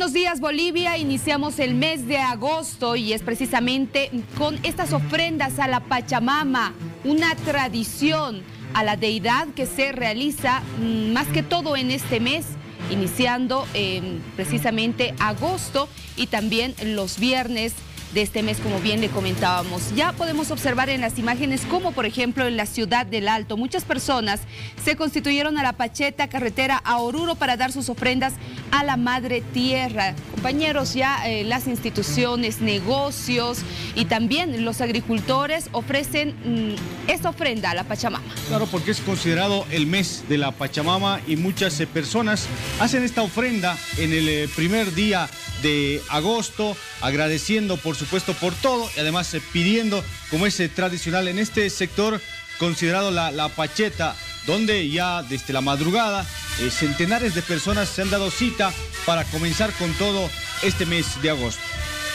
Buenos días, Bolivia. Iniciamos el mes de agosto y es precisamente con estas ofrendas a la Pachamama, una tradición a la deidad que se realiza más que todo en este mes, iniciando precisamente agosto y también los viernes de este mes, como bien le comentábamos. Ya podemos observar en las imágenes como, por ejemplo, en la ciudad del Alto, muchas personas se constituyeron a la Pacheta, carretera a Oruro, para dar sus ofrendas a la Madre Tierra. Compañeros, ya las instituciones, negocios y también los agricultores ofrecen esta ofrenda a la Pachamama. Claro, porque es considerado el mes de la Pachamama y muchas personas hacen esta ofrenda en el primer día de agosto, agradeciendo por supuesto por todo y además pidiendo, como es tradicional en este sector considerado la Pacheta, donde ya desde la madrugada centenares de personas se han dado cita para comenzar con todo este mes de agosto.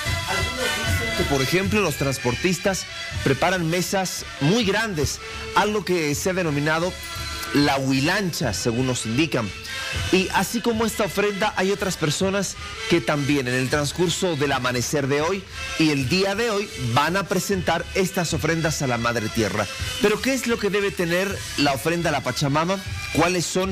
Que, por ejemplo, los transportistas preparan mesas muy grandes, algo que se ha denominado la huilancha, según nos indican. Y así como esta ofrenda, hay otras personas que también en el transcurso del amanecer de hoy y el día de hoy van a presentar estas ofrendas a la Madre Tierra. Pero ¿qué es lo que debe tener la ofrenda a la Pachamama? ¿Cuáles son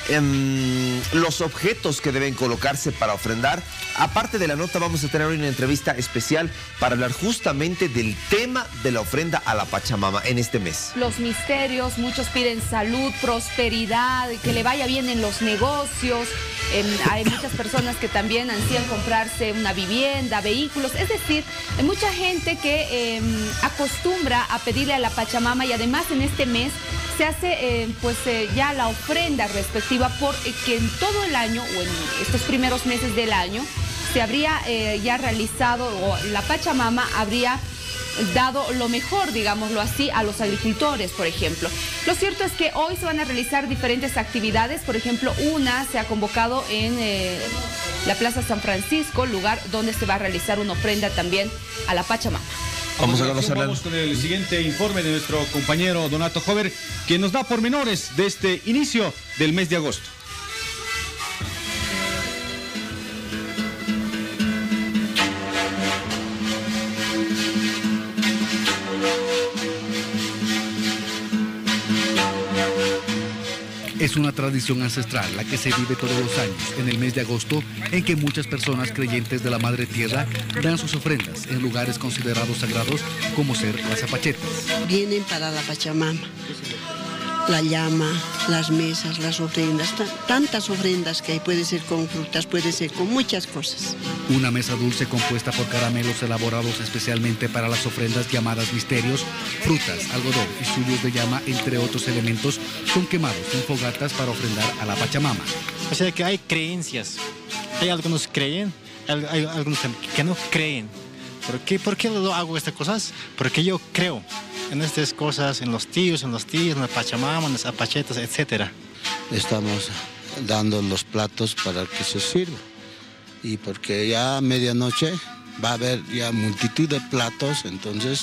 los objetos que deben colocarse para ofrendar? Aparte de la nota, vamos a tener hoy una entrevista especial para hablar justamente del tema de la ofrenda a la Pachamama en este mes. Los misterios, muchos piden salud, prosperidad, que le vaya bien en los negocios. Hay muchas personas que también ansían comprarse una vivienda, vehículos. Es decir, hay mucha gente que acostumbra a pedirle a la Pachamama, y además en este mes se hace ya la ofrenda respectiva, porque en todo el año o en estos primeros meses del año se habría ya realizado, o la Pachamama habría dado lo mejor, digámoslo así, a los agricultores, por ejemplo. Lo cierto es que hoy se van a realizar diferentes actividades. Por ejemplo, una se ha convocado en la Plaza San Francisco, lugar donde se va a realizar una ofrenda también a la Pachamama. Vamos con el siguiente informe de nuestro compañero Donato Jover, quien nos da pormenores de este inicio del mes de agosto. Es una tradición ancestral la que se vive todos los años en el mes de agosto, en que muchas personas creyentes de la Madre Tierra dan sus ofrendas en lugares considerados sagrados, como ser las zapachetas. Vienen para la Pachamama, la llama, las mesas, las ofrendas, tantas ofrendas que hay. Puede ser con frutas, puede ser con muchas cosas. Una mesa dulce compuesta por caramelos elaborados especialmente para las ofrendas llamadas misterios, frutas, algodón y suyos de llama, entre otros elementos, son quemados en fogatas para ofrendar a la Pachamama. O sea que hay creencias. Hay algunos creen, hay algunos que no creen. ¿Por qué lo hago estas cosas? Porque yo creo en estas cosas, en los tíos, en la Pachamama, en las apachetas, etc. Estamos dando los platos para que se sirva. Y porque ya a medianoche va a haber ya multitud de platos, entonces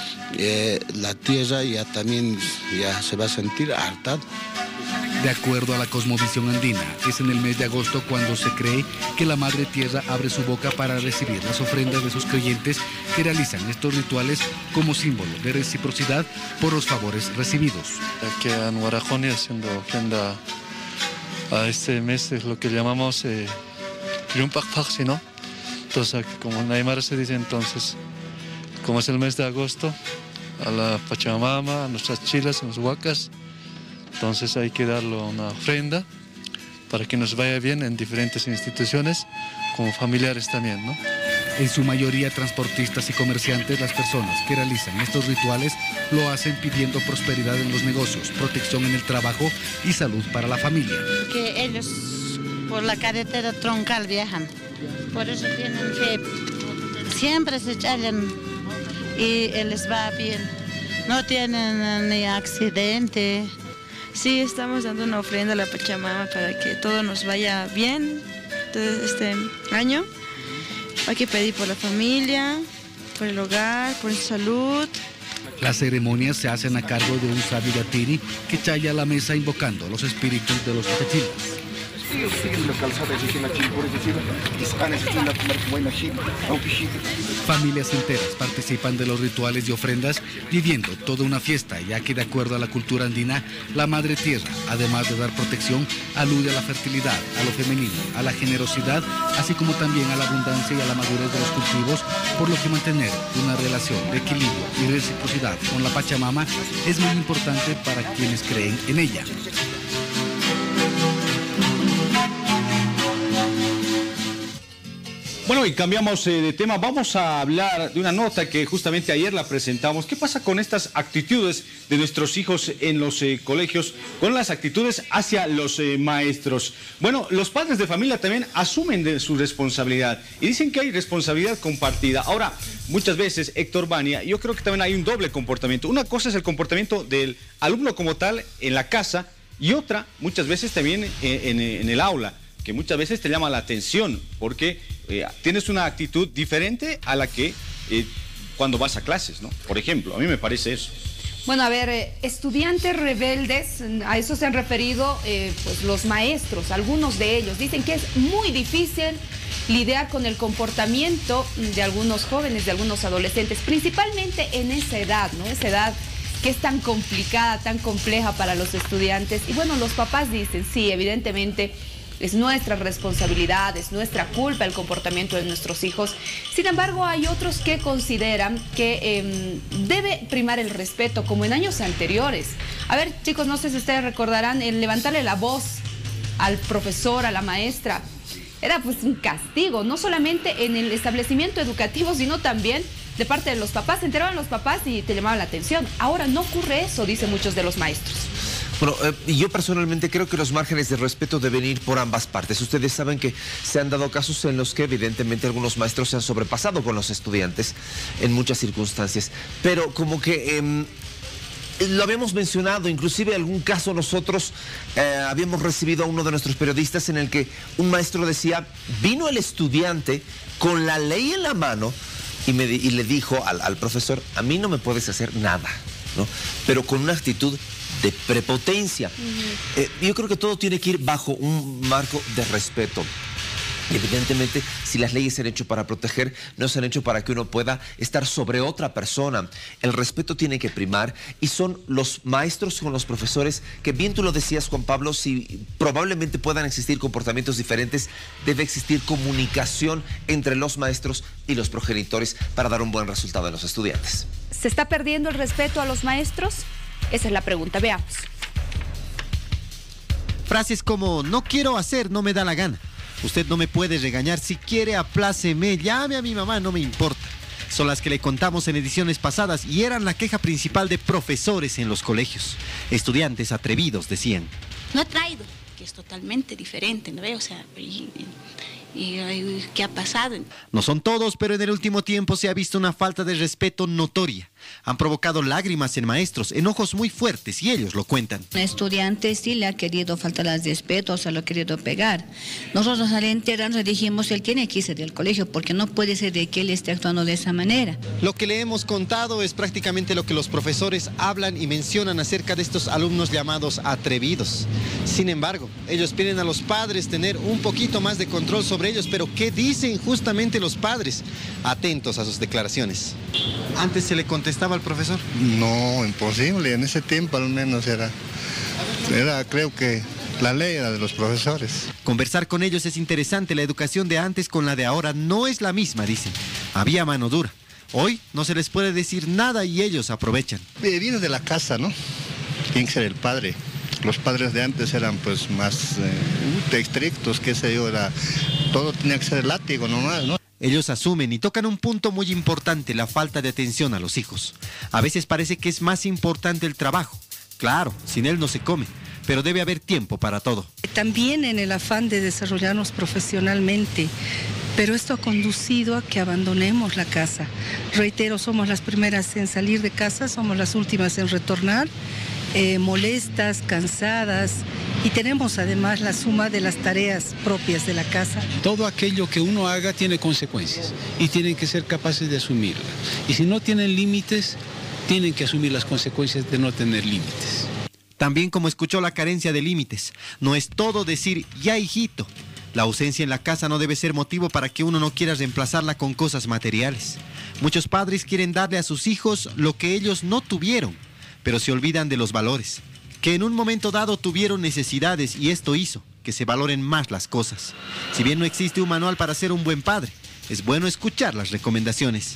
la tierra ya también ya se va a sentir harta. De acuerdo a la cosmovisión andina, es en el mes de agosto cuando se cree que la Madre Tierra abre su boca para recibir las ofrendas de sus creyentes, que realizan estos rituales como símbolo de reciprocidad por los favores recibidos. Aquí en Huarajoni haciendo ofrenda a este mes es lo que llamamos Yumpakpaxi, ¿no? Entonces, aquí, como en Aymara se dice, entonces, como es el mes de agosto, a la Pachamama, a nuestras chilas, a los huacas, entonces hay que darle una ofrenda para que nos vaya bien en diferentes instituciones, como familiares también, ¿no? En su mayoría transportistas y comerciantes, las personas que realizan estos rituales lo hacen pidiendo prosperidad en los negocios, protección en el trabajo y salud para la familia. Que ellos por la carretera troncal viajan, por eso tienen que siempre se echan y les va bien, no tienen ni accidente. Sí, estamos dando una ofrenda a la Pachamama para que todo nos vaya bien todo este año. Hay que pedir por la familia, por el hogar, por salud. Las ceremonias se hacen a cargo de un sabio yatiri que chaya a la mesa invocando a los espíritus de los cachilas. Familias enteras participan de los rituales y ofrendas, viviendo toda una fiesta, ya que de acuerdo a la cultura andina, la Madre Tierra, además de dar protección, alude a la fertilidad, a lo femenino, a la generosidad, así como también a la abundancia y a la madurez de los cultivos, por lo que mantener una relación de equilibrio y reciprocidad con la Pachamama es muy importante para quienes creen en ella. Bueno, y cambiamos de tema. Vamos a hablar de una nota que justamente ayer la presentamos. ¿Qué pasa con estas actitudes de nuestros hijos en los colegios, con las actitudes hacia los maestros? Bueno, los padres de familia también asumen de su responsabilidad y dicen que hay responsabilidad compartida. Ahora, muchas veces, Héctor Vania, yo creo que también hay un doble comportamiento. Una cosa es el comportamiento del alumno como tal en la casa y otra, muchas veces también en el aula, que muchas veces te llama la atención porque tienes una actitud diferente a la que cuando vas a clases, ¿no? Por ejemplo, a mí me parece eso. Bueno, a ver, estudiantes rebeldes, a eso se han referido pues los maestros, algunos de ellos. Dicen que es muy difícil lidiar con el comportamiento de algunos jóvenes, de algunos adolescentes, principalmente en esa edad, ¿no? Esa edad que es tan complicada, tan compleja para los estudiantes. Y bueno, los papás dicen, sí, evidentemente es nuestra responsabilidad, es nuestra culpa el comportamiento de nuestros hijos. Sin embargo, hay otros que consideran que debe primar el respeto, como en años anteriores. A ver, chicos, no sé si ustedes recordarán, el levantarle la voz al profesor, a la maestra, era pues un castigo, no solamente en el establecimiento educativo, sino también de parte de los papás. Se enteraban los papás y te llamaban la atención. Ahora no ocurre eso, dicen muchos de los maestros. Bueno, yo personalmente creo que los márgenes de respeto deben ir por ambas partes. Ustedes saben que se han dado casos en los que evidentemente algunos maestros se han sobrepasado con los estudiantes en muchas circunstancias, pero como que lo habíamos mencionado, inclusive algún caso nosotros habíamos recibido a uno de nuestros periodistas en el que un maestro decía, vino el estudiante con la ley en la mano y le dijo al profesor, a mí no me puedes hacer nada, ¿no? Pero con una actitud de prepotencia. Yo creo que todo tiene que ir bajo un marco de respeto. Evidentemente, si las leyes se han hecho para proteger, no se han hecho para que uno pueda estar sobre otra persona. El respeto tiene que primar y son los maestros con los profesores que, bien tú lo decías, Juan Pablo, si probablemente puedan existir comportamientos diferentes, debe existir comunicación entre los maestros y los progenitores para dar un buen resultado a los estudiantes. ¿Se está perdiendo el respeto a los maestros? Esa es la pregunta, veamos. Frases como, no quiero hacer, no me da la gana. Usted no me puede regañar, si quiere apláceme, llame a mi mamá, no me importa. Son las que le contamos en ediciones pasadas y eran la queja principal de profesores en los colegios. Estudiantes atrevidos decían. No ha traído, que es totalmente diferente, ¿no ve? O sea, ¿qué ha pasado? No son todos, pero en el último tiempo se ha visto una falta de respeto notoria. Han provocado lágrimas en maestros, enojos muy fuertes, y ellos lo cuentan. Un estudiante sí le ha querido faltar al respeto, o sea, lo ha querido pegar. Nosotros al enterarnos le dijimos, él tiene que irse del colegio, porque no puede ser de que él esté actuando de esa manera. Lo que le hemos contado es prácticamente lo que los profesores hablan y mencionan acerca de estos alumnos llamados atrevidos. Sin embargo, ellos piden a los padres tener un poquito más de control sobre ellos, pero ¿qué dicen justamente los padres? Atentos a sus declaraciones. ¿Antes se le contestaba al profesor? No, imposible, en ese tiempo al menos era creo que la ley era de los profesores. Conversar con ellos es interesante, la educación de antes con la de ahora no es la misma, dicen. Había mano dura. Hoy no se les puede decir nada y ellos aprovechan. Viene de la casa, ¿no? Tiene que ser el padre. Los padres de antes eran pues más estrictos, qué sé yo, todo tenía que ser el látigo nomás, ¿no? Ellos asumen y tocan un punto muy importante, la falta de atención a los hijos. A veces parece que es más importante el trabajo. Claro, sin él no se come, pero debe haber tiempo para todo. También en el afán de desarrollarnos profesionalmente, pero esto ha conducido a que abandonemos la casa. Reitero, somos las primeras en salir de casa, somos las últimas en retornar. Molestas, cansadas, y tenemos además la suma de las tareas propias de la casa. Todo aquello que uno haga tiene consecuencias y tienen que ser capaces de asumirlas. Y si no tienen límites, tienen que asumir las consecuencias de no tener límites. También, como escuchó, la carencia de límites. No es todo decir ya hijito. La ausencia en la casa no debe ser motivo para que uno no quiera reemplazarla con cosas materiales. Muchos padres quieren darle a sus hijos lo que ellos no tuvieron, pero se olvidan de los valores, que en un momento dado tuvieron necesidades y esto hizo que se valoren más las cosas. Si bien no existe un manual para ser un buen padre, es bueno escuchar las recomendaciones.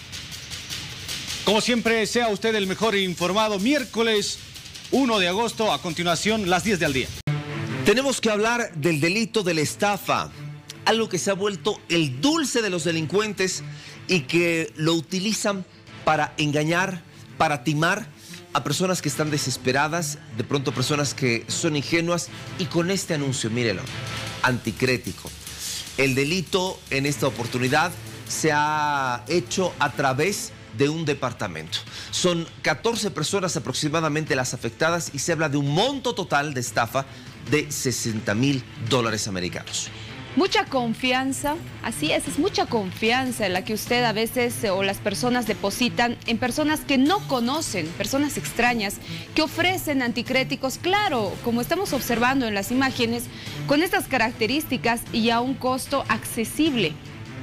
Como siempre, sea usted el mejor informado. Miércoles 1 de agosto, a continuación, las 10 del día. Tenemos que hablar del delito de la estafa, algo que se ha vuelto el dulce de los delincuentes y que lo utilizan para engañar, para timar a personas que están desesperadas, de pronto personas que son ingenuas, y con este anuncio, mírelo, anticrético. El delito en esta oportunidad se ha hecho a través de un departamento. Son 14 personas aproximadamente las afectadas y se habla de un monto total de estafa de $60,000 americanos. Mucha confianza, así es mucha confianza en la que usted a veces o las personas depositan en personas que no conocen, personas extrañas que ofrecen anticréticos, claro, como estamos observando en las imágenes, con estas características y a un costo accesible.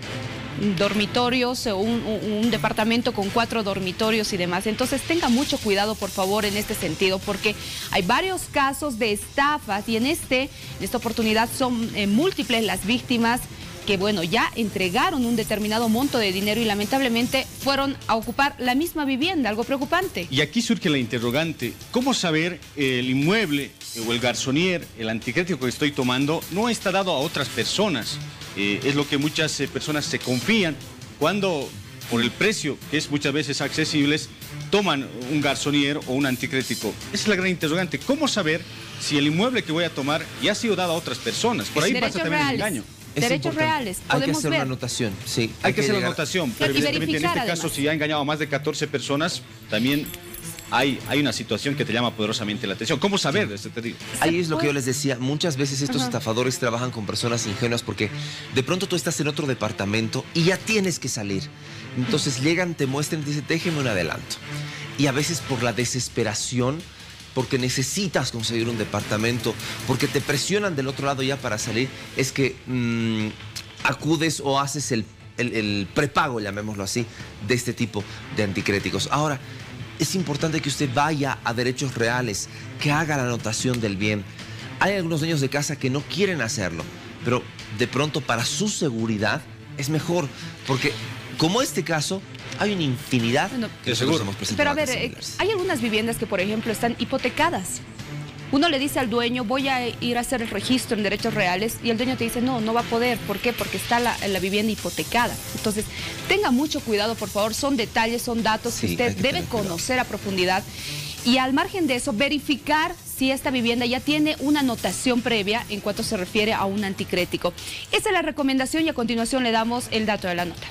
Dormitorios, un departamento con 4 dormitorios y demás. Entonces tenga mucho cuidado, por favor, en este sentido, porque hay varios casos de estafas y en esta oportunidad son múltiples las víctimas que, bueno, ya entregaron un determinado monto de dinero y lamentablemente fueron a ocupar la misma vivienda, algo preocupante. Y aquí surge la interrogante, ¿cómo saber el inmueble o el garzonier, el anticrético que estoy tomando, no está dado a otras personas? Es lo que muchas personas se confían cuando, por el precio, que es muchas veces accesible, toman un garzonier o un anticrético. Esa es la gran interrogante, ¿cómo saber si el inmueble que voy a tomar ya ha sido dado a otras personas? Por ahí pasa también el engaño. Derechos reales, hay que podemos hacer ver. una anotación, sí. Hay que hacer la anotación, pero evidentemente en este caso, si ha engañado a más de 14 personas, también hay una situación que te llama poderosamente la atención. ¿Cómo saber? Te digo. Ahí es lo que yo les decía, muchas veces estos estafadores trabajan con personas ingenuas porque de pronto tú estás en otro departamento y ya tienes que salir. Entonces llegan, te muestran y te dicen, déjeme un adelanto. Y a veces por la desesperación, porque necesitas conseguir un departamento, porque te presionan del otro lado ya para salir, es que acudes o haces el prepago, llamémoslo así, de este tipo de anticréticos. Ahora, es importante que usted vaya a derechos reales, que haga la anotación del bien. Hay algunos dueños de casa que no quieren hacerlo, pero de pronto para su seguridad es mejor, porque como este caso, hay una infinidad que nosotros hemos presentado. Pero a ver, hay algunas viviendas que, por ejemplo, están hipotecadas. Uno le dice al dueño, voy a ir a hacer el registro en derechos reales, y el dueño te dice, no va a poder. ¿Por qué? Porque está la vivienda hipotecada. Entonces, tenga mucho cuidado, por favor. Son detalles, son datos que usted debe conocer a profundidad. Y al margen de eso, verificar si esta vivienda ya tiene una anotación previa en cuanto se refiere a un anticrético. Esa es la recomendación y a continuación le damos el dato de la nota.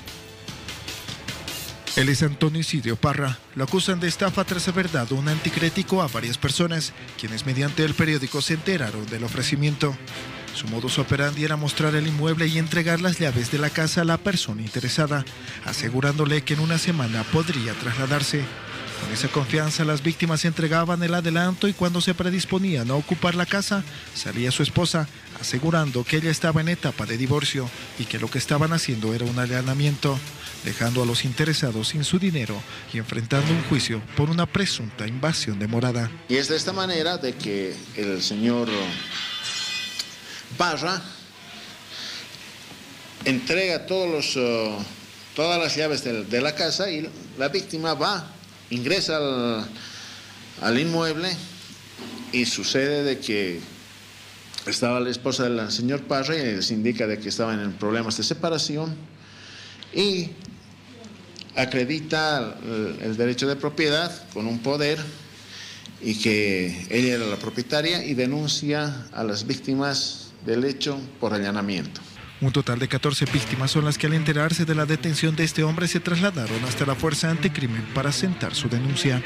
Él es Antonio Isidro Parra. Lo acusan de estafa tras haber dado un anticrético a varias personas, quienes mediante el periódico se enteraron del ofrecimiento. Su modus operandi era mostrar el inmueble y entregar las llaves de la casa a la persona interesada, asegurándole que en una semana podría trasladarse. Con esa confianza, las víctimas entregaban el adelanto y cuando se predisponían a ocupar la casa, salía su esposa, asegurando que ella estaba en etapa de divorcio y que lo que estaban haciendo era un allanamiento, dejando a los interesados sin su dinero y enfrentando un juicio por una presunta invasión de morada. Y es de esta manera de que el señor Parra entrega todas las llaves de la casa y la víctima ingresa al inmueble y sucede de que estaba la esposa del señor Parra y les indica de que estaban en problemas de separación y acredita el derecho de propiedad con un poder y que ella era la propietaria y denuncia a las víctimas del hecho por allanamiento. Un total de 14 víctimas son las que al enterarse de la detención de este hombre se trasladaron hasta la Fuerza Anticrimen para sentar su denuncia.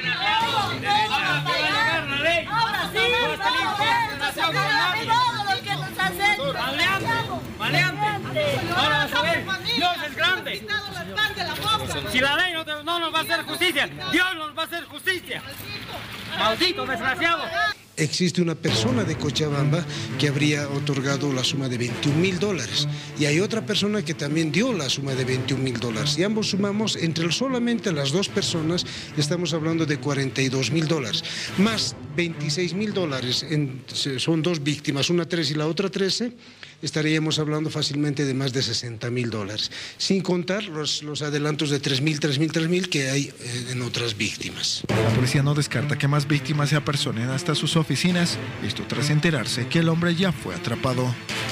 Ahora vas a ver, Dios es grande. Si la ley no nos va a hacer justicia, Dios nos va a hacer justicia. Maldito desgraciado. existe una persona de Cochabamba que habría otorgado la suma de $21.000 y hay otra persona que también dio la suma de $21.000 y ambos sumamos entre solamente las dos personas, estamos hablando de $42.000 más $26.000 son dos víctimas, una 13 y la otra 13, estaríamos hablando fácilmente de más de $60.000, sin contar los adelantos de 3.000 que hay en otras víctimas. La policía no descarta que más víctimas se apersonen hasta sus oficinas, esto tras enterarse que el hombre ya fue atrapado.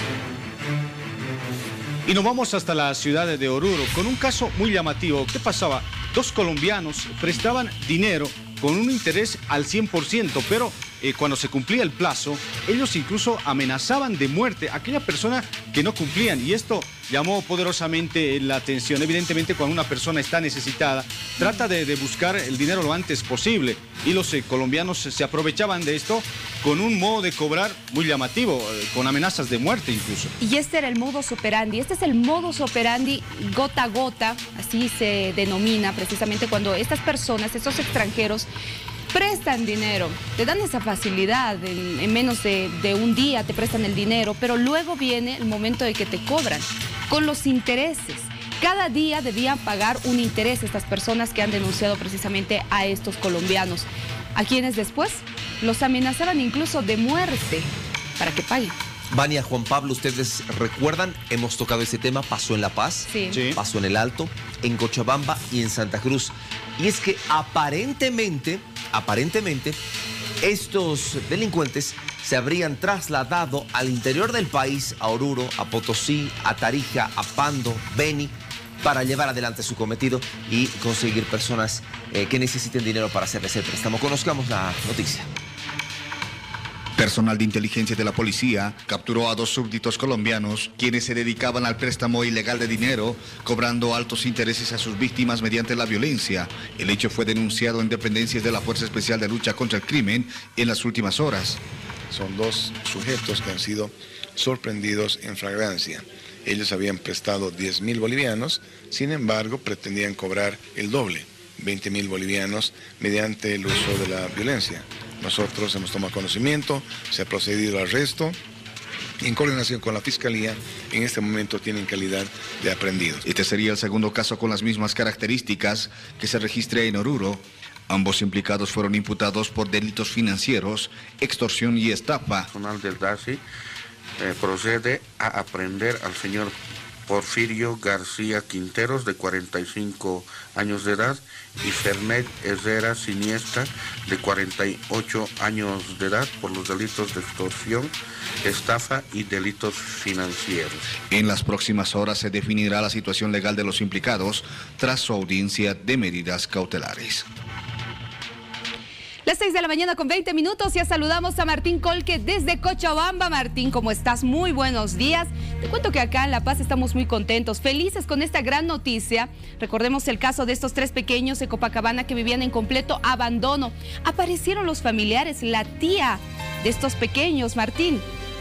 Y nos vamos hasta la ciudad de Oruro con un caso muy llamativo. ¿Qué pasaba? Dos colombianos prestaban dinero con un interés al 100%, pero cuando se cumplía el plazo, ellos incluso amenazaban de muerte a aquella persona que no cumplían, y esto llamó poderosamente la atención. Evidentemente, cuando una persona está necesitada, trata de buscar el dinero lo antes posible, y los colombianos se aprovechaban de esto con un modo de cobrar muy llamativo, con amenazas de muerte incluso. Y este era el modus operandi, este es el modus operandi gota a gota, así se denomina precisamente cuando estas personas, estos extranjeros, prestan dinero, te dan esa facilidad, en menos de un día te prestan el dinero, pero luego viene el momento de que te cobran con los intereses. Cada día debían pagar un interés estas personas que han denunciado precisamente a estos colombianos, a quienes después los amenazaban incluso de muerte para que paguen. Vania, Juan Pablo, ustedes recuerdan, hemos tocado ese tema, pasó en La Paz, sí. Pasó en El Alto, en Cochabamba y en Santa Cruz. Y es que aparentemente, estos delincuentes se habrían trasladado al interior del país, a Oruro, a Potosí, a Tarija, a Pando, Beni, para llevar adelante su cometido y conseguir personas que necesiten dinero para hacerles el préstamo. Conozcamos la noticia. Personal de inteligencia de la policía capturó a dos súbditos colombianos quienes se dedicaban al préstamo ilegal de dinero, cobrando altos intereses a sus víctimas mediante la violencia. El hecho fue denunciado en dependencias de la Fuerza Especial de Lucha contra el Crimen en las últimas horas. Son dos sujetos que han sido sorprendidos en flagrancia. Ellos habían prestado 10.000 bolivianos, sin embargo pretendían cobrar el doble, 20.000 bolivianos, mediante el uso de la violencia. Nosotros hemos tomado conocimiento, se ha procedido al arresto. En coordinación con la Fiscalía, en este momento tienen calidad de aprehendidos. Este sería el segundo caso con las mismas características que se registra en Oruro. Ambos implicados fueron imputados por delitos financieros, extorsión y estafa. Personal del DACI procede a aprehender al señor Porfirio García Quinteros, de 45 años de edad, y Fernet Herrera Siniestra, de 48 años de edad, por los delitos de extorsión, estafa y delitos financieros. En las próximas horas se definirá la situación legal de los implicados tras su audiencia de medidas cautelares. Las 6 de la mañana con 20 minutos, ya saludamos a Martín Colque desde Cochabamba. Martín, ¿cómo estás? Muy buenos días. Te cuento que acá en La Paz estamos muy contentos, felices con esta gran noticia. Recordemos el caso de estos tres pequeños de Copacabana que vivían en completo abandono. Aparecieron los familiares, la tía de estos pequeños, Martín.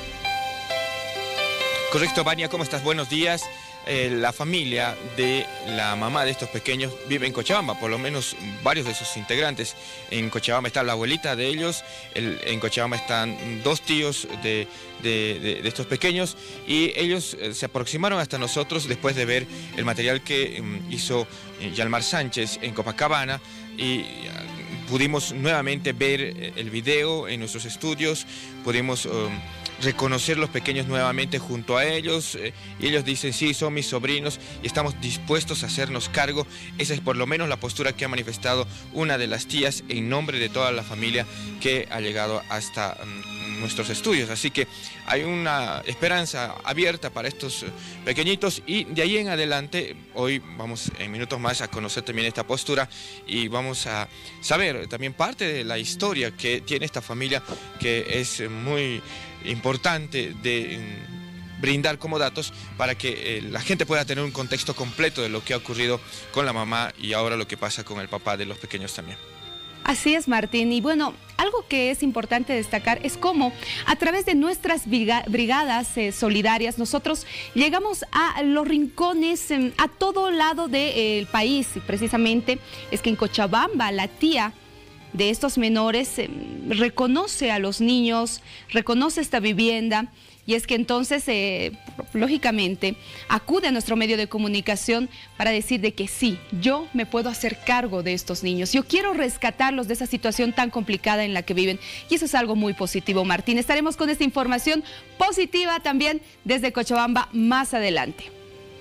Correcto, Vania, ¿cómo estás? Buenos días. La familia de la mamá de estos pequeños vive en Cochabamba, por lo menos varios de sus integrantes. En Cochabamba está la abuelita de ellos, en Cochabamba están dos tíos de estos pequeños, y ellos se aproximaron hasta nosotros después de ver el material que hizo Yalmar Sánchez en Copacabana, y pudimos nuevamente ver el video en nuestros estudios, pudimos reconocer los pequeños nuevamente junto a ellos, y ellos dicen, sí, son mis sobrinos y estamos dispuestos a hacernos cargo. Esa es por lo menos la postura que ha manifestado una de las tías en nombre de toda la familia que ha llegado hasta nuestros estudios. Así que hay una esperanza abierta para estos pequeñitos, y de ahí en adelante hoy vamos en minutos más a conocer también esta postura y vamos a saber también parte de la historia que tiene esta familia, que es muy importante de brindar como datos para que la gente pueda tener un contexto completo de lo que ha ocurrido con la mamá y ahora lo que pasa con el papá de los pequeños también. Así es, Martín. Y bueno, algo que es importante destacar es cómo a través de nuestras brigadas solidarias nosotros llegamos a los rincones, a todo lado del país. Y precisamente es que en Cochabamba la tía de estos menores reconoce a los niños, reconoce esta vivienda. Y es que entonces, lógicamente, acude a nuestro medio de comunicación para decir de que sí, yo me puedo hacer cargo de estos niños. Yo quiero rescatarlos de esa situación tan complicada en la que viven. Y eso es algo muy positivo, Martín. Estaremos con esta información positiva también desde Cochabamba más adelante.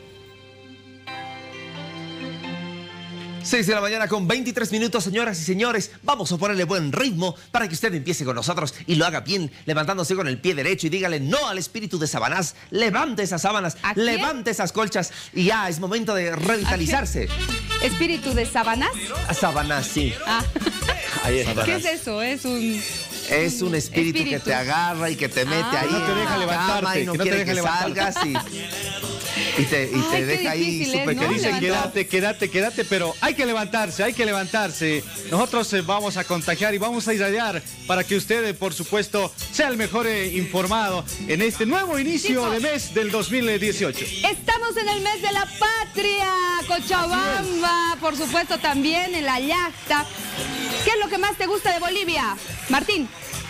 6 de la mañana con 23 minutos, señoras y señores. Vamos a ponerle buen ritmo para que usted empiece con nosotros y lo haga bien, levantándose con el pie derecho y dígale no al espíritu de Sabanás. Levante esas sábanas, levante esas colchas y ya es momento de revitalizarse. ¿Espíritu de Sabanás? Sabanás, sí. Ah. ¿Qué es eso? Es un espíritu que te agarra y que te mete ahí. No te deja levantarte, y no quiere que salgas y te deja ahí súper que dice quédate, pero hay que levantarse. Nosotros vamos a contagiar y vamos a irradiar para que usted, por supuesto, sea el mejor informado en este nuevo inicio de mes del 2018. Estamos en el mes de la patria, Cochabamba, por supuesto también en la yacta. ¿Qué es lo que más te gusta de Bolivia, Martín?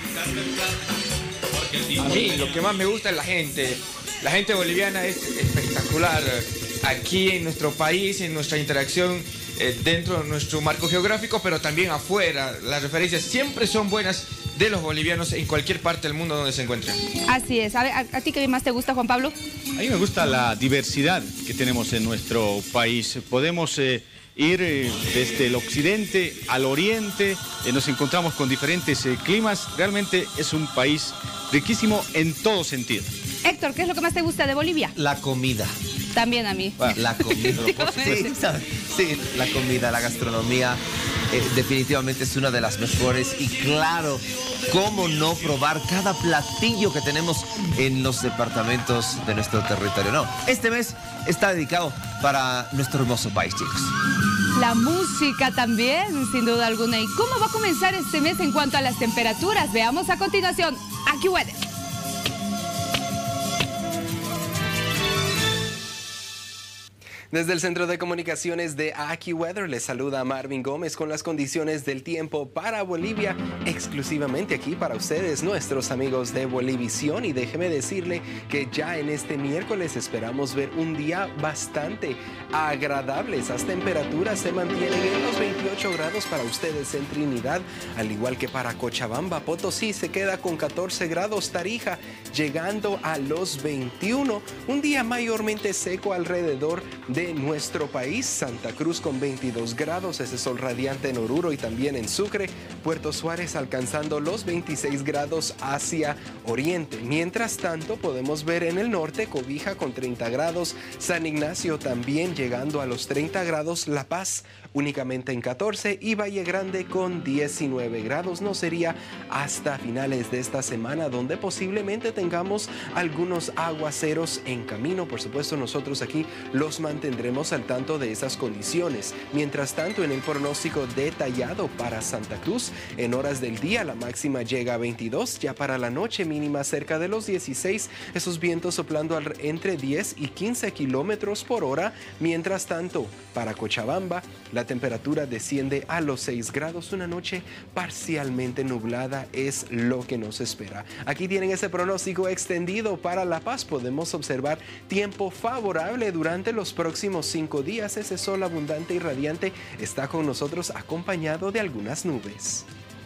A mí lo que más me gusta es la gente. La gente boliviana es espectacular aquí en nuestro país, en nuestra interacción dentro de nuestro marco geográfico, pero también afuera. Las referencias siempre son buenas de los bolivianos en cualquier parte del mundo donde se encuentren. Así es. ¿A ti qué más te gusta, Juan Pablo? A mí me gusta la diversidad que tenemos en nuestro país. Podemos ir desde el occidente al oriente, nos encontramos con diferentes climas. Realmente es un país riquísimo en todo sentido. Héctor, ¿qué es lo que más te gusta de Bolivia? La comida. También a mí. La comida. Sí, la comida, la gastronomía definitivamente es una de las mejores. Y claro, ¿cómo no probar cada platillo que tenemos en los departamentos de nuestro territorio? No, este mes está dedicado para nuestro hermoso país, chicos. La música también, sin duda alguna. ¿Y cómo va a comenzar este mes en cuanto a las temperaturas? Veamos a continuación. AccuWeather. Desde el Centro de Comunicaciones de AccuWeather les saluda Marvin Gómez con las condiciones del tiempo para Bolivia, exclusivamente aquí para ustedes, nuestros amigos de Bolivisión. Y déjeme decirle que ya en este miércoles esperamos ver un día bastante agradable. Esas temperaturas se mantienen en los 28 grados para ustedes en Trinidad, al igual que para Cochabamba. Potosí se queda con 14 grados, Tarija llegando a los 21. Un día mayormente seco alrededor de nuestro país. Santa Cruz con 22 grados, ese sol radiante en Oruro y también en Sucre. Puerto Suárez alcanzando los 26 grados hacia oriente. Mientras tanto, podemos ver en el norte Cobija con 30 grados, San Ignacio también llegando a los 30 grados, La Paz únicamente en 14 y Valle Grande con 19 grados. No sería hasta finales de esta semana donde posiblemente tengamos algunos aguaceros en camino. Por supuesto, nosotros aquí los mantendremos al tanto de esas condiciones. Mientras tanto, en el pronóstico detallado para Santa Cruz, en horas del día la máxima llega a 22, ya para la noche mínima cerca de los 16, esos vientos soplando entre 10 y 15 kilómetros por hora. Mientras tanto, para Cochabamba, la temperatura desciende a los 6 grados. Una noche parcialmente nublada es lo que nos espera. Aquí tienen ese pronóstico extendido para La Paz. Podemos observar tiempo favorable durante los próximos 5 días. Ese sol abundante y radiante está con nosotros acompañado de algunas nubes.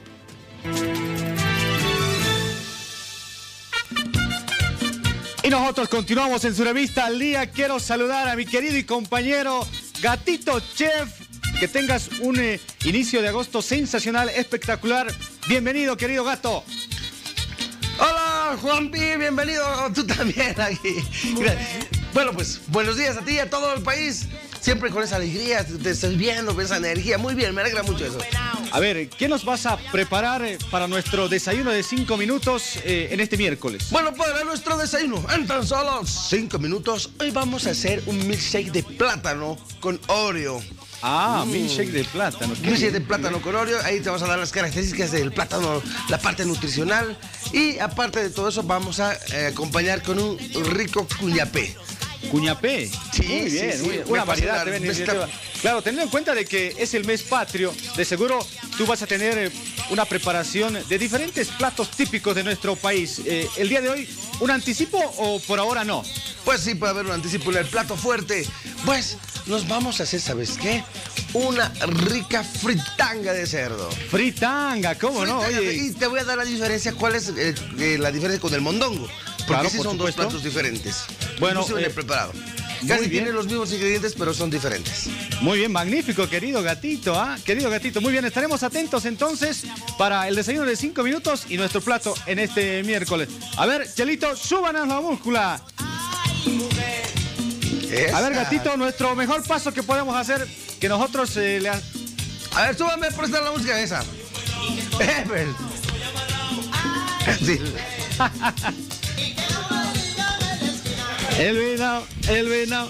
Y nosotros continuamos en su revista Al Día. Quiero saludar a mi querido y compañero Gatito Chef. Que tengas un inicio de agosto sensacional, espectacular. Bienvenido, querido gato. Hola, Juanpi, bienvenido tú también aquí. Bueno, pues buenos días a ti y a todo el país. Siempre con esa alegría, te estoy viendo, con esa energía. Muy bien, me alegra mucho eso. A ver, ¿qué nos vas a preparar para nuestro desayuno de 5 minutos en este miércoles? Bueno, para nuestro desayuno, en tan solo 5 minutos, hoy vamos a hacer un milkshake de plátano con Oreo. Milkshake de plátano. Milkshake de plátano con Oreo. Ahí te vamos a dar las características del plátano, la parte nutricional. Y aparte de todo eso, vamos a acompañar con un rico cuñapé. ¿Cuñapé? Sí, muy bien, sí. Una variedad. Claro, teniendo en cuenta de que es el mes patrio, de seguro tú vas a tener una preparación de diferentes platos típicos de nuestro país. El día de hoy, ¿un anticipo o por ahora no? Pues sí, puede haber un anticipo en el plato fuerte. Pues nos vamos a hacer, ¿sabes qué? Una rica fritanga de cerdo. Fritanga, ¿cómo no? Oye. Y te voy a dar la diferencia. ¿Cuál es la diferencia con el mondongo? Porque Claro, sí por son supuesto. dos platos diferentes. Bueno, Inclusive en el preparado. muy Casi bien. tienen los mismos ingredientes, pero son diferentes. Muy bien, magnífico, querido gatito, ¿ah? Querido gatito, muy bien, estaremos atentos entonces para el desayuno de 5 minutos y nuestro plato en este miércoles. A ver, Chelito, súbanos la múscula. A ver, gatito, nuestro mejor paso que podemos hacer, que nosotros le... A ver, súbame, presta la música esa. Sí. El venado, el venado.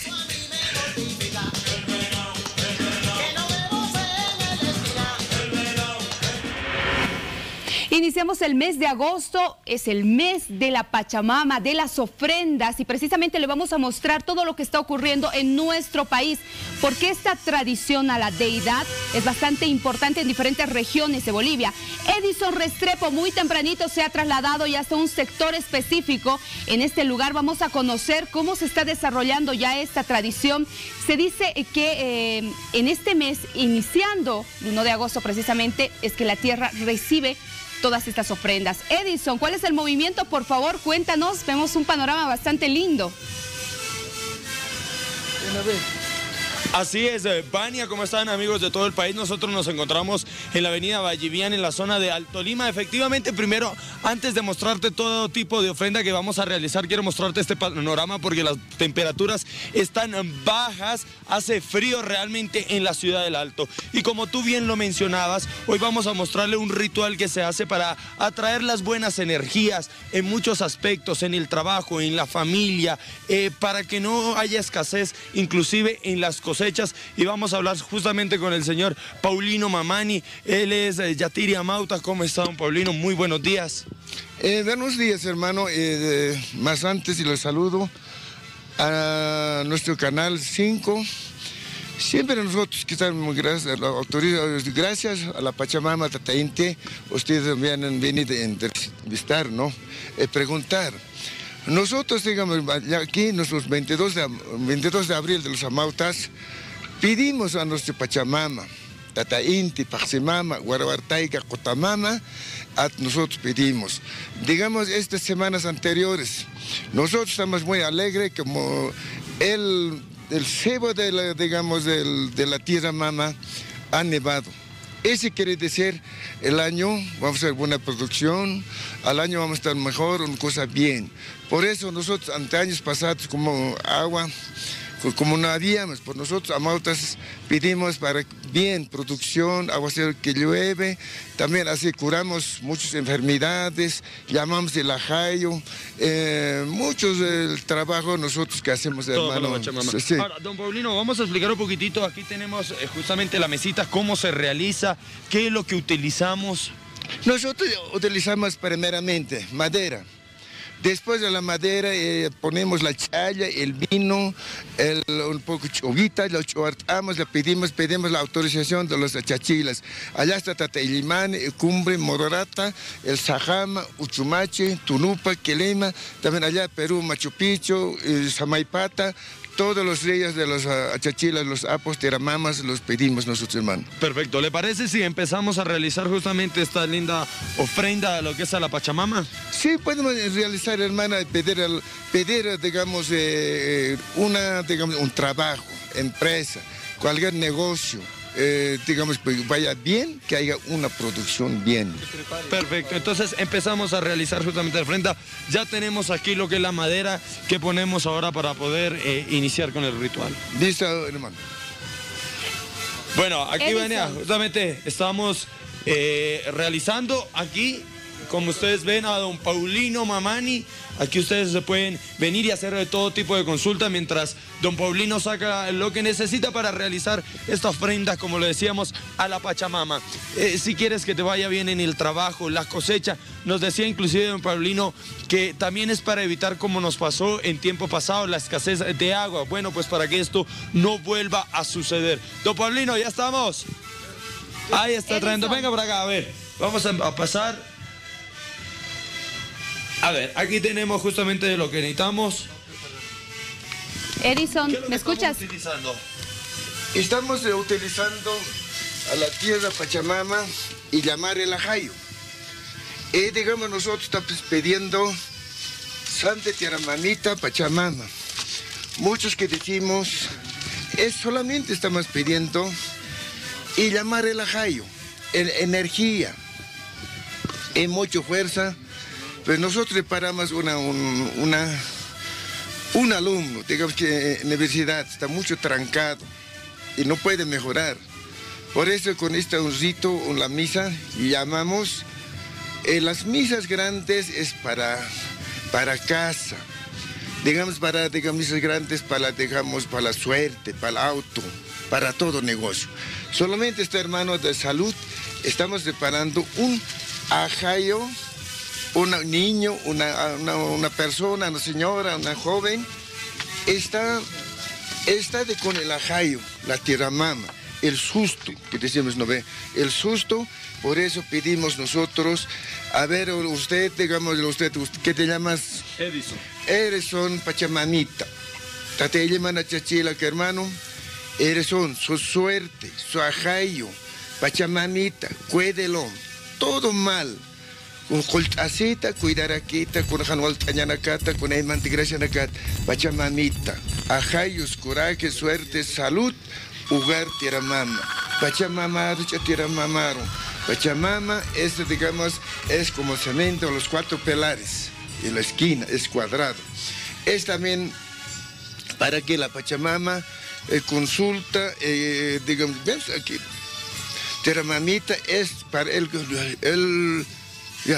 Iniciamos el mes de agosto, es el mes de la Pachamama, de las ofrendas, y precisamente le vamos a mostrar todo lo que está ocurriendo en nuestro país, porque esta tradición a la deidad es bastante importante en diferentes regiones de Bolivia. Edison Restrepo muy tempranito se ha trasladado ya hasta un sector específico. En este lugar vamos a conocer cómo se está desarrollando ya esta tradición. Se dice que en este mes, iniciando el 1 de agosto precisamente, es que la tierra recibe todas estas ofrendas. Edison, ¿cuál es el movimiento? Por favor, cuéntanos. Vemos un panorama bastante lindo. Así es, Vania, ¿cómo están amigos de todo el país? Nosotros nos encontramos en la avenida Vallivian, en la zona de Alto Lima. Efectivamente, primero, antes de mostrarte todo tipo de ofrenda que vamos a realizar, quiero mostrarte este panorama porque las temperaturas están bajas, hace frío realmente en la ciudad del Alto. Y como tú bien lo mencionabas, hoy vamos a mostrarle un ritual que se hace para atraer las buenas energías en muchos aspectos, en el trabajo, en la familia, para que no haya escasez, inclusive en las cosechas. Y vamos a hablar justamente con el señor Paulino Mamani. Él es de Yatiri Amauta. ¿Cómo está, don Paulino? Muy buenos días. Buenos días, hermano. Más antes, y los saludo a nuestro canal 5. Siempre nosotros que estamos, gracias a la autoridad, gracias a la Pachamama Tatainte, ustedes también han venido a entrevistar, ¿no? Preguntar. Nosotros, digamos, aquí, nuestros 22 de abril de los Amautas, pedimos a nuestra Pachamama, Tatainti, Paximama, Guarabartaica, Cotamama, a nosotros pedimos. Digamos, estas semanas anteriores, nosotros estamos muy alegres como el cebo de la, digamos, de la tierra mama ha nevado. Ese quiere decir, el año vamos a hacer buena producción, al año vamos a estar mejor, una cosa bien. Por eso nosotros, ante años pasados, como agua, como no habíamos, por nosotros, Amautas, pedimos para bien producción, aguacero que llueve, también así curamos muchas enfermedades, llamamos el ajayo, muchos del trabajo nosotros que hacemos, hermano. Sí. Ahora, don Paulino, vamos a explicar un poquitito, aquí tenemos justamente la mesita, cómo se realiza, qué es lo que utilizamos. Nosotros utilizamos primeramente madera. Después de la madera ponemos la chaya, el vino, un poco de chovita, lo chuartamos, le pedimos la autorización de los chachilas. Allá está Tatailimán, Cumbre, Mororata, el Sajama, Uchumache, Tunupa, Quelema, también allá Perú, Machu Picchu, Samaipata. Todos los reyes de los achachilas, los apos, teramamas, los pedimos nosotros, hermano. Perfecto. ¿Le parece si empezamos a realizar justamente esta linda ofrenda a lo que es a la Pachamama? Sí, podemos realizar, hermana, pedir digamos, un trabajo, empresa, cualquier negocio. Digamos, que vaya bien, que haya una producción bien. Perfecto, entonces empezamos a realizar justamente la ofrenda. Ya tenemos aquí lo que es la madera que ponemos ahora para poder iniciar con el ritual. Listo, hermano. Bueno, aquí venía, justamente estamos realizando aquí, como ustedes ven, a don Paulino Mamani. Aquí ustedes se pueden venir y hacer de todo tipo de consulta mientras don Paulino saca lo que necesita para realizar esta ofrenda, como le decíamos, a la Pachamama. Si quieres que te vaya bien en el trabajo, la cosecha, nos decía inclusive don Paulino que también es para evitar, como nos pasó en tiempo pasado, la escasez de agua. Bueno, pues para que esto no vuelva a suceder. Don Paulino, ¿ya estamos? Ahí está trayendo. Venga por acá, a ver. Vamos a pasar. A ver, aquí tenemos justamente lo que necesitamos. Edison, ¿me escuchas? Estamos utilizando a la tierra Pachamama y llamar el ajayo. Y digamos, nosotros estamos pidiendo Santa Tierra Mamita Pachamama. Muchos que decimos, solamente estamos pidiendo y llamar el ajayo, energía, y mucha fuerza. Pues nosotros preparamos un alumno, digamos que en la universidad está mucho trancado y no puede mejorar. Por eso con este rito, la misa, llamamos, las misas grandes es para casa, digamos, misas grandes para la suerte, para el auto, para todo negocio. Solamente este hermano de salud, estamos preparando un ajayo, un niño, una persona, una señora, una joven, está con el ajayo, la tierra mama, el susto, que decimos, ¿no ve? El susto, por eso pedimos nosotros, a ver, usted, digamos, ¿qué te llamas? Edison. Edison Pachamamita. Tate llaman a Chachila, que hermano, Edison, su suerte, su ajayo, Pachamamita, cuídelo, todo mal. Con coltacita, cuidar aquí, con janual tañanacata, con el mantigracia nacat, Pachamamita, ajayos, coraje, suerte, salud, hogar, tierra mama. Pachamama, tierra mamaro. Pachamama, digamos, es como cemento, los 4 pilares, y la esquina es cuadrado. Es también para que la Pachamama consulta, digamos, ven aquí, tierra mamita es para el ya,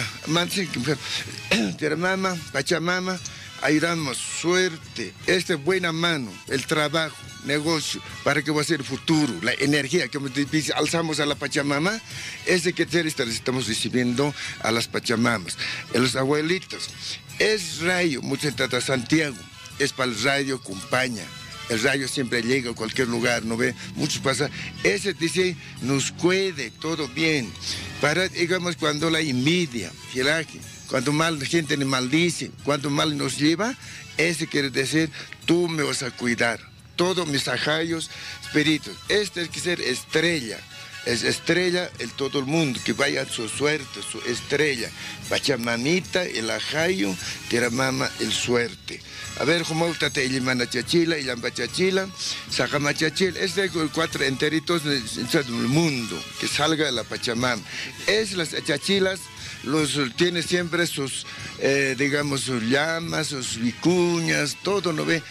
tierra mama, Pachamama, ayudamos, suerte, buena mano, el trabajo, negocio, para que va a ser el futuro, la energía que alzamos a la Pachamama, que estamos recibiendo a las Pachamamas, a los abuelitos. Es rayo, mucho trata Santiago, es para el rayo acompaña. El rayo siempre llega a cualquier lugar, ¿no ve? Muchos pasa. Ese dice, nos cuide, todo bien. Para, digamos, cuando la envidia, cuando mal la gente nos maldice, cuando mal nos lleva, ese quiere decir, tú me vas a cuidar. Todos mis ajayos, espíritus. Tiene que ser estrella. Es estrella en todo el mundo, que vaya su suerte, su estrella. Pachamamita, el ajayo, tierra mama, el suerte. A ver, ¿cómo está el manachachila, el ambachachila, sacamachachila? Es de 4 enteritos del mundo, que salga de la Pachamama. Las chachilas, tiene siempre sus, digamos, sus llamas, sus vicuñas, todo, ¿no ve?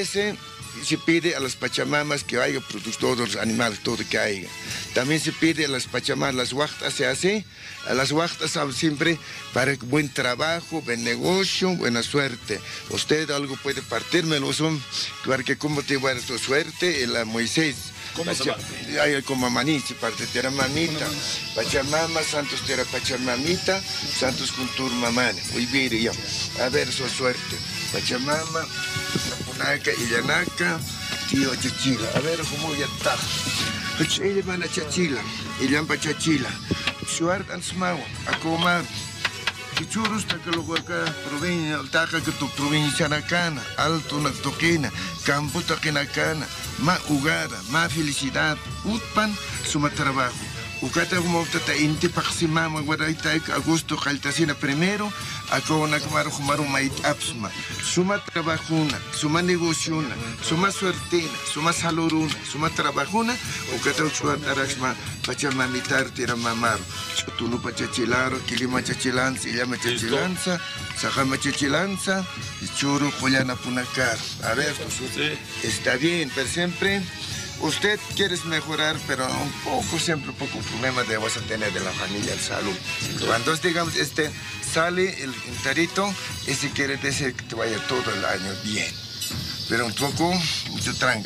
Se pide a las Pachamamas que haya todos los animales, todo que haya. También se pide a las Pachamamas, las huachtas se hace, a las huachtas siempre para buen trabajo, buen negocio, buena suerte. Usted algo puede partírmelo, para que como te va a tu suerte, la Moisés. ¿Cómo se parte? Hay como maní, se parte, tierra mamita, Pachamama, santos tierra Pachamamita, santos con turmamane. Muy bien, ya. A ver su suerte. Pachamama, Punaca, Illanaca, tío Chachila. A ver cómo ya está. Ella van a Chachila, Illampa Chachila. Suart Ansmau, Acomar. Kichurus, Tacaloguaca, provincia, Altaca, que tu provincia Nacana, Alto Nactoquena, Campo Taquenacana, más ugara, más felicidad, Utpan, suma trabajo. Ukata como tata inti paksimama guaraita agosto kaltasina primero ako nakmaro kumaro mait apsma suma trabajuna suma negociona suma suertina suma saluruna suma trabajuna ukata uchuar taraxma pachamamitar tira mamaro chutunu pachachilaro kilima chachilanza llama chachilanza sajama chachilanza y churu collana punacar. A ver, está bien, pero siempre usted quiere mejorar, pero siempre un poco problema vas a tener de la familia, el salud. Cuando digamos, sale el enterito, ese quiere decir que te vaya todo el año bien. Pero un poco, mucho tranca.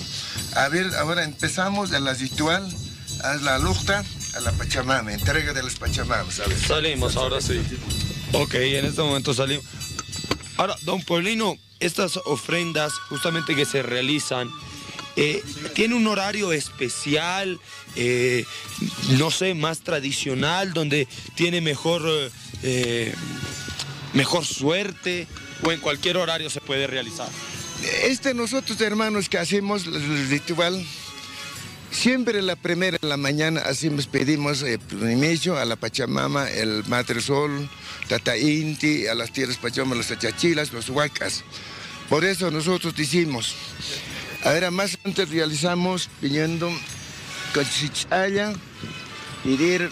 A ver, ahora empezamos en la ritual, a la luchta, a la Pachamama, entrega de las Pachamamas. Salimos, ahora sí. Ok, en este momento salimos. Ahora, don Paulino, estas ofrendas justamente que se realizan, ¿Tiene un horario especial, no sé, más tradicional, donde tiene mejor suerte, o en cualquier horario se puede realizar? Nosotros, hermanos, que hacemos el ritual, siempre la primera en la mañana hacemos, pedimos permiso a la Pachamama, el Madre Sol, Tata Inti, a las tierras Pachamama, los achachilas, los huacas. Por eso nosotros decimos, ahora más antes realizamos pidiendo cochichaya, pedir,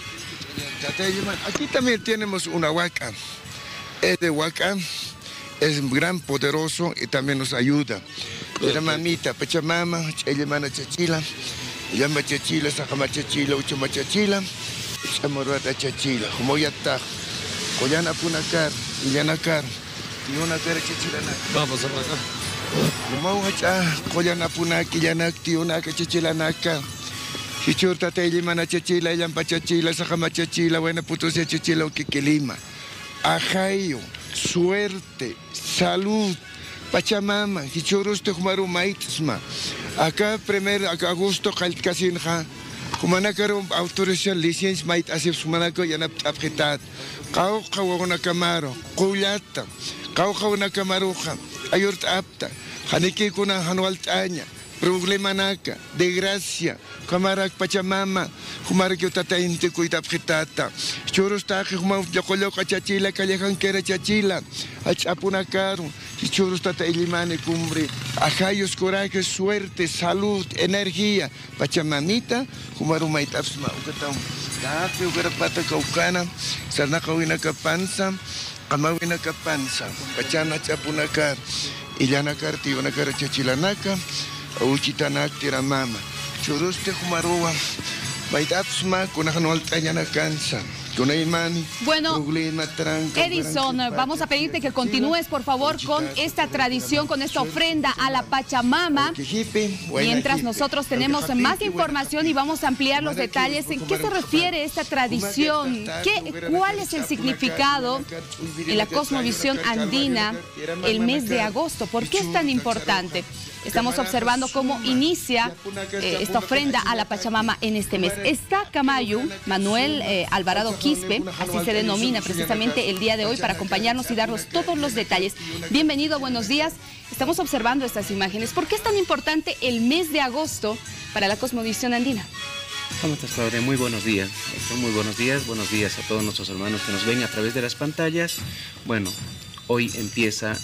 aquí también tenemos una huaca. Este huaca es gran poderoso y también nos ayuda. Era mamita, Pachamama, ella mana chachila, llama chachila, sajama chachila, uchama chachila, chamorata chachila, como ya está, collana punacar, illanakar, y una cara chachila. Vamos a acá. Como hacha, collana punak, illanak, tiunaka chachila naka. Si churta te mana chachila, llampa chachila, sajama chachila, buena putusia chachila, ukikelima. Ajayo, suerte, salud, Pachamama, Hichurus te Humaru Maitisma. Acá, primer agosto, Kalkasinja, Humanakaro, autorización, licencia, Mait Asif Sumanaco, Yanap Tapjetat, Kau Kawana Camaro, Kulata, Kau Kawana Camaruja, Ayurt Apta, Haniki Kuna Hanualtaña, problema naka, desgracia, Kamarak Pachamama, Humarak Tata Inti Kuitapjetata, Churus Taji, Humau Yokoloka Chachila, Callejan Kera Chachila, Achapunakaru, Churus Tata Ilimane Cumbre, Ajayos, coraje, suerte, salud, energía, Pachamamita, Humaru Maitapsma, Ukatam, Tapi, Ukarapata Kaukana, Sarnakawina Kapansa, Kamawina Kapansa, Pachana Chapunakar, Illanakar, Tionakar Chachilanaka, Uchitanак Tiramama, Churuste Humarua, Baitapsma, Kunahanualtayana Kansa. Bueno, Edison, vamos a pedirte que continúes, por favor, con esta tradición, con esta ofrenda a la Pachamama. Mientras nosotros tenemos más información y vamos a ampliar los detalles. ¿En qué se refiere esta tradición? ¿Cuál es el significado en la cosmovisión andina el mes de agosto? ¿Por qué es tan importante? Estamos observando cómo inicia esta ofrenda a la Pachamama en este mes. Está Camayu, Manuel Alvarado Quispe, así se denomina precisamente el día de hoy, para acompañarnos y darnos todos los detalles. Bienvenido, buenos días. Estamos observando estas imágenes. ¿Por qué es tan importante el mes de agosto para la cosmovisión andina? ¿Cómo estás, Claudia? Muy buenos días. Muy buenos días a todos nuestros hermanos que nos ven a través de las pantallas. Bueno, hoy empieza...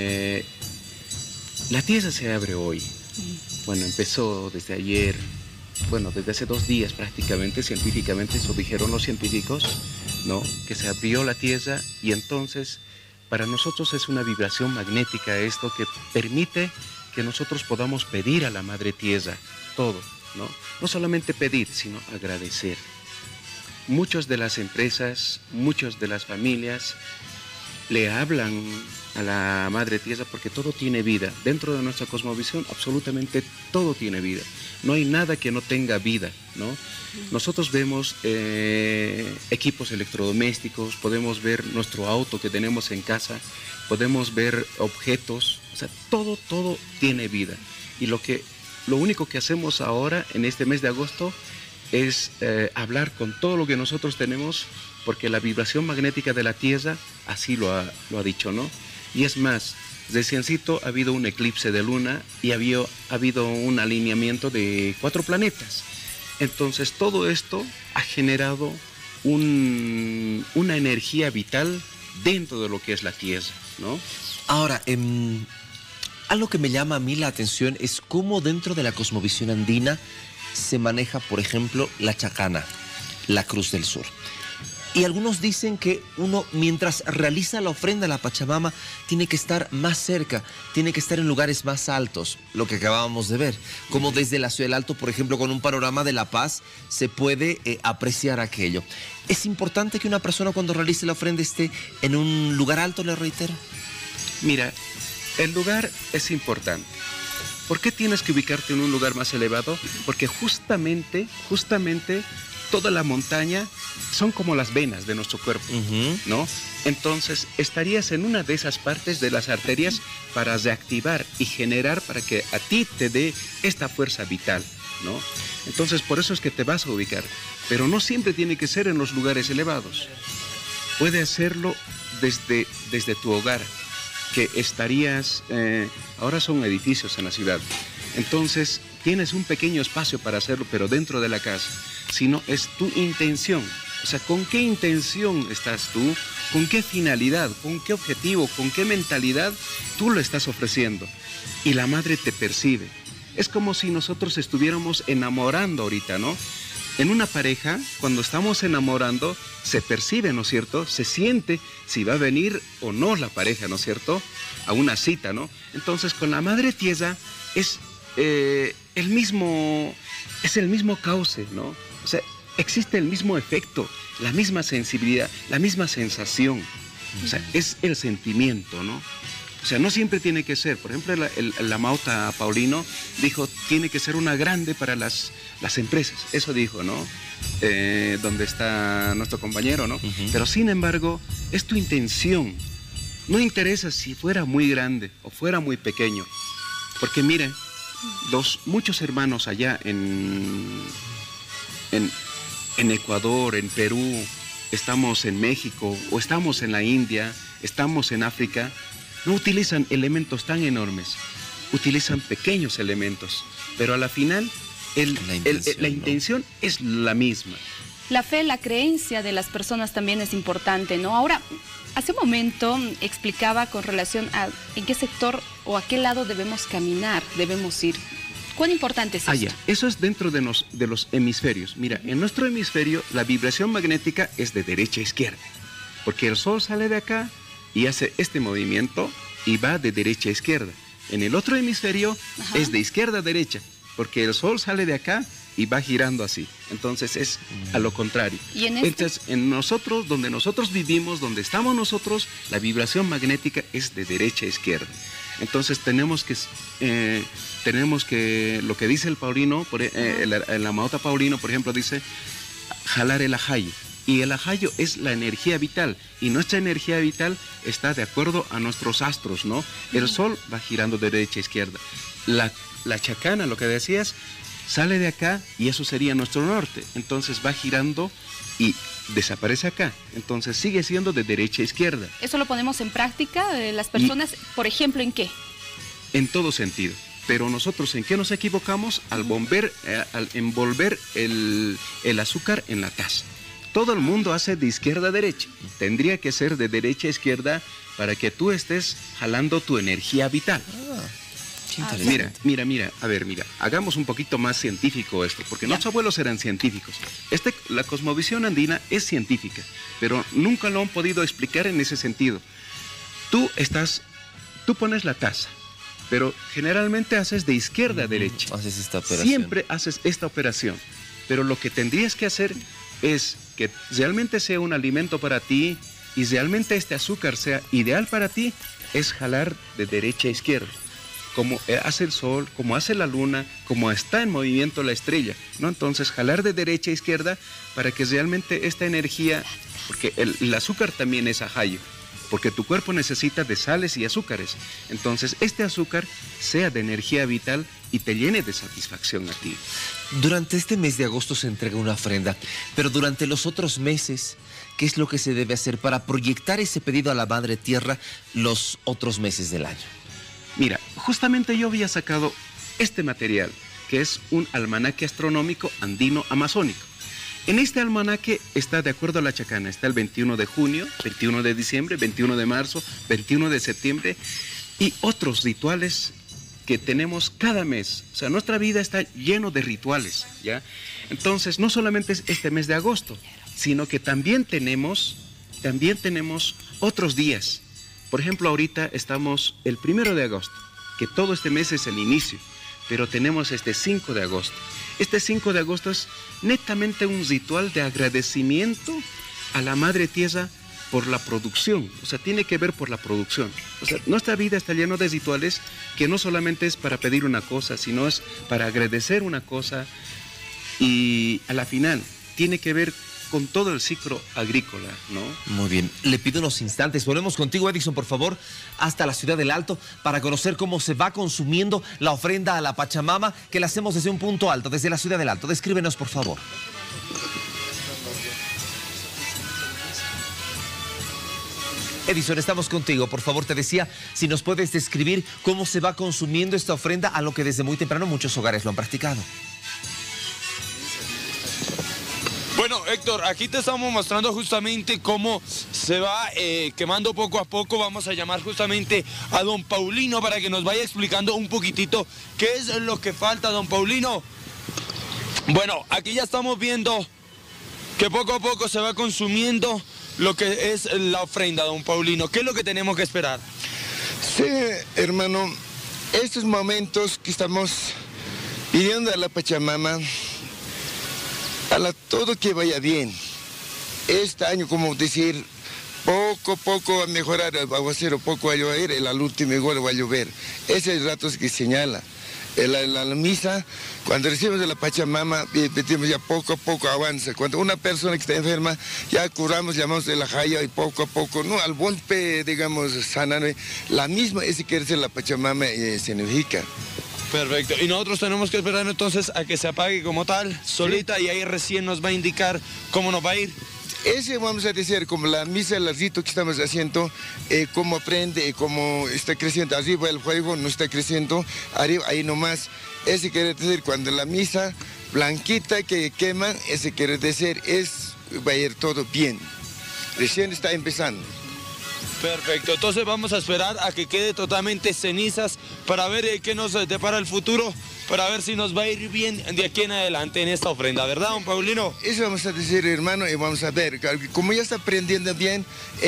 La tierra se abre hoy. Bueno, empezó desde ayer, bueno, desde hace 2 días prácticamente, científicamente, eso dijeron los científicos, ¿no? Que se abrió la tierra y entonces para nosotros es una vibración magnética esto que permite que nosotros podamos pedir a la Madre Tierra todo, ¿no? No solamente pedir, sino agradecer. Muchas de las empresas, muchas de las familias le hablan a la Madre Tierra porque todo tiene vida. Dentro de nuestra cosmovisión absolutamente todo tiene vida. No hay nada que no tenga vida, ¿no? Nosotros vemos equipos electrodomésticos, podemos ver nuestro auto que tenemos en casa, podemos ver objetos, o sea, todo tiene vida. Y lo único que hacemos ahora en este mes de agosto es hablar con todo lo que nosotros tenemos, porque la vibración magnética de la Tierra así lo ha dicho, ¿no? Y es más, reciencito ha habido un eclipse de luna y ha habido un alineamiento de 4 planetas. Entonces todo esto ha generado una energía vital dentro de lo que es la Tierra, ¿no? Ahora, algo que me llama a mí la atención es cómo dentro de la cosmovisión andina se maneja, por ejemplo, la chacana, la Cruz del Sur. Y algunos dicen que uno, mientras realiza la ofrenda a la Pachamama, tiene que estar más cerca, tiene que estar en lugares más altos, lo que acabábamos de ver. Como desde la Ciudad del Alto, por ejemplo, con un panorama de La Paz, se puede apreciar aquello. ¿Es importante que una persona cuando realice la ofrenda esté en un lugar alto, le reitero? Mira, el lugar es importante. ¿Por qué tienes que ubicarte en un lugar más elevado? Porque justamente toda la montaña son como las venas de nuestro cuerpo, ¿no? Entonces, estarías en una de esas partes de las arterias para reactivar y generar para que a ti te dé esta fuerza vital, ¿no? Entonces, por eso es que te vas a ubicar. Pero no siempre tiene que ser en los lugares elevados. Puede hacerlo desde tu hogar, que estarías... ahora son edificios en la ciudad. Entonces, tienes un pequeño espacio para hacerlo, pero dentro de la casa. Sino es tu intención. O sea, ¿con qué intención estás tú? ¿Con qué finalidad? ¿Con qué objetivo? ¿Con qué mentalidad tú lo estás ofreciendo? Y la madre te percibe. Es como si nosotros estuviéramos enamorando ahorita, ¿no? En una pareja, cuando estamos enamorando, se percibe, ¿no es cierto? Se siente si va a venir o no la pareja, ¿no es cierto? A una cita, ¿no? Entonces, con la madre tierra es el mismo cauce, ¿no? O sea, existe el mismo efecto, la misma sensibilidad, la misma sensación. O sea, es el sentimiento, ¿no? O sea, no siempre tiene que ser. Por ejemplo, la Mauta Paulino dijo, tiene que ser una grande para las empresas. Eso dijo, ¿no? Donde está nuestro compañero, ¿no? Pero sin embargo, es tu intención. No interesa si fuera muy grande o fuera muy pequeño. Porque miren, muchos hermanos allá en Ecuador, en Perú, estamos en México o estamos en la India, estamos en África, no utilizan elementos tan enormes, utilizan pequeños elementos, pero a la final la intención es la misma. La fe, la creencia de las personas también es importante, ¿no? Ahora, hace un momento explicaba con relación a en qué sector o a qué lado debemos caminar, debemos ir. ¿Cuán importante es esto? Eso es dentro de los hemisferios. Mira, en nuestro hemisferio la vibración magnética es de derecha a izquierda, porque el Sol sale de acá y hace este movimiento y va de derecha a izquierda. En el otro hemisferio es de izquierda a derecha, porque el Sol sale de acá y va girando así. Entonces es a lo contrario. ¿Y Entonces, en nosotros, donde nosotros vivimos, donde estamos nosotros, la vibración magnética es de derecha a izquierda. Entonces tenemos que lo que dice el Paulino, el Amauta Paulino, por ejemplo, dice jalar el ajayo. Y el ajayo es la energía vital, y nuestra energía vital está de acuerdo a nuestros astros, ¿no? El Sol va girando de derecha a izquierda. La chacana, lo que decías, sale de acá y eso sería nuestro norte. Entonces va girando y desaparece acá. Entonces sigue siendo de derecha a izquierda. ¿Eso lo ponemos en práctica? Las personas, por ejemplo, ¿en qué? En todo sentido. Pero nosotros, ¿en qué nos equivocamos? Al envolver el azúcar en la taza. Todo el mundo hace de izquierda a derecha. Tendría que ser de derecha a izquierda para que tú estés jalando tu energía vital. Mira, a ver, hagamos un poquito más científico esto, porque nuestros abuelos eran científicos. La cosmovisión andina es científica, pero nunca lo han podido explicar en ese sentido. Tú pones la taza, pero generalmente haces de izquierda a derecha. Haces esta operación. Siempre haces esta operación, pero lo que tendrías que hacer es que realmente sea un alimento para ti y realmente este azúcar sea ideal para ti, es jalar de derecha a izquierda. Como hace el Sol, como hace la Luna, como está en movimiento la estrella, ¿no? Entonces, jalar de derecha a izquierda para que realmente esta energía, porque el azúcar también es ajayo, porque tu cuerpo necesita de sales y azúcares. Entonces, este azúcar sea de energía vital y te llene de satisfacción a ti. Durante este mes de agosto se entrega una ofrenda, pero durante los otros meses, ¿qué es lo que se debe hacer para proyectar ese pedido a la Madre Tierra los otros meses del año? Mira, justamente yo había sacado este material, que es un almanaque astronómico andino amazónico. En este almanaque está, de acuerdo a la chacana, está el 21 de junio, 21 de diciembre, 21 de marzo, 21 de septiembre y otros rituales que tenemos cada mes. O sea, nuestra vida está lleno de rituales, ¿ya? Entonces, no solamente es este mes de agosto, sino que también tenemos otros días. Por ejemplo, ahorita estamos el 1 de agosto, que todo este mes es el inicio, pero tenemos este 5 de agosto. Este 5 de agosto es netamente un ritual de agradecimiento a la Madre Tierra por la producción, o sea, tiene que ver por la producción. O sea, nuestra vida está llena de rituales que no solamente es para pedir una cosa, sino es para agradecer una cosa y a la final tiene que ver con todo el ciclo agrícola, ¿no? Muy bien, le pido unos instantes. Volvemos contigo, Edison, por favor, hasta la ciudad del Alto para conocer cómo se va consumiendo la ofrenda a la Pachamama, que la hacemos desde un punto alto, desde la ciudad del Alto. Descríbenos, por favor. Edison, estamos contigo. Por favor, te decía, si nos puedes describir cómo se va consumiendo esta ofrenda, a lo que desde muy temprano muchos hogares lo han practicado. Bueno, Héctor, aquí te estamos mostrando justamente cómo se va quemando poco a poco. Vamos a llamar justamente a don Paulino para que nos vaya explicando un poquitito qué es lo que falta, don Paulino. Bueno, aquí ya estamos viendo que poco a poco se va consumiendo lo que es la ofrenda, don Paulino. ¿Qué es lo que tenemos que esperar? Sí, hermano, estos momentos que estamos pidiendo a la Pachamama, todo que vaya bien. Este año, como decir, poco a poco va a mejorar el aguacero, poco va a llover, el último igual va a llover. Ese es el rato que señala. La misa, cuando recibimos de la Pachamama, pedimos ya poco a poco avanza. Cuando una persona que está enferma, ya curamos, llamamos de la jaya y poco a poco, no al golpe, digamos, sanar. La misma es que quiere ser la Pachamama significa. Perfecto. Y nosotros tenemos que esperar entonces a que se apague como tal, solita, y ahí recién nos va a indicar cómo nos va a ir. Ese vamos a decir, como la misa, el rito que estamos haciendo, cómo aprende, cómo está creciendo. Arriba el fuego no está creciendo, arriba, ahí nomás. Ese quiere decir, cuando la misa blanquita que queman, ese quiere decir, va a ir todo bien. Recién está empezando. Perfecto, entonces vamos a esperar a que quede totalmente cenizas para ver qué nos depara el futuro, para ver si nos va a ir bien de aquí en adelante en esta ofrenda, ¿verdad, don Paulino? Eso vamos a decir, hermano, y vamos a ver, como ya está aprendiendo bien,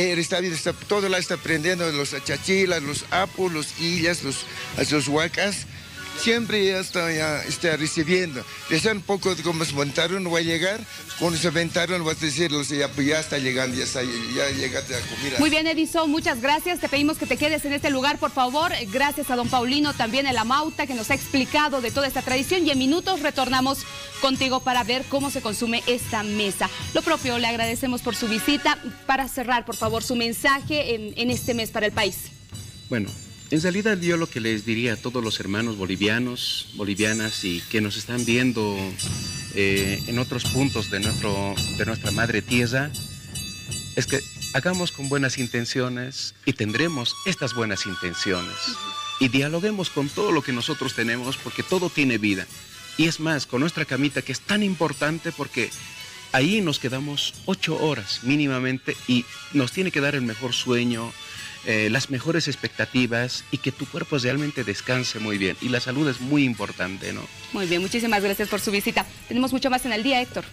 todo lado está aprendiendo, los achachilas, los apos, los illas, los huacas, siempre ya está recibiendo. Recién un poco como se montaron, va a llegar, cuando se aventaron, vas a decir, ya está llegando, ya llegaste a comida. Muy bien, Edison, muchas gracias. Te pedimos que te quedes en este lugar, por favor. Gracias a don Paulino, también el Amauta, que nos ha explicado de toda esta tradición. Y en minutos retornamos contigo para ver cómo se consume esta mesa. Lo propio, le agradecemos por su visita. Para cerrar, por favor, su mensaje en este mes para el país. Bueno, en realidad yo lo que les diría a todos los hermanos bolivianos, bolivianas y que nos están viendo en otros puntos de nuestra madre tierra, es que hagamos con buenas intenciones y tendremos estas buenas intenciones. Y dialoguemos con todo lo que nosotros tenemos, porque todo tiene vida. Y es más, con nuestra camita, que es tan importante porque ahí nos quedamos 8 horas mínimamente y nos tiene que dar el mejor sueño, las mejores expectativas y que tu cuerpo realmente descanse muy bien. Y la salud es muy importante, ¿no? Muy bien, muchísimas gracias por su visita. Tenemos mucho más en el día, Héctor.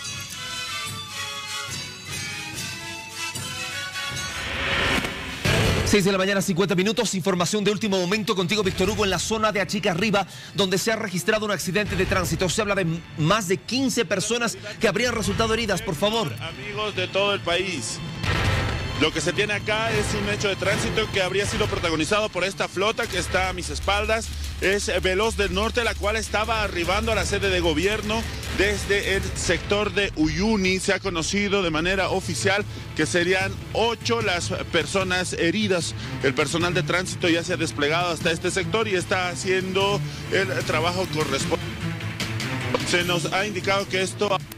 Seis de la mañana, 50 minutos, información de último momento contigo, Víctor Hugo, en la zona de Achica Arriba, donde se ha registrado un accidente de tránsito. Se habla de más de 15 personas que habrían resultado heridas, por favor. Amigos de todo el país, lo que se tiene acá es un hecho de tránsito que habría sido protagonizado por esta flota que está a mis espaldas. Es Veloz del Norte, la cual estaba arribando a la sede de gobierno desde el sector de Uyuni. Se ha conocido de manera oficial que serían 8 las personas heridas. El personal de tránsito ya se ha desplegado hasta este sector y está haciendo el trabajo correspondiente. Se nos ha indicado que esto a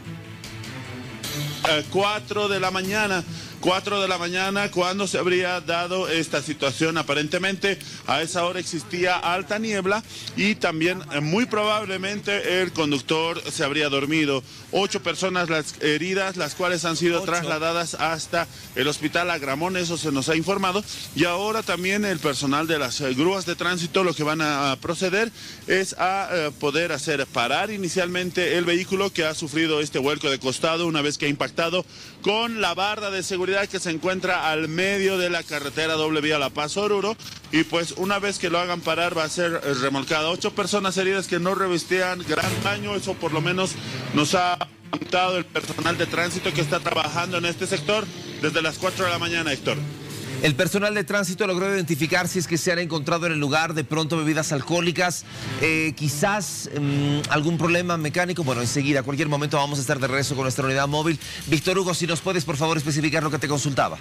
4 de la mañana, cuando se habría dado esta situación. Aparentemente a esa hora existía alta niebla y también muy probablemente el conductor se habría dormido. 8 personas las heridas, las cuales han sido trasladadas hasta el hospital Agramón, eso se nos ha informado. Y ahora también el personal de las grúas de tránsito lo que van a proceder es a poder hacer parar inicialmente el vehículo que ha sufrido este vuelco de costado una vez que ha impactado con la barda de seguridad que se encuentra al medio de la carretera doble vía La Paz Oruro, y pues una vez que lo hagan parar va a ser remolcada. 8 personas heridas que no revestían gran daño, eso por lo menos nos ha contado el personal de tránsito que está trabajando en este sector desde las 4 de la mañana, Héctor. El personal de tránsito logró identificar si es que se han encontrado en el lugar de pronto bebidas alcohólicas, quizás algún problema mecánico. Bueno, enseguida, a cualquier momento vamos a estar de regreso con nuestra unidad móvil. Víctor Hugo, si nos puedes por favor especificar lo que te consultaba.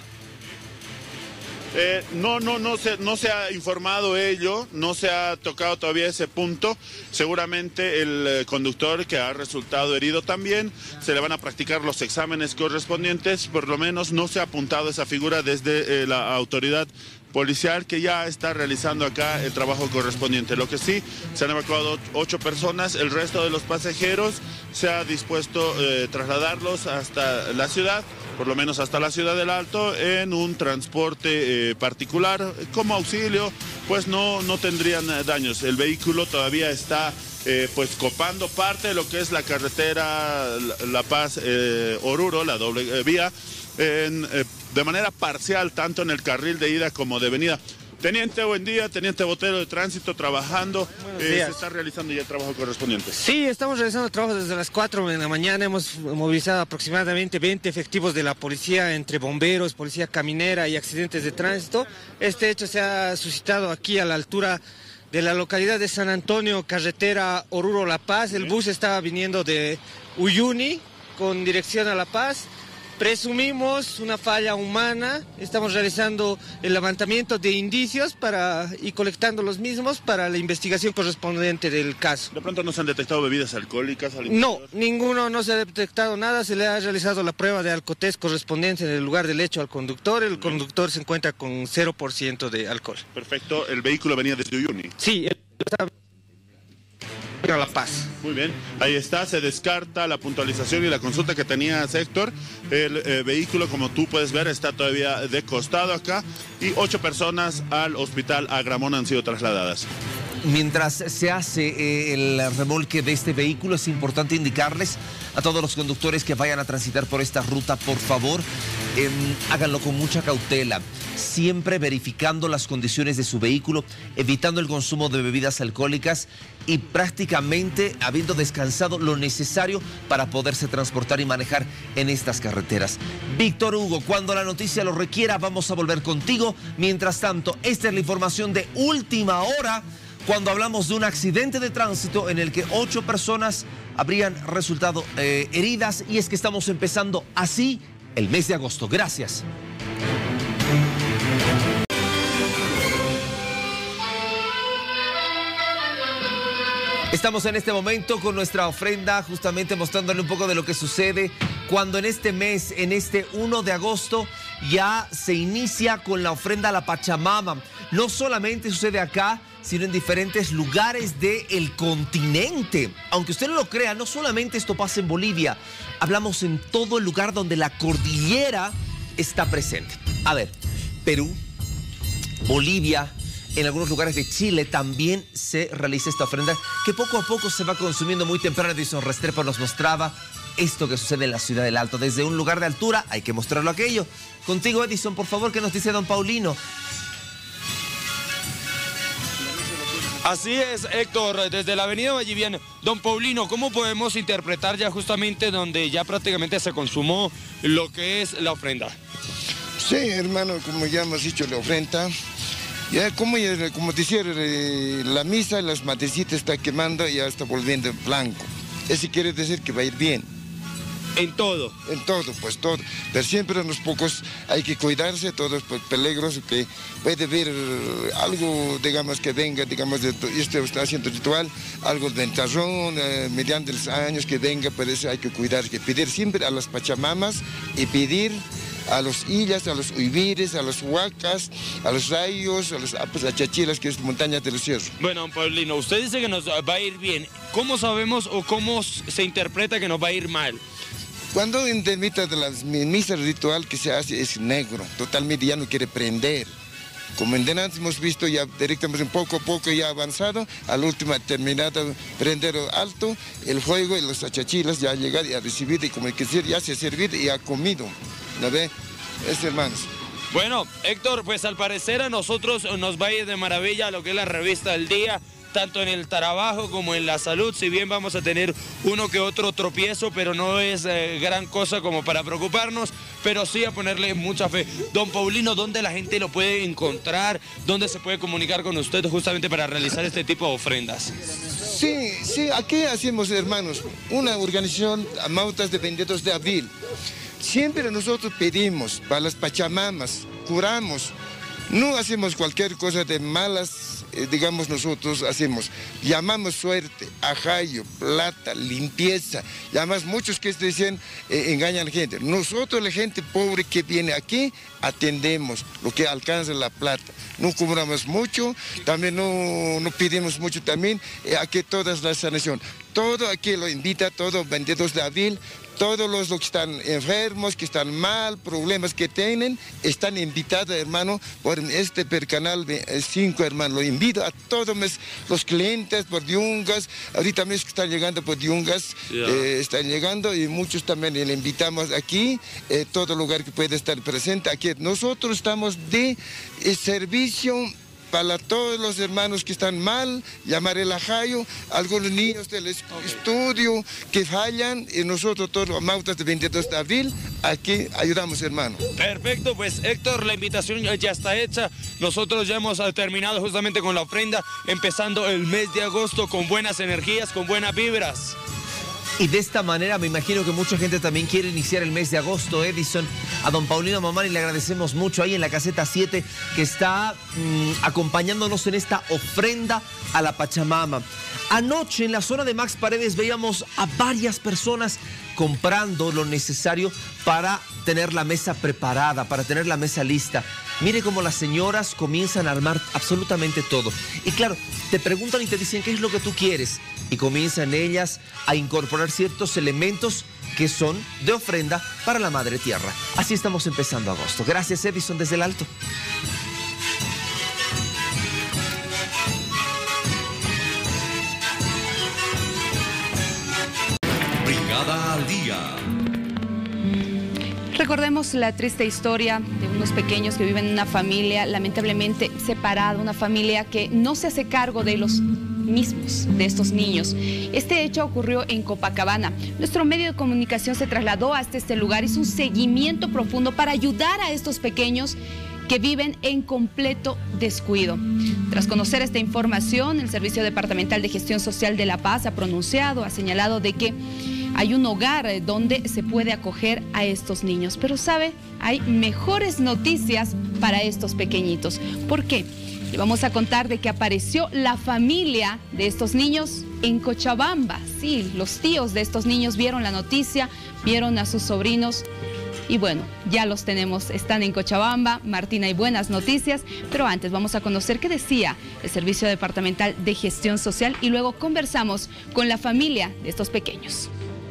No se ha informado ello, no se ha tocado todavía ese punto. Seguramente el conductor, que ha resultado herido también, se le van a practicar los exámenes correspondientes. Por lo menos no se ha apuntado esa figura desde la autoridad policial, que ya está realizando acá el trabajo correspondiente. Lo que sí, se han evacuado 8 personas, el resto de los pasajeros se ha dispuesto trasladarlos hasta la ciudad, por lo menos hasta la ciudad del Alto, en un transporte particular. Como auxilio, pues no tendrían daños. El vehículo todavía está pues copando parte de lo que es la carretera La Paz Oruro, la doble vía, de manera parcial, tanto en el carril de ida como de venida. Teniente, buen día. Teniente Botero de Tránsito trabajando. Se está realizando ya el trabajo correspondiente. Sí, estamos realizando el trabajo desde las 4 de la mañana. Hemos movilizado aproximadamente 20 efectivos de la policía, entre bomberos, policía caminera y accidentes de tránsito. Este hecho se ha suscitado aquí a la altura de la localidad de San Antonio, carretera Oruro-La Paz. El bus estaba viniendo de Uyuni con dirección a La Paz. Presumimos una falla humana. Estamos realizando el levantamiento de indicios y colectando los mismos para la investigación correspondiente del caso. ¿De pronto no se han detectado bebidas alcohólicas al interior? No, ninguno, no se ha detectado nada. Se le ha realizado la prueba de alcotés correspondiente en el lugar del hecho al conductor. El conductor se encuentra con 0% de alcohol. Perfecto. ¿El vehículo venía desde Uyuni? Sí, a La Paz. Muy bien, ahí está, se descarta la puntualización y la consulta que tenía Héctor. El vehículo, como tú puedes ver, está todavía de costado acá y 8 personas al hospital Agramón han sido trasladadas. Mientras se hace el remolque de este vehículo, es importante indicarles a todos los conductores que vayan a transitar por esta ruta, por favor, háganlo con mucha cautela, siempre verificando las condiciones de su vehículo, evitando el consumo de bebidas alcohólicas y prácticamente habiendo descansado lo necesario para poderse transportar y manejar en estas carreteras. Víctor Hugo, cuando la noticia lo requiera, vamos a volver contigo. Mientras tanto, esta es la información de última hora, cuando hablamos de un accidente de tránsito en el que 8 personas habrían resultado heridas, y es que estamos empezando así el mes de agosto. Gracias. Estamos en este momento con nuestra ofrenda, justamente mostrándole un poco de lo que sucede cuando en este mes, en este 1 de agosto, ya se inicia con la ofrenda a la Pachamama. No solamente sucede acá, sino en diferentes lugares del continente. Aunque usted no lo crea, no solamente esto pasa en Bolivia, hablamos en todo el lugar donde la cordillera está presente. A ver, Perú, Bolivia, en algunos lugares de Chile también se realiza esta ofrenda que poco a poco se va consumiendo muy temprano. Edison Restrepo nos mostraba esto que sucede en la ciudad del Alto. Desde un lugar de altura hay que mostrarlo aquello. Contigo, Edison, por favor, ¿qué nos dice don Paulino? Así es, Héctor, desde la avenida Valliviana. Don Paulino, ¿cómo podemos interpretar ya justamente donde ya prácticamente se consumó lo que es la ofrenda? Sí, hermano, como ya hemos dicho, la ofrenda, ya como decía, la misa, las matecitas está quemando y ya está volviendo en blanco. Eso quiere decir que va a ir bien. ¿En todo? En todo, pues todo. Pero siempre en los pocos hay que cuidarse, todo es peligroso, que puede haber algo, digamos, que venga, digamos, esto está haciendo ritual, algo de ventarrón, mediante los años que venga, por eso hay que cuidar, que pedir siempre a las pachamamas y pedir a los illas, a los uibires, a los huacas, a los rayos, a los achachilas, que es montaña de los cielos. Bueno, don Paulino, usted dice que nos va a ir bien. ¿Cómo sabemos o cómo se interpreta que nos va a ir mal? Cuando en mitad de la misa ritual que se hace es negro, totalmente ya no quiere prender. Como en delante hemos visto ya directamente poco a poco ya avanzado, al último terminado prender alto, el fuego y los achachilas ya ha llegado y ha recibido y como hay que decir, ya se ha servido y ha comido. ¿No ve? Es, hermanos. Bueno, Héctor, pues al parecer a nosotros nos va a ir de maravilla lo que es la revista del día. tanto en el trabajo como en la salud. Si bien vamos a tener uno que otro tropiezo, pero no es gran cosa como para preocuparnos, pero sí a ponerle mucha fe. Don Paulino, ¿dónde la gente lo puede encontrar? ¿Dónde se puede comunicar con usted justamente para realizar este tipo de ofrendas? Sí, aquí hacemos, hermanos, una organización Amautas de 22 de abril. Siempre nosotros pedimos para las Pachamamas, curamos, no hacemos cualquier cosa de malas, digamos nosotros hacemos, llamamos suerte, ajayo, plata, limpieza, y además muchos que dicen engañan a la gente. Nosotros la gente pobre que viene aquí atendemos lo que alcanza la plata, no cobramos mucho, también no pedimos mucho también, aquí todas las sanación. Todo aquí lo invita, todo 22 de abril, todos los que están enfermos, que están mal, problemas que tienen, están invitados, hermano, por este per canal 5, hermano. Lo invito a todos los clientes por Yungas, ahorita mismo que están llegando por Yungas, están llegando y muchos también le invitamos aquí, todo lugar que puede estar presente. Aquí nosotros estamos de servicio para todos los hermanos que están mal, llamar el ajayo, algunos niños del estudio que fallan, y nosotros todos los Amautas de 22 de abril, aquí ayudamos, hermano. Perfecto, pues Héctor, la invitación ya está hecha. Nosotros ya hemos terminado justamente con la ofrenda, empezando el mes de agosto con buenas energías, con buenas vibras. Y de esta manera me imagino que mucha gente también quiere iniciar el mes de agosto, Edison. A don Paulino Mamani le agradecemos mucho ahí en la caseta 7 que está acompañándonos en esta ofrenda a la Pachamama. Anoche en la zona de Max Paredes veíamos a varias personas comprando lo necesario para tener la mesa preparada, para tener la mesa lista. Mire cómo las señoras comienzan a armar absolutamente todo. Y claro, te preguntan y te dicen qué es lo que tú quieres. Y comienzan ellas a incorporar ciertos elementos que son de ofrenda para la Madre Tierra. Así estamos empezando agosto. Gracias, Edison, desde el Alto. Brigada al Día. Recordemos la triste historia de unos pequeños que viven en una familia lamentablemente separada, una familia que no se hace cargo de los mismos, de estos niños. Este hecho ocurrió en Copacabana. Nuestro medio de comunicación se trasladó hasta este lugar, hizo un seguimiento profundo para ayudar a estos pequeños que viven en completo descuido. Tras conocer esta información, el Servicio Departamental de Gestión Social de La Paz ha señalado de que hay un hogar donde se puede acoger a estos niños. Pero sabe, hay mejores noticias para estos pequeñitos. ¿Por qué? Le vamos a contar de que apareció la familia de estos niños en Cochabamba. Sí, los tíos de estos niños vieron la noticia, vieron a sus sobrinos y bueno, ya los tenemos, están en Cochabamba. Martina, hay buenas noticias, pero antes vamos a conocer qué decía el Servicio Departamental de Gestión Social y luego conversamos con la familia de estos pequeños.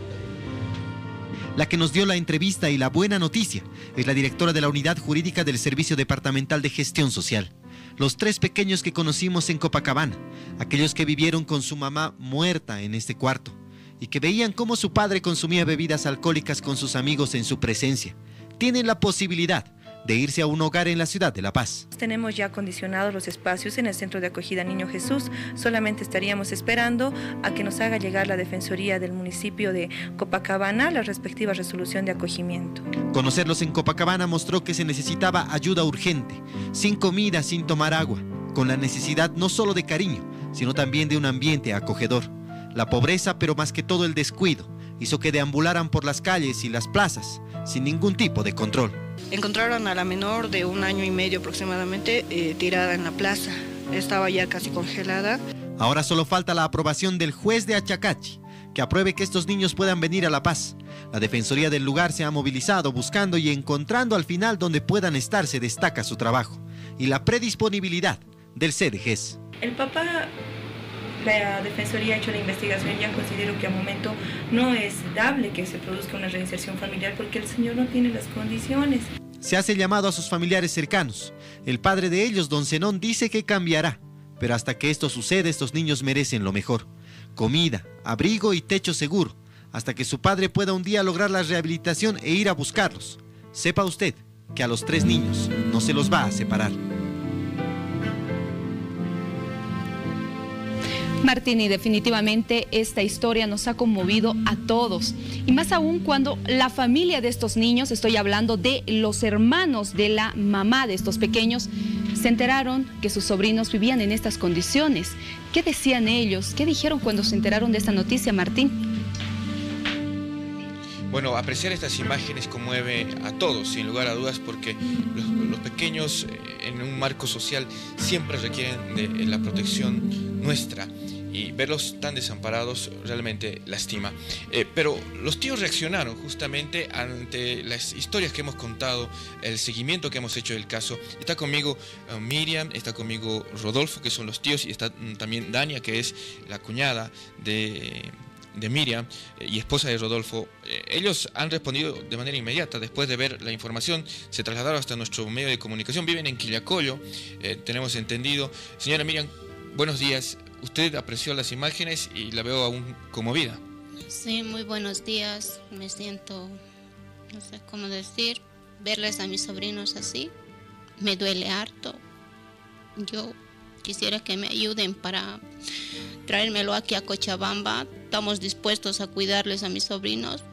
La que nos dio la entrevista y la buena noticia es la directora de la Unidad Jurídica del Servicio Departamental de Gestión Social. Los 3 pequeños que conocimos en Copacabana, aquellos que vivieron con su mamá muerta en este cuarto y que veían cómo su padre consumía bebidas alcohólicas con sus amigos en su presencia, tienen la posibilidad de irse a un hogar en la ciudad de La Paz. Tenemos ya acondicionados los espacios en el Centro de Acogida Niño Jesús. Solamente estaríamos esperando a que nos haga llegar la Defensoría del municipio de Copacabana la respectiva resolución de acogimiento. Conocerlos en Copacabana mostró que se necesitaba ayuda urgente, sin comida, sin tomar agua, con la necesidad no solo de cariño, sino también de un ambiente acogedor. La pobreza, pero más que todo el descuido, hizo que deambularan por las calles y las plazas sin ningún tipo de control. Encontraron a la menor de 1 año y medio aproximadamente tirada en la plaza. Estaba ya casi congelada. Ahora solo falta la aprobación del juez de Achacachi, que apruebe que estos niños puedan venir a La Paz. La Defensoría del lugar se ha movilizado buscando y encontrando al final donde puedan estar se destaca su trabajo y la predisponibilidad del CDGES. El papá, la Defensoría ha hecho la investigación, ya considero que al momento no es dable que se produzca una reinserción familiar porque el señor no tiene las condiciones. Se hace llamado a sus familiares cercanos. El padre de ellos, don Zenón, dice que cambiará, pero hasta que esto suceda, estos niños merecen lo mejor: comida, abrigo y techo seguro, hasta que su padre pueda un día lograr la rehabilitación e ir a buscarlos. Sepa usted que a los 3 niños no se los va a separar. Martín, y definitivamente esta historia nos ha conmovido a todos, y más aún cuando la familia de estos niños, estoy hablando de los hermanos de la mamá de estos pequeños, se enteraron que sus sobrinos vivían en estas condiciones. ¿Qué decían ellos? ¿Qué dijeron cuando se enteraron de esta noticia, Martín? Bueno, apreciar estas imágenes conmueve a todos, sin lugar a dudas, porque los pequeños en un marco social siempre requieren de la protección nuestra, y verlos tan desamparados realmente lastima. Pero los tíos reaccionaron justamente ante las historias que hemos contado, el seguimiento que hemos hecho del caso. Está conmigo Miriam, está conmigo Rodolfo, que son los tíos, y está también Dania, que es la cuñada de Miriam y esposa de Rodolfo. Ellos han respondido de manera inmediata. Después de ver la información, se trasladaron hasta nuestro medio de comunicación. Viven en Quillacollo, tenemos entendido. Señora Miriam, buenos días. Usted apreció las imágenes y la veo aún conmovida. Sí, muy buenos días. Me siento, no sé cómo decir, verles a mis sobrinos así me duele harto. Yo quisiera que me ayuden para traérmelo aquí a Cochabamba. Estamos dispuestos a cuidarles a mis sobrinos.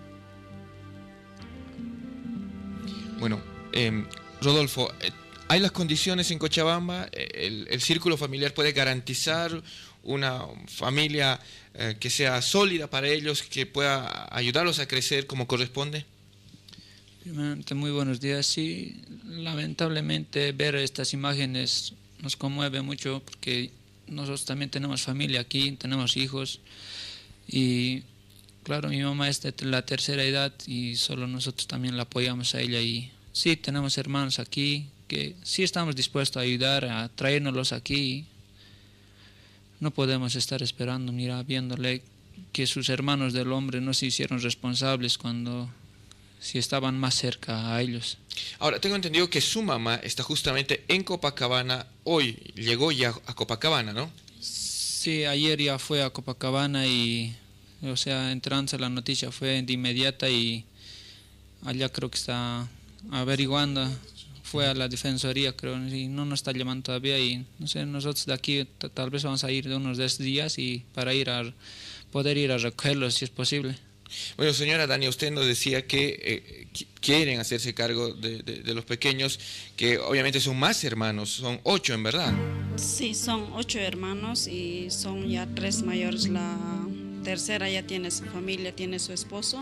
Bueno, Rodolfo, ¿hay las condiciones en Cochabamba? ¿El círculo familiar puede garantizar una familia que sea sólida para ellos, que pueda ayudarlos a crecer como corresponde? Primeramente, muy buenos días. Sí, lamentablemente ver estas imágenes nos conmueve mucho, porque nosotros también tenemos familia aquí, tenemos hijos, y claro, mi mamá es de la tercera edad y solo nosotros también la apoyamos a ella, y sí, tenemos hermanos aquí que sí estamos dispuestos a ayudar, a traérnoslos aquí. No podemos estar esperando, mira, viéndole que sus hermanos del hombre no se hicieron responsables cuando sí estaban más cerca a ellos. Ahora, tengo entendido que su mamá está justamente en Copacabana hoy. Llegó ya a Copacabana, ¿no? Sí, ayer ya fue a Copacabana y, o sea, entrando la noticia fue de inmediata, y allá creo que está averiguando. Fue a la defensoría, creo, y no nos está llamando todavía, y no sé, nosotros de aquí tal vez vamos a ir de unos 10 días y para poder ir a recogerlos si es posible. Bueno, señora Dania, usted nos decía que quieren hacerse cargo de los pequeños, que obviamente son más hermanos, son 8 en verdad. Sí, son 8 hermanos y son ya 3 mayores. La tercera ya tiene su familia, tiene su esposo,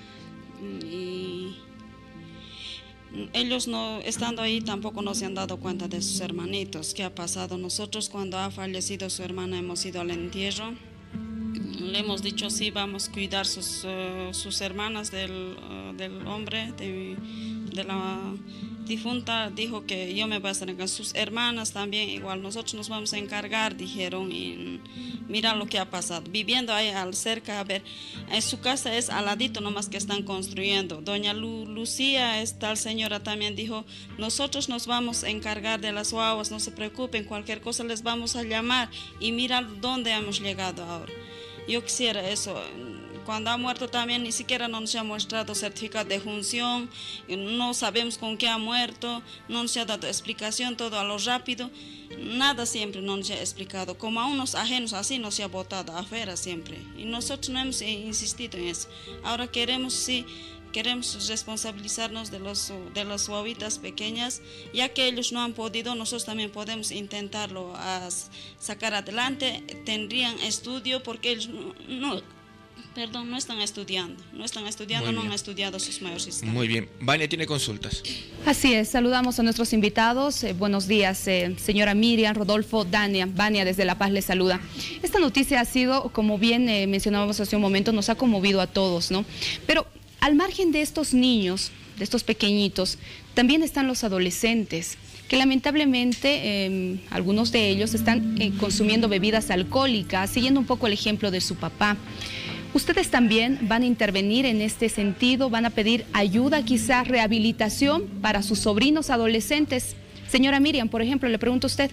y ellos no, estando ahí, tampoco no se han dado cuenta de sus hermanitos. ¿Qué ha pasado? Nosotros, cuando ha fallecido su hermana, hemos ido al entierro. Le hemos dicho, sí, vamos a cuidar sus hermanas del hombre, de la difunta. Dijo que yo me voy a hacer encargar. Sus hermanas también igual, nosotros nos vamos a encargar, dijeron. Y mira lo que ha pasado. Viviendo ahí al cerca, a ver, en su casa es al ladito nomás que están construyendo. Doña Lucía, esta señora también dijo, nosotros nos vamos a encargar de las guaguas, no se preocupen, cualquier cosa les vamos a llamar. Y mira dónde hemos llegado ahora. Yo quisiera eso. Cuando ha muerto también ni siquiera nos ha mostrado certificado de función, no sabemos con qué ha muerto, no nos ha dado explicación, todo a lo rápido, nada siempre no nos ha explicado, como a unos ajenos así nos ha botado afuera siempre, y nosotros no hemos insistido en eso. Ahora queremos responsabilizarnos de las guaguitas pequeñas, ya que ellos no han podido, nosotros también podemos intentarlo a sacar adelante. Tendrían estudio, porque ellos no están estudiando, no han estudiado sus mayores. Muy bien. Vania tiene consultas. Así es, saludamos a nuestros invitados. Buenos días, señora Miriam, Rodolfo, Dania. Vania desde La Paz les saluda. Esta noticia ha sido, como bien mencionábamos hace un momento, nos ha conmovido a todos, ¿no? Pero al margen de estos niños, de estos pequeñitos, también están los adolescentes, que lamentablemente algunos de ellos están consumiendo bebidas alcohólicas, siguiendo un poco el ejemplo de su papá. ¿Ustedes también van a intervenir en este sentido? ¿Van a pedir ayuda, quizás rehabilitación para sus sobrinos adolescentes? Señora Miriam, por ejemplo, le pregunto a usted.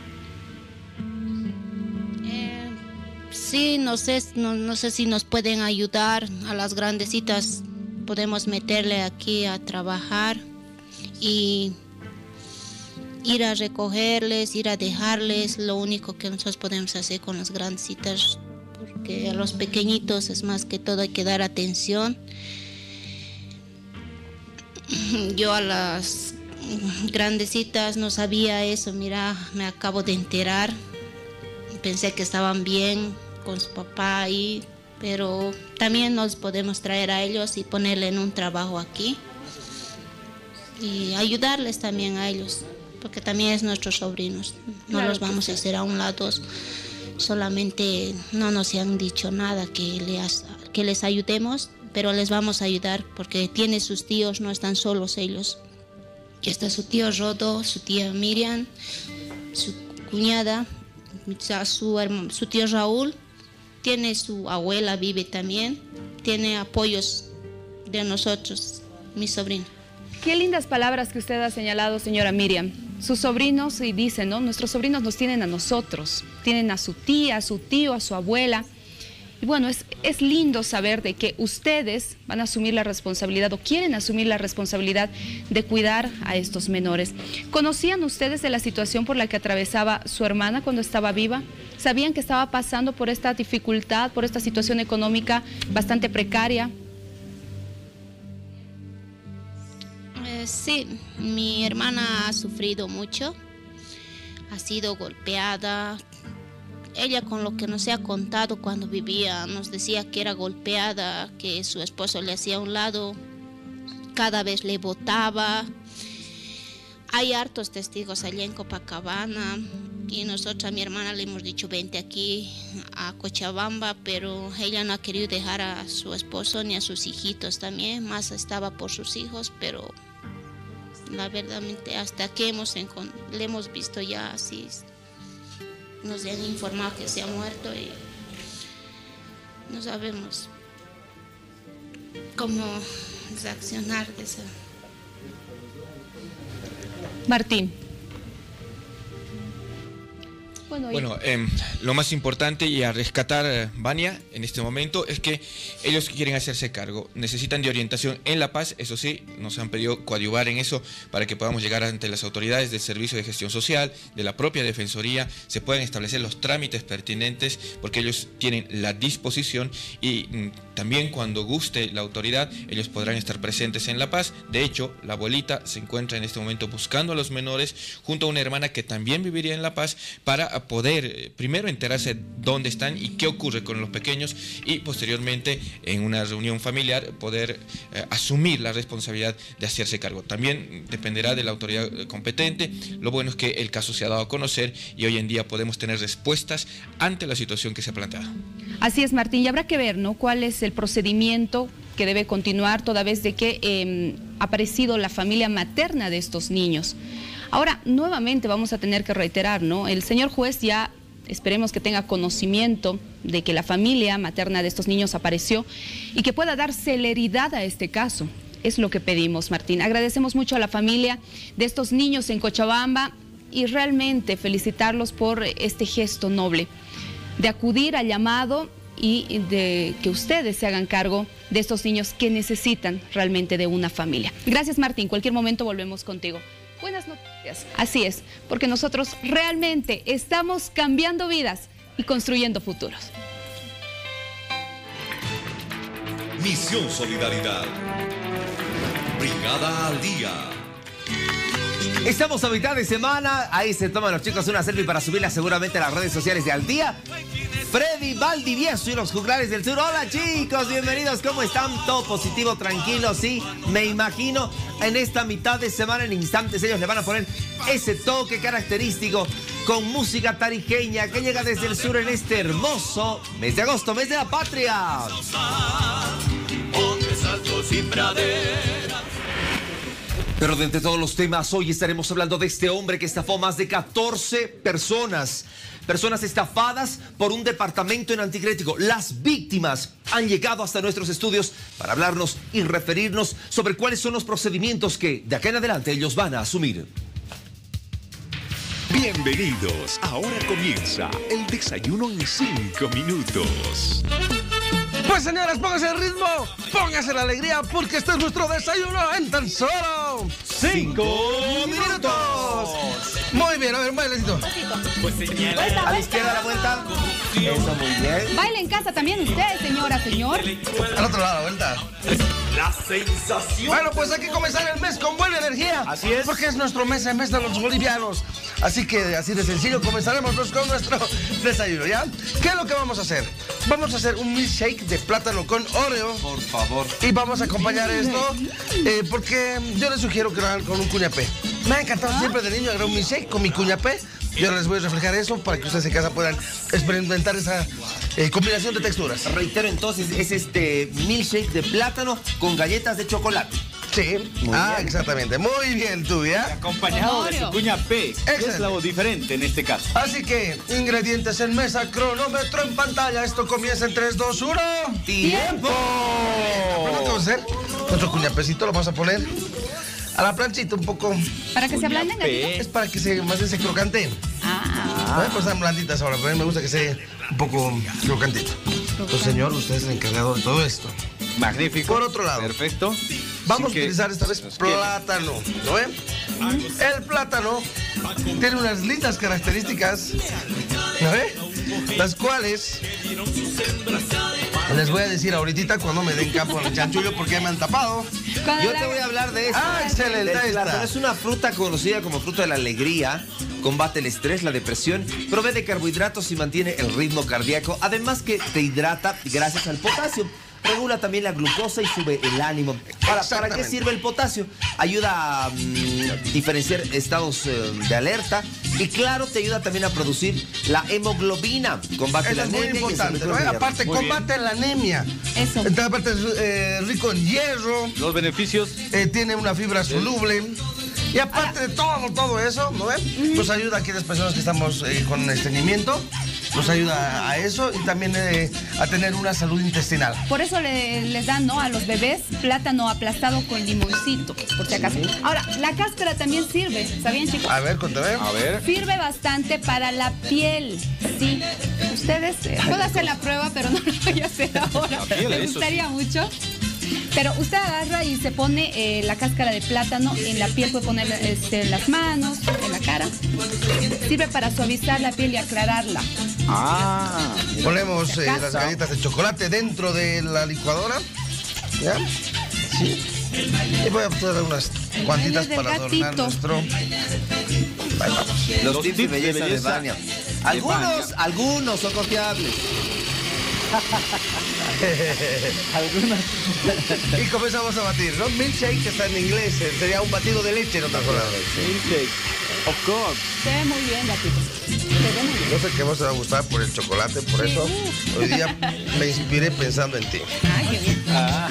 Sí, no sé si nos pueden ayudar a las grandecitas. Podemos meterle aquí a trabajar y ir a recogerles, ir a dejarles, lo único que nosotros podemos hacer con las grandecitas, porque a los pequeñitos es más que todo hay que dar atención. Yo a las grandecitas no sabía eso, mira, me acabo de enterar, pensé que estaban bien con su papá ahí, pero también nos podemos traer a ellos y ponerle en un trabajo aquí y ayudarles también a ellos, porque también es nuestros sobrinos, no claro, los vamos a hacer a un lado, solamente no nos han dicho nada que les ayudemos, pero les vamos a ayudar porque tiene sus tíos, no están solos ellos. Está su tío Rodo, su tía Miriam, su cuñada, su tío Raúl, tiene su abuela, vive también, tiene apoyos de nosotros, mi sobrino. Qué lindas palabras que usted ha señalado, señora Miriam. Sus sobrinos, y dicen, ¿no? Nuestros sobrinos nos tienen a nosotros, tienen a su tía, a su tío, a su abuela. Y bueno, es lindo saber de que ustedes van a asumir la responsabilidad o quieren asumir la responsabilidad de cuidar a estos menores. ¿Conocían ustedes de la situación por la que atravesaba su hermana cuando estaba viva? ¿Sabían que estaba pasando por esta dificultad, por esta situación económica bastante precaria? Sí, mi hermana ha sufrido mucho, ha sido golpeada. Ella, con lo que nos ha contado cuando vivía, nos decía que era golpeada, que su esposo le hacía a un lado, cada vez le botaba. Hay hartos testigos allá en Copacabana y nosotros a mi hermana le hemos dicho vente aquí a Cochabamba, pero ella no ha querido dejar a su esposo ni a sus hijitos también, más estaba por sus hijos, pero la verdad hasta que le hemos visto ya así. Nos han informado que se ha muerto y no sabemos cómo reaccionar de eso. Martín. Bueno, lo más importante y a rescatar, Vania, en este momento es que ellos quieren hacerse cargo, necesitan de orientación en La Paz, eso sí, nos han pedido coadyuvar en eso para que podamos llegar ante las autoridades del Servicio de Gestión Social, de la propia Defensoría, se puedan establecer los trámites pertinentes porque ellos tienen la disposición y también cuando guste la autoridad, ellos podrán estar presentes en La Paz. De hecho, la abuelita se encuentra en este momento buscando a los menores junto a una hermana que también viviría en La Paz para poder primero enterarse dónde están y qué ocurre con los pequeños y posteriormente en una reunión familiar poder asumir la responsabilidad de hacerse cargo. También dependerá de la autoridad competente. Lo bueno es que el caso se ha dado a conocer y hoy en día podemos tener respuestas ante la situación que se ha planteado. Así es, Martín, y habrá que ver, ¿no?, cuál es el procedimiento que debe continuar toda vez de que ha aparecido la familia materna de estos niños. Ahora, nuevamente vamos a tener que reiterar, ¿no? El señor juez ya esperemos que tenga conocimiento de que la familia materna de estos niños apareció y que pueda dar celeridad a este caso. Es lo que pedimos, Martín. Agradecemos mucho a la familia de estos niños en Cochabamba y realmente felicitarlos por este gesto noble de acudir al llamado y de que ustedes se hagan cargo de estos niños que necesitan realmente de una familia. Gracias, Martín. Cualquier momento volvemos contigo. Buenas noticias. Así es, porque nosotros realmente estamos cambiando vidas y construyendo futuros. Misión Solidaridad. Brigada al Día. Estamos a mitad de semana, ahí se toman los chicos una selfie para subirla seguramente a las redes sociales de Al Día. Freddy Valdivieso y los juglares del sur. Hola chicos, bienvenidos, ¿cómo están? Todo positivo, tranquilo, sí. Me imagino en esta mitad de semana, en instantes, ellos le van a poner ese toque característico con música tarijeña que llega desde el sur en este hermoso mes de agosto, mes de la patria. Pero de entre todos los temas, hoy estaremos hablando de este hombre que estafó más de 14 personas. Personas estafadas por un departamento en Anticrético. Las víctimas han llegado hasta nuestros estudios para hablarnos y referirnos sobre cuáles son los procedimientos que de acá en adelante ellos van a asumir. Bienvenidos. Ahora comienza el desayuno en 5 minutos. Pues señores, pónganse el ritmo, pónganse la alegría, porque este es nuestro desayuno en tan solo 5 minutos. vamos. Muy bien, a ver, un bailecito. A la izquierda la vuelta. Eso, muy bien. Baila en casa también usted, señora, señor. Al otro lado, la vuelta. La sensación. Bueno, pues hay que comenzar el mes con buena energía. Así es. Porque es nuestro mes, el mes de los bolivianos. Así que, así de sencillo, comenzaremos con nuestro desayuno, ¿ya? ¿Qué es lo que vamos a hacer? Vamos a hacer un milkshake de plátano con Oreo. Por favor. Y vamos a acompañar esto porque yo les sugiero que lo hagan con un cuñapé. Me ha encantado siempre de niño agarrar un milkshake con mi cuñapé. Y ahora les voy a reflejar eso para que ustedes en casa puedan experimentar esa combinación de texturas. Reitero entonces, es este milkshake de plátano con galletas de chocolate. Sí, exactamente. Muy bien, tú, ¿ya? Acompañado de su cuñapé, que es lo diferente en este caso. Así que, ingredientes en mesa, cronómetro en pantalla. Esto comienza en 3, 2, 1. ¡Tiempo! Bueno, ¿qué vamos a hacer? Nuestro cuñapecito lo vamos a poner a la planchita un poco. ¿Para que se ablanden, gatito? Es para que se más se crocante. Pues están blanditas ahora, pero a mí me gusta que sea un poco crocantito. Pues señor, usted es el encargado de todo esto. Magnífico. Por otro lado. Perfecto. Vamos a utilizar esta vez plátano, ¿no ven? El plátano tiene unas lindas características, ¿no ven? Las cuales les voy a decir ahorita cuando me den campo en el chanchullo porque ya me han tapado. Yo te voy a hablar de esto. Excelente. El plátano es una fruta conocida como fruta de la alegría. Combate el estrés, la depresión, provee de carbohidratos y mantiene el ritmo cardíaco. Además que te hidrata gracias al potasio. Regula también la glucosa y sube el ánimo. ¿Para qué sirve el potasio? Ayuda a diferenciar estados de alerta y claro, te ayuda también a producir la hemoglobina. Combate la anemia. Es muy importante, ¿no? Aparte, combate la anemia. Eso. Entonces, aparte es rico en hierro. Los beneficios. Tiene una fibra soluble. Y aparte de todo eso, ¿no ven? Nos ayuda a aquellas personas que estamos con estreñimiento. Nos ayuda a eso y también a tener una salud intestinal. Por eso les dan, ¿no? A los bebés plátano aplastado con limoncito, por si acaso. Ahora, la cáscara también sirve, ¿sabían, chicos? A ver, contame. A ver. Sirve bastante para la piel, sí. Ustedes, puedo hacer la prueba, pero no lo voy a hacer ahora. Me gustaría mucho. Pero usted agarra y se pone la cáscara de plátano en la piel, puede poner en las manos, en la cara. Sirve para suavizar la piel y aclararla. Ponemos las galletas de chocolate dentro de la licuadora. ¿Ya? Sí. Y voy a poner unas cuantitas para adornar nuestro... Ahí vamos. Los tips de belleza de Vania. Algunos son confiables. Y comenzamos a batir, ¿no? Milkshake, que está en inglés, sería un batido de leche en otras palabras. Milkshake, of course. Se ve muy bien, gatito. Yo sé que vos te va a gustar por el chocolate, por eso hoy día me inspiré pensando en ti. Qué bien.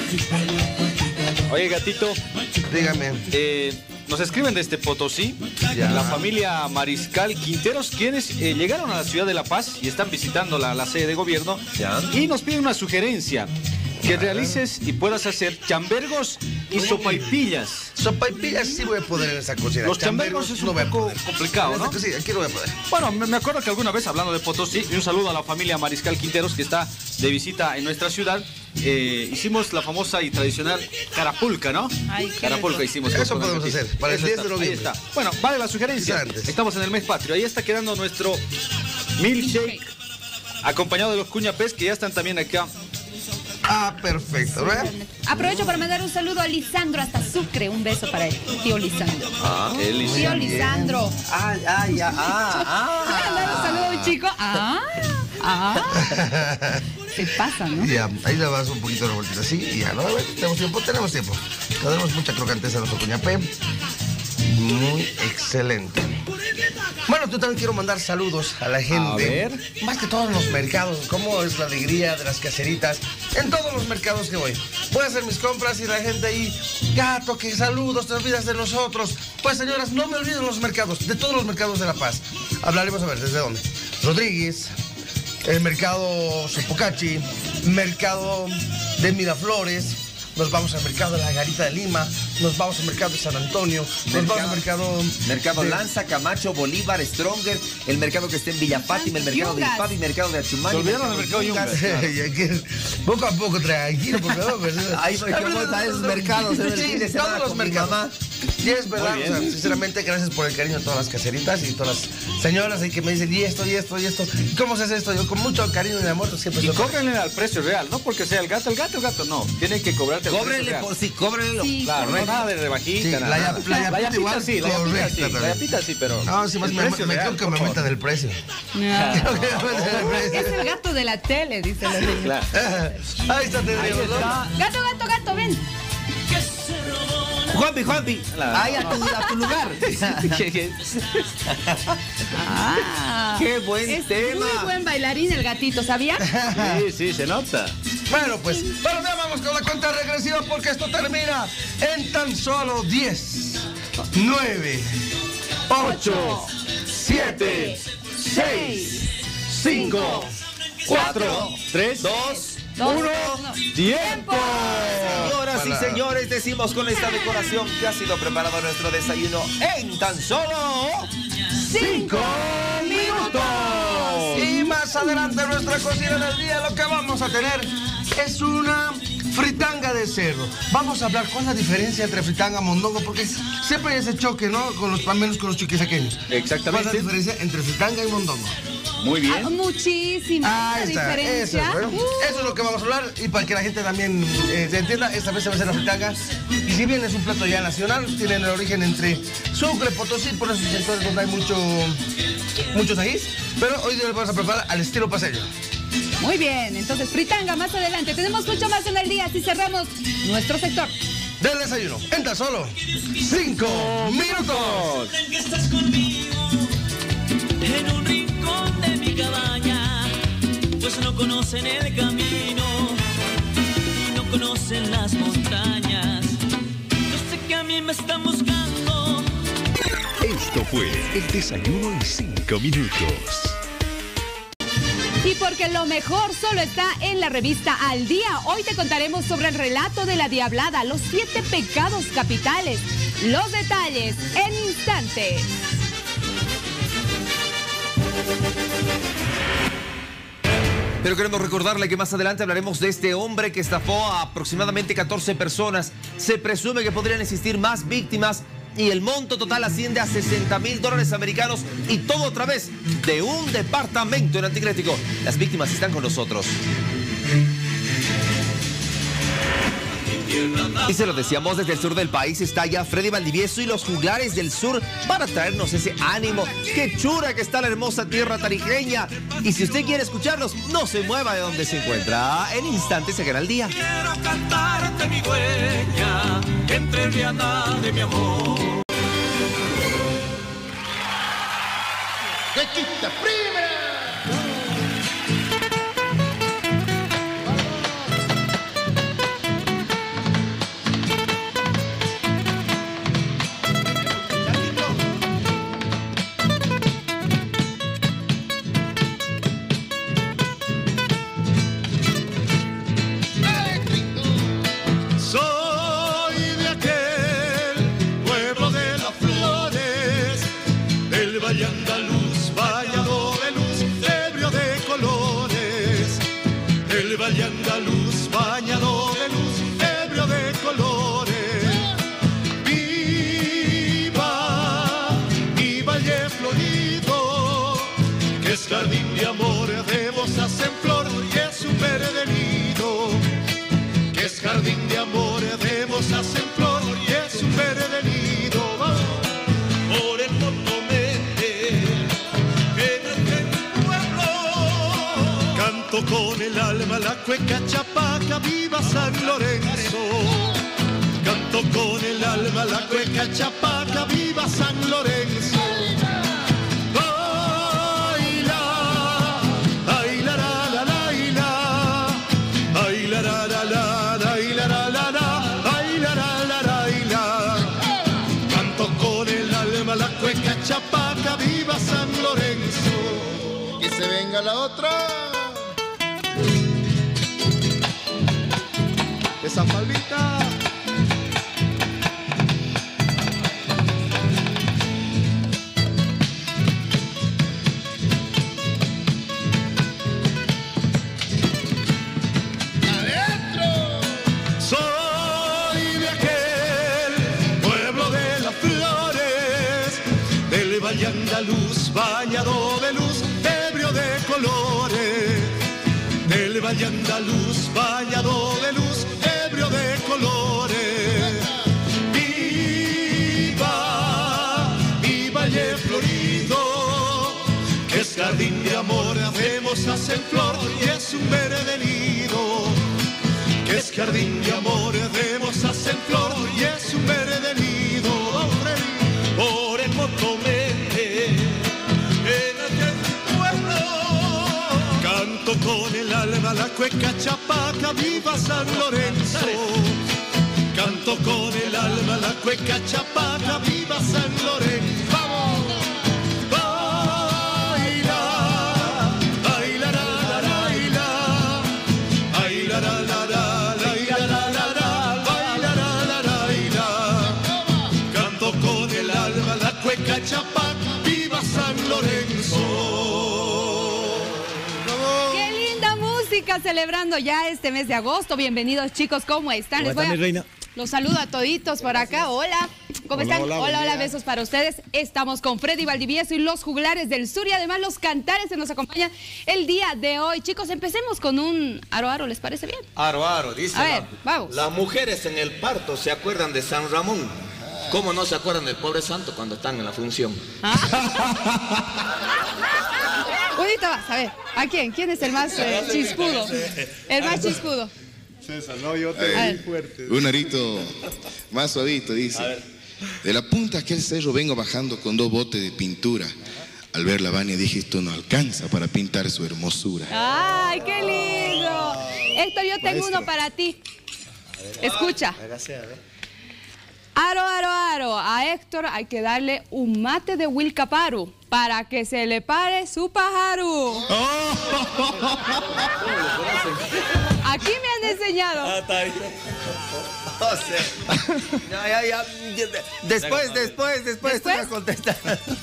Oye, gatito. Dígame. Nos escriben desde Potosí, la familia Mariscal Quinteros, quienes llegaron a la ciudad de La Paz y están visitando la sede de gobierno. Y nos piden una sugerencia, que realices y puedas hacer chambergos y sopaipillas. Sopaipillas sí voy a poder en esa cocina. Los chambergos es un poco complicado, ¿no? Sí, aquí no voy a poder. Bueno, me acuerdo que alguna vez hablando de Potosí, y un saludo a la familia Mariscal Quinteros que está de visita en nuestra ciudad, hicimos la famosa y tradicional carapulca, ¿no? Carapulca hicimos. Eso podemos hacer, para el 10 de noviembre. Ahí está. Bueno, vale la sugerencia. Estamos en el mes patrio. Ahí está quedando nuestro milkshake, acompañado de los cuñapés que ya están también acá. Perfecto, ¿verdad? Aprovecho para mandar un saludo a Lisandro hasta Sucre. Un beso para él, tío Lisandro. Tío Lisandro. Mandar un saludo a un chico. Se pasa, ¿no? Ya, ahí le vas un poquito de vueltita así y ya, ¿no? A ver, tenemos tiempo. Tenemos mucha crocanteza a nuestro cuñapé. Muy excelente. Bueno, yo también quiero mandar saludos a la gente. A ver. Más que todos los mercados. Cómo es la alegría de las caseritas. En todos los mercados que voy. Voy a hacer mis compras y la gente ahí, gato, que saludos, te olvidas de nosotros. Pues señoras, no me olviden los mercados, de todos los mercados de La Paz. Hablaremos a ver, ¿desde dónde? Rodríguez, el mercado Sopocachi, mercado de Miraflores. Nos vamos al mercado de la Garita de Lima, nos vamos al mercado de San Antonio, nos vamos al Mercado de Lanza, Camacho, Bolívar, Stronger, el mercado que está en Villa Fátima, el mercado de Ipavi, mercado de Achumani. Se olvidaron del mercado Yungas. Poco a poco, tranquilo, por favor. Ahí voy a esos mercados. Todos los mercados. Y es verdad, o sea, sinceramente, gracias por el cariño a todas las caseritas y todas las señoras ahí que me dicen, y esto. ¿Cómo se hace esto? Yo con mucho cariño y amor siempre. Y cóbrenle al precio real, no porque sea el gato, no. Tienen que cobrarte el precio real. Cóbrenle. Sí, claro, no nada de rebajita, sí, nada. La yapita sí, la yapita sí, pero... No, sí, más me creo que me aumentan el precio. Es el gato de la tele, dice la señora. Claro. Ahí está, te digo. Gato, ven. Juanpi, ahí a tu lugar. Qué buen tema. Muy buen bailarín el gatito, ¿sabía? Sí, se nota. Bueno, pues, pero ya vamos con la cuenta regresiva porque esto termina en tan solo 10, 9, 8, 7, 6, 5, 4, 3, 2, 1, ¡tiempo! Señoras y señores, decimos con esta decoración que ha sido preparado nuestro desayuno en tan solo 5 minutos. Y más adelante en nuestra cocina del día lo que vamos a tener es una fritanga de cerdo. Vamos a hablar cuál es la diferencia entre fritanga y mondongo, porque siempre hay ese choque, ¿no? Al menos con los chiquisaqueños. Exactamente. ¿Cuál es la diferencia entre fritanga y mondongo? Muy bien. Muchísima diferencia. Eso es lo que vamos a hablar y para que la gente también se entienda, esta vez se va a hacer la fritanga. Y si bien es un plato ya nacional, tienen el origen entre Sucre, Potosí, por esos sectores donde hay muchos ajíes, pero hoy día lo vamos a preparar al estilo paseño. Muy bien, entonces fritanga más adelante. Tenemos mucho más en el día, así cerramos nuestro sector del desayuno. En tan solo 5 minutos. Estás conmigo en un rincón de mi cabaña, pues no conocen el camino y no conocen las montañas. Yo sé que a mí me están buscando. Esto fue el desayuno en 5 minutos. Y porque lo mejor solo está en la revista Al Día. Hoy te contaremos sobre el relato de la Diablada, los 7 pecados capitales. Los detalles en instantes. Pero queremos recordarle que más adelante hablaremos de este hombre que estafó a aproximadamente 14 personas. Se presume que podrían existir más víctimas y el monto total asciende a $60,000 americanos y todo a través de un departamento en Anticrético. Las víctimas están con nosotros. Y se lo decíamos, desde el sur del país está ya Freddy Valdivieso y los juglares del sur para traernos ese ánimo. ¡Qué chura que está la hermosa tierra tarijeña! Y si usted quiere escucharlos, no se mueva de donde se encuentra. En instantes se queda el día. Quiero cantarte mi huella entre el viana de mi amor. ¡Qué chiste primera! Andaluz, bañado de luz, ebrio de colores. Viva mi valle florido, que es jardín de amor, de rosas en flor y es un verde nido. Que es jardín de amor, de rosas en flor y es un verde nido. Por el Montomete, en el pueblo, canto con el alma la cueca chapaca, viva San Lorenzo. Canto con el alma la cueca chapaca, viva San Lorenzo. Ay la, ay la la la la, ay la la la la, ay la la la la, ay la la la la. Canto con el alma la cueca chapaca, viva San Lorenzo. Que se venga la otra. Esa palmita. valle andaluz, bañado de luz, ebrio de colores. Del valle andaluz, bañado de luz, ebrio de colores. Viva, mi valle florido, que es jardín de amor, de mozas en flor y es un verde nido. Que es jardín de amor, de mozas en flor y es un verde nido. Por el Motomete, en aquel pueblo, canto con el alma la cueca chapaca, viva San Lorenzo. Canto con el alma la cueca chapaca, viva San Lorenzo. ¡Vamos! ¡Baila! ¡Baila, la, la, la, baila! ¡Baila, la, la, la! Chapac, viva San Lorenzo. ¡Qué linda música! Celebrando ya este mes de agosto. Bienvenidos, chicos, ¿cómo están? ¿Cómo están, mi reina? Los saludo a toditos por acá. Hola, ¿cómo están? Hola, besos para ustedes. Estamos con Freddy Valdivieso y los juglares del sur y además los cantares que nos acompañan el día de hoy. Chicos, empecemos con un aro, ¿les parece bien? Aro, dice. A ver, vamos. Las mujeres en el parto se acuerdan de San Ramón. ¿Cómo no se acuerdan del pobre santo cuando están en la función? Bonito vas, a ver, ¿a quién? ¿Quién es el más chispudo? El más chispudo. César, no, yo te muy fuerte. Un arito más suavito, dice. De la punta de aquel cerro vengo bajando con 2 botes de pintura. Al ver la Vania dije, esto no alcanza para pintar su hermosura. ¡Ay, qué lindo! Héctor, yo tengo uno para ti. Escucha. Aro, a Héctor hay que darle un mate de Wilcaparu para que se le pare su pájaro. Aquí me han enseñado. Está bien. O sea, ya. Después tú vas a contestar.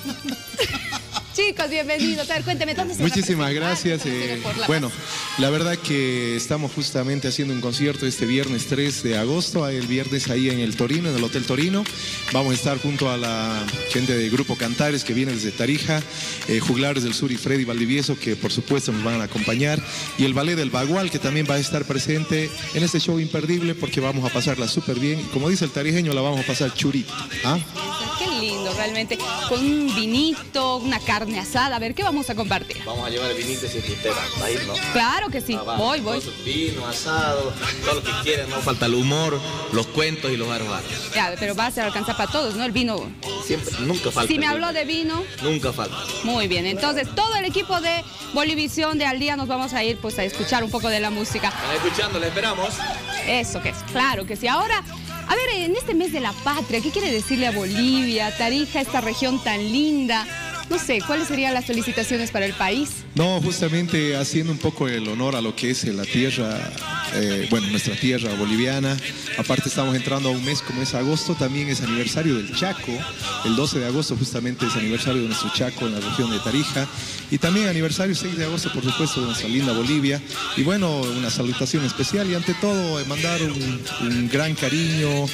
Chicos, bienvenidos. A ver, cuénteme, ¿dónde se Muchísimas gracias. Bueno, la verdad que estamos justamente haciendo un concierto este viernes 3 de agosto, el viernes ahí en el Torino, en el Hotel Torino. Vamos a estar junto a la gente del Grupo Cantares que viene desde Tarija, Juglares del Sur y Freddy Valdivieso que por supuesto nos van a acompañar y el Ballet del Bagual que también va a estar presente en este show imperdible porque vamos a pasarla súper bien. Como dice el tarijeño, la vamos a pasar churito. ¿Ah? Qué lindo, realmente. Con un vinito, una carne asada. A ver, ¿qué vamos a compartir? Vamos a llevar el vinito si usted va a ir, ¿no? Claro que sí. Voy. Vino, asado, todo lo que quieran. No falta el humor, los cuentos y los aros. Ya, pero va a ser alcanzar para todos, ¿no? El vino. Siempre, nunca falta. Si me habló de vino. Nunca falta. Muy bien. Entonces, todo el equipo de Bolivisión de Al Día nos vamos a ir pues a escuchar un poco de la música. Están escuchando, le esperamos. Eso que es, claro que sí. Ahora, a ver, en este mes de la patria, ¿qué quiere decirle a Bolivia, Tarija, esta región tan linda? No sé, ¿cuáles serían las felicitaciones para el país? No, justamente haciendo un poco el honor a lo que es la tierra, nuestra tierra boliviana. Aparte estamos entrando a un mes como es agosto, también es aniversario del Chaco. El 12 de agosto justamente es aniversario de nuestro Chaco en la región de Tarija. Y también aniversario 6 de agosto, por supuesto, de nuestra linda Bolivia. Y bueno, una salutación especial y ante todo mandar un gran cariño,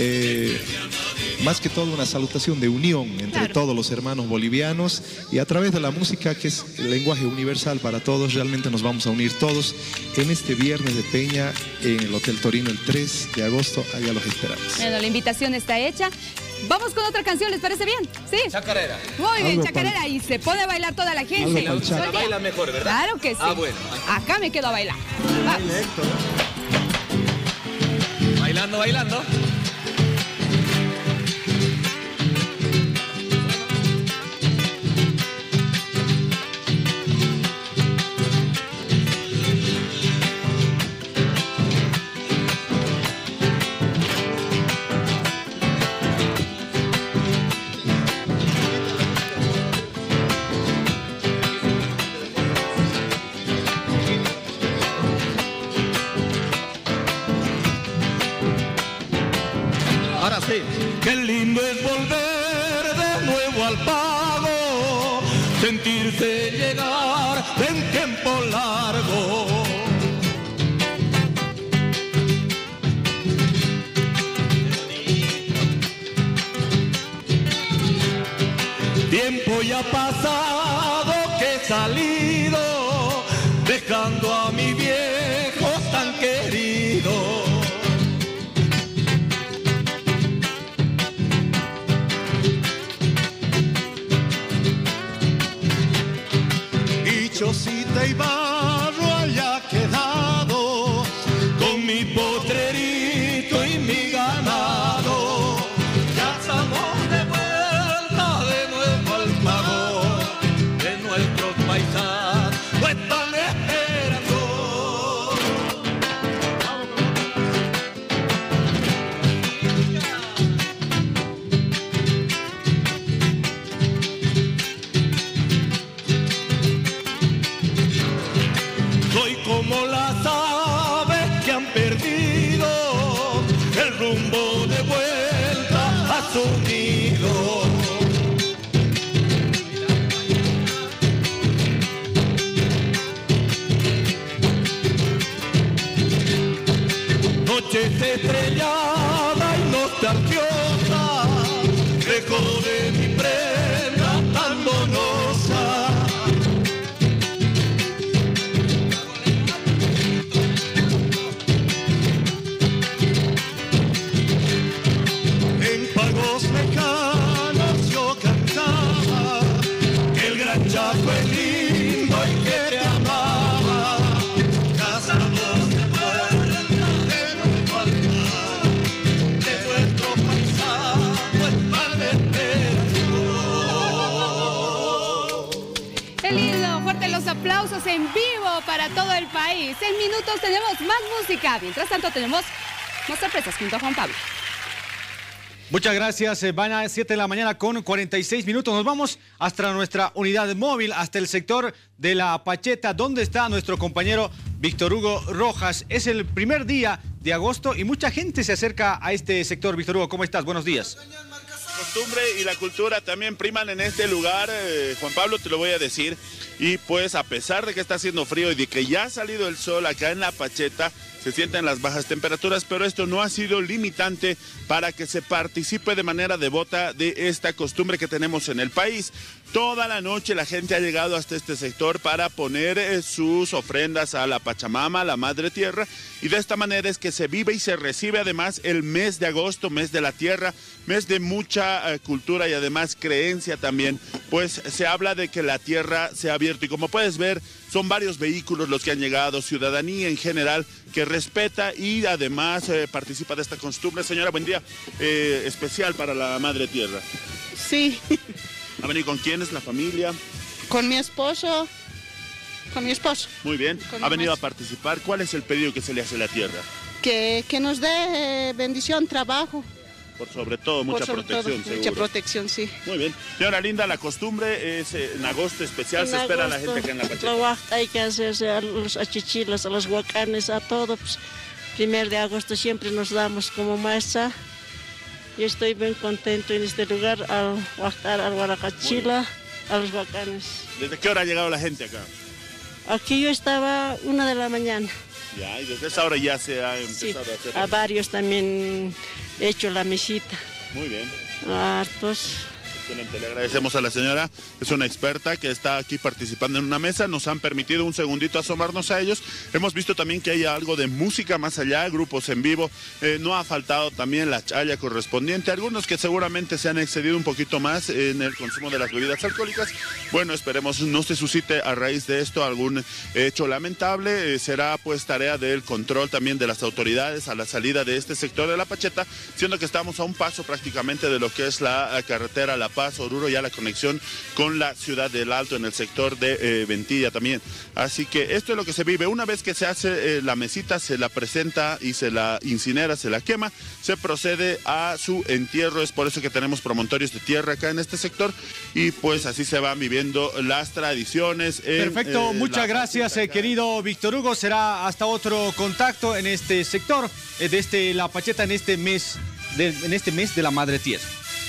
más que todo una salutación de unión entre todos los hermanos bolivianos. Y a través de la música, que es el lenguaje universal para todos, realmente nos vamos a unir todos en este viernes de Peña en el Hotel Torino el 3 de agosto. Allá los esperamos. Bueno, la invitación está hecha. Vamos con otra canción, ¿les parece bien? Sí. Chacarera. Muy bien, chacarera. Y se pone a bailar toda la gente. La baila mejor, ¿verdad? Claro que sí. Bueno. Acá me quedo a bailar. Vamos. Bailando. Qué lindo es volver de nuevo al pago, sentirse llegar de un tiempo largo. Tiempo ya pasado que he salido, dejando a mi viejo tan querido. Y Chocita y Barro haya quedado, con mi potrerito y mi ganado. Ya estamos de vuelta de nuevo al pago de nuestros paisanos, pues están esperando. Soy como las aves que han perdido el rumbo de vuelta a su nido. Noches estrellada y nostalgiosa, lejos de mi prenda tan donosa. En pagos lejanos yo cantaba que el gran Chaco es lindo y que te amaba. Casados de vuelta de nuevo al mar, de nuestro paisano están esperando. Qué lindo, fuerte los aplausos en vivo para todo el país. En minutos tenemos más música. Mientras tanto tenemos más sorpresas junto a Juan Pablo. Muchas gracias, van a 7 de la mañana con 46 minutos. Nos vamos hasta nuestra unidad móvil, hasta el sector de La Pacheta, donde está nuestro compañero Víctor Hugo Rojas. Es el primer día de agosto y mucha gente se acerca a este sector. Víctor Hugo, ¿cómo estás? Buenos días. La costumbre y la cultura también priman en este lugar, Juan Pablo, te lo voy a decir. Y pues a pesar de que está haciendo frío y de que ya ha salido el sol acá en La Pacheta, se sienten las bajas temperaturas, pero esto no ha sido limitante para que se participe de manera devota de esta costumbre que tenemos en el país. Toda la noche la gente ha llegado hasta este sector para poner sus ofrendas a la Pachamama, la Madre Tierra, y de esta manera es que se vive y se recibe además el mes de agosto, mes de la tierra, mes de mucha cultura y además creencia también, pues se habla de que la tierra se ha abierto y como puedes ver, son varios vehículos los que han llegado, ciudadanía en general que respeta y además participa de esta costumbre. Señora, buen día, especial para la Madre Tierra. Sí. ¿Ha venido con quiénes, la familia? Con mi esposo. Con mi esposo. Muy bien. ¿Ha venido a participar? ¿Cuál es el pedido que se le hace a la tierra? Que nos dé bendición, trabajo. Por sobre todo, mucha protección, seguro. Mucha protección, sí. Muy bien. Señora Linda, la costumbre es en agosto especial, se espera a la gente que en La Pacheta. Hay que hacerse a los achichilas, a los huacanes, a todo. Pues, 1 de agosto siempre nos damos como maestra. Yo estoy bien contento en este lugar al huactar, al guaracachila, a los huacanes. ¿Desde qué hora ha llegado la gente acá? Aquí yo estaba 1 de la mañana. Ya, y desde esa hora ya se ha empezado a hacer. A varios también he hecho la mesita. Muy bien. A hartos. Excelente, le agradecemos a la señora, es una experta que está aquí participando en una mesa, nos han permitido un segundito asomarnos a ellos, hemos visto también que hay algo de música más allá, grupos en vivo, no ha faltado también la chaya correspondiente, algunos que seguramente se han excedido un poquito más en el consumo de las bebidas alcohólicas, bueno, esperemos no se suscite a raíz de esto algún hecho lamentable, será pues tarea del control también de las autoridades a la salida de este sector de La Pacheta, siendo que estamos a un paso prácticamente de lo que es la carretera La Paz, Oruro, ya la conexión con la ciudad del Alto en el sector de Ventilla también. Así que esto es lo que se vive. Una vez que se hace la mesita, se la presenta y se la incinera, se la quema, se procede a su entierro. Es por eso que tenemos promontorios de tierra acá en este sector y pues así se van viviendo las tradiciones. Perfecto, muchas gracias querido Víctor Hugo. Será hasta otro contacto en este sector, desde La Pacheta en este mes de la Madre Tierra.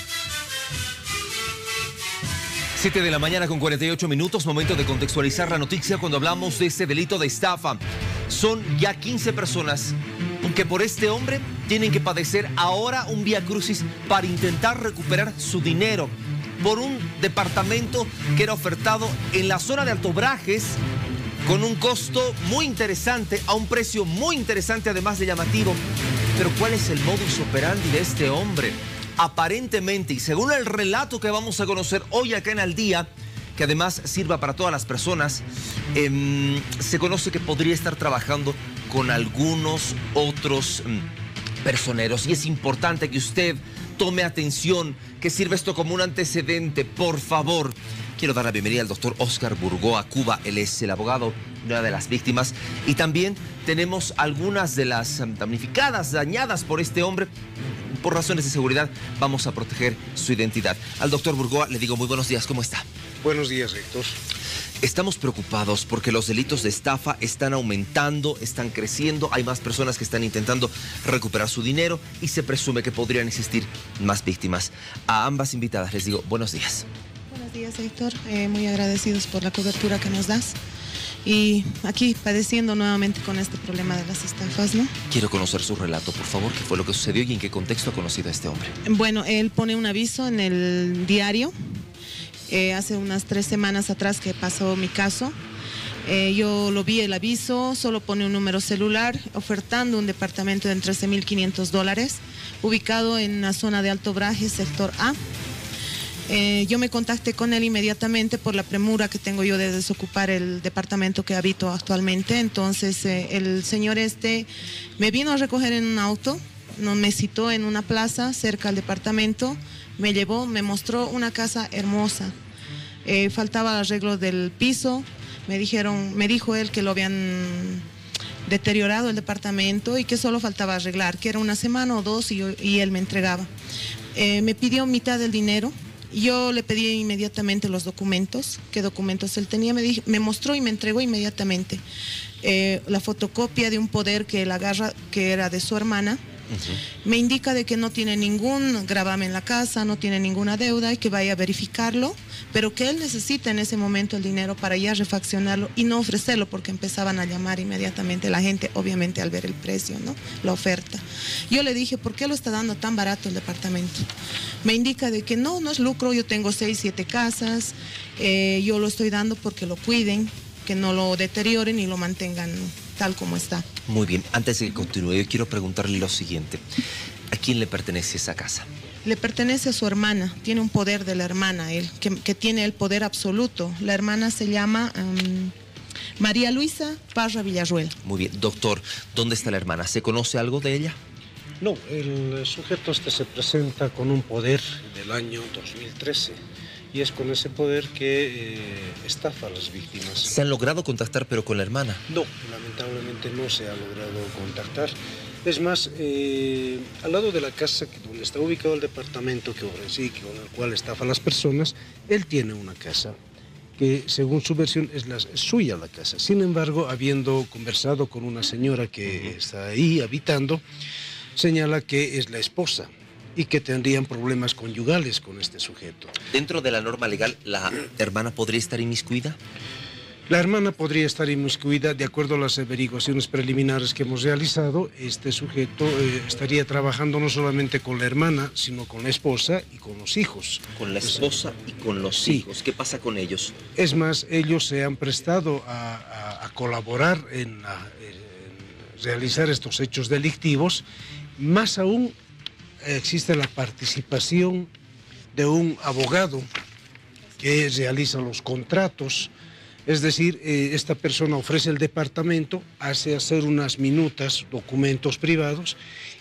7 de la mañana con 48 minutos, momento de contextualizar la noticia cuando hablamos de este delito de estafa. Son ya 15 personas que por este hombre tienen que padecer ahora un vía crucis para intentar recuperar su dinero. por un departamento que era ofertado en la zona de Alto Brajes con un costo muy interesante, a un precio muy interesante, además de llamativo. Pero ¿cuál es el modus operandi de este hombre? Aparentemente, y según el relato que vamos a conocer hoy acá en Al Día, que además sirva para todas las personas, se conoce que podría estar trabajando con algunos otros personeros. Y es importante que usted tome atención, que sirva esto como un antecedente, por favor. Quiero dar la bienvenida al doctor Oscar Burgoa Cuba. Él es el abogado de una de las víctimas. Y también tenemos algunas de las damnificadas, dañadas por este hombre. Por razones de seguridad, vamos a proteger su identidad. Al doctor Burgoa le digo muy buenos días, ¿cómo está? Buenos días, Héctor. Estamos preocupados porque los delitos de estafa están aumentando, están creciendo, hay más personas que están intentando recuperar su dinero y se presume que podrían existir más víctimas. A ambas invitadas les digo buenos días. Buenos días, Héctor. Muy agradecidos por la cobertura que nos das. Y aquí padeciendo nuevamente con este problema de las estafas, ¿no? Quiero conocer su relato, por favor. ¿Qué fue lo que sucedió y en qué contexto ha conocido a este hombre? Bueno, él pone un aviso en el diario. Hace unas 3 semanas atrás que pasó mi caso. Yo lo vi el aviso, solo pone un número celular ofertando un departamento de $13,500 ubicado en la zona de Alto Brajes, sector A. Yo me contacté con él inmediatamente por la premura que tengo yo de desocupar el departamento que habito actualmente. Entonces el señor me vino a recoger en un auto, me citó en una plaza cerca al departamento, me llevó, me mostró una casa hermosa. Faltaba el arreglo del piso, me dijo él que lo habían deteriorado el departamento y que solo faltaba arreglar, que era 1 semana o 2 y él me entregaba. Me pidió mitad del dinero. Yo le pedí inmediatamente los documentos, qué documentos él tenía, me mostró y me entregó inmediatamente la fotocopia de un poder que él agarra, que era de su hermana. Me indica de que no tiene ningún gravamen en la casa, no tiene ninguna deuda y que vaya a verificarlo, pero que él necesita en ese momento el dinero para ya refaccionarlo y no ofrecerlo porque empezaban a llamar inmediatamente la gente, obviamente al ver el precio, ¿no? La oferta. Yo le dije, ¿por qué lo está dando tan barato el departamento? Me indica de que no es lucro, yo tengo 6, 7 casas, yo lo estoy dando porque lo cuiden, que no lo deterioren y lo mantengan tal como está. Muy bien, antes de que continúe, yo quiero preguntarle lo siguiente. ¿A quién le pertenece esa casa? Le pertenece a su hermana, tiene un poder de la hermana, él, que tiene el poder absoluto. La hermana se llama María Luisa Parra Villarruel. Muy bien, doctor, ¿dónde está la hermana? ¿Se conoce algo de ella? No, el sujeto se presenta con un poder del año 2013 y es con ese poder que estafa a las víctimas. ¿Se han logrado contactar pero con la hermana? No, lamentablemente no se ha logrado contactar. Es más, al lado de la casa donde está ubicado el departamento que ofrecí, con el cual estafa a las personas, él tiene una casa que según su versión es suya la casa. Sin embargo, habiendo conversado con una señora que está ahí habitando, señala que es la esposa y que tendrían problemas conyugales con este sujeto. ¿Dentro de la norma legal, la hermana podría estar inmiscuida? La hermana podría estar inmiscuida, de acuerdo a las averiguaciones preliminares que hemos realizado. Este sujeto estaría trabajando no solamente con la hermana, sino con la esposa y con los hijos. Con la esposa y con los hijos. ¿Qué pasa con ellos? Es más, ellos se han prestado a colaborar en realizar estos hechos delictivos. Más aún, existe la participación de un abogado que realiza los contratos. Es decir, esta persona ofrece el departamento, hace hacer unas minutas, documentos privados,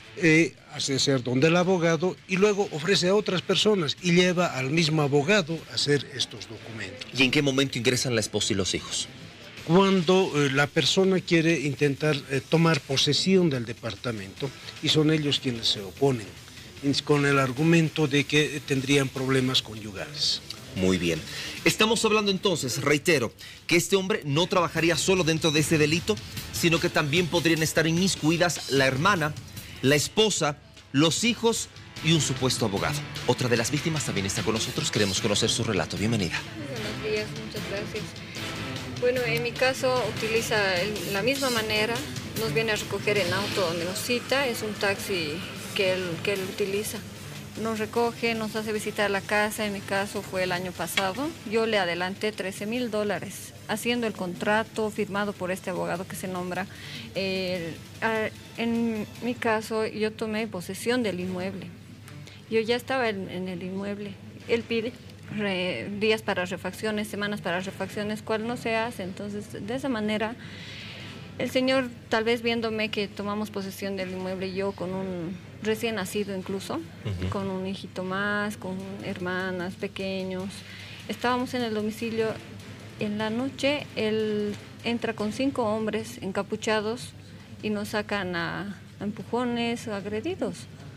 hace hacer donde el abogado y luego ofrece a otras personas y lleva al mismo abogado a hacer estos documentos. ¿Y en qué momento ingresan la esposa y los hijos? Cuando la persona quiere intentar tomar posesión del departamento y son ellos quienes se oponen, con el argumento de que tendrían problemas conyugales. Muy bien. Estamos hablando entonces, reitero, que este hombre no trabajaría solo dentro de este delito, sino que también podrían estar inmiscuidas la hermana, la esposa, los hijos y un supuesto abogado. Otra de las víctimas también está con nosotros. Queremos conocer su relato. Bienvenida. Buenos días, muchas gracias. Bueno, en mi caso utiliza la misma manera, nos viene a recoger en auto donde nos cita, es un taxi que él utiliza. nos recoge, nos hace visitar la casa. En mi caso fue el año pasado. Yo le adelanté $13,000 haciendo el contrato firmado por este abogado que se nombra. En mi caso yo tomé posesión del inmueble. Yo ya estaba en el inmueble. Él pide días para refacciones, semanas para refacciones, cual no se hace. Entonces, de esa manera, el señor, tal vez viéndome que tomamos posesión del inmueble, yo con un recién nacido incluso, con un hijito más, con hermanas, pequeños, estábamos en el domicilio. En la noche, él entra con 5 hombres encapuchados y nos sacan a empujones, agredidos.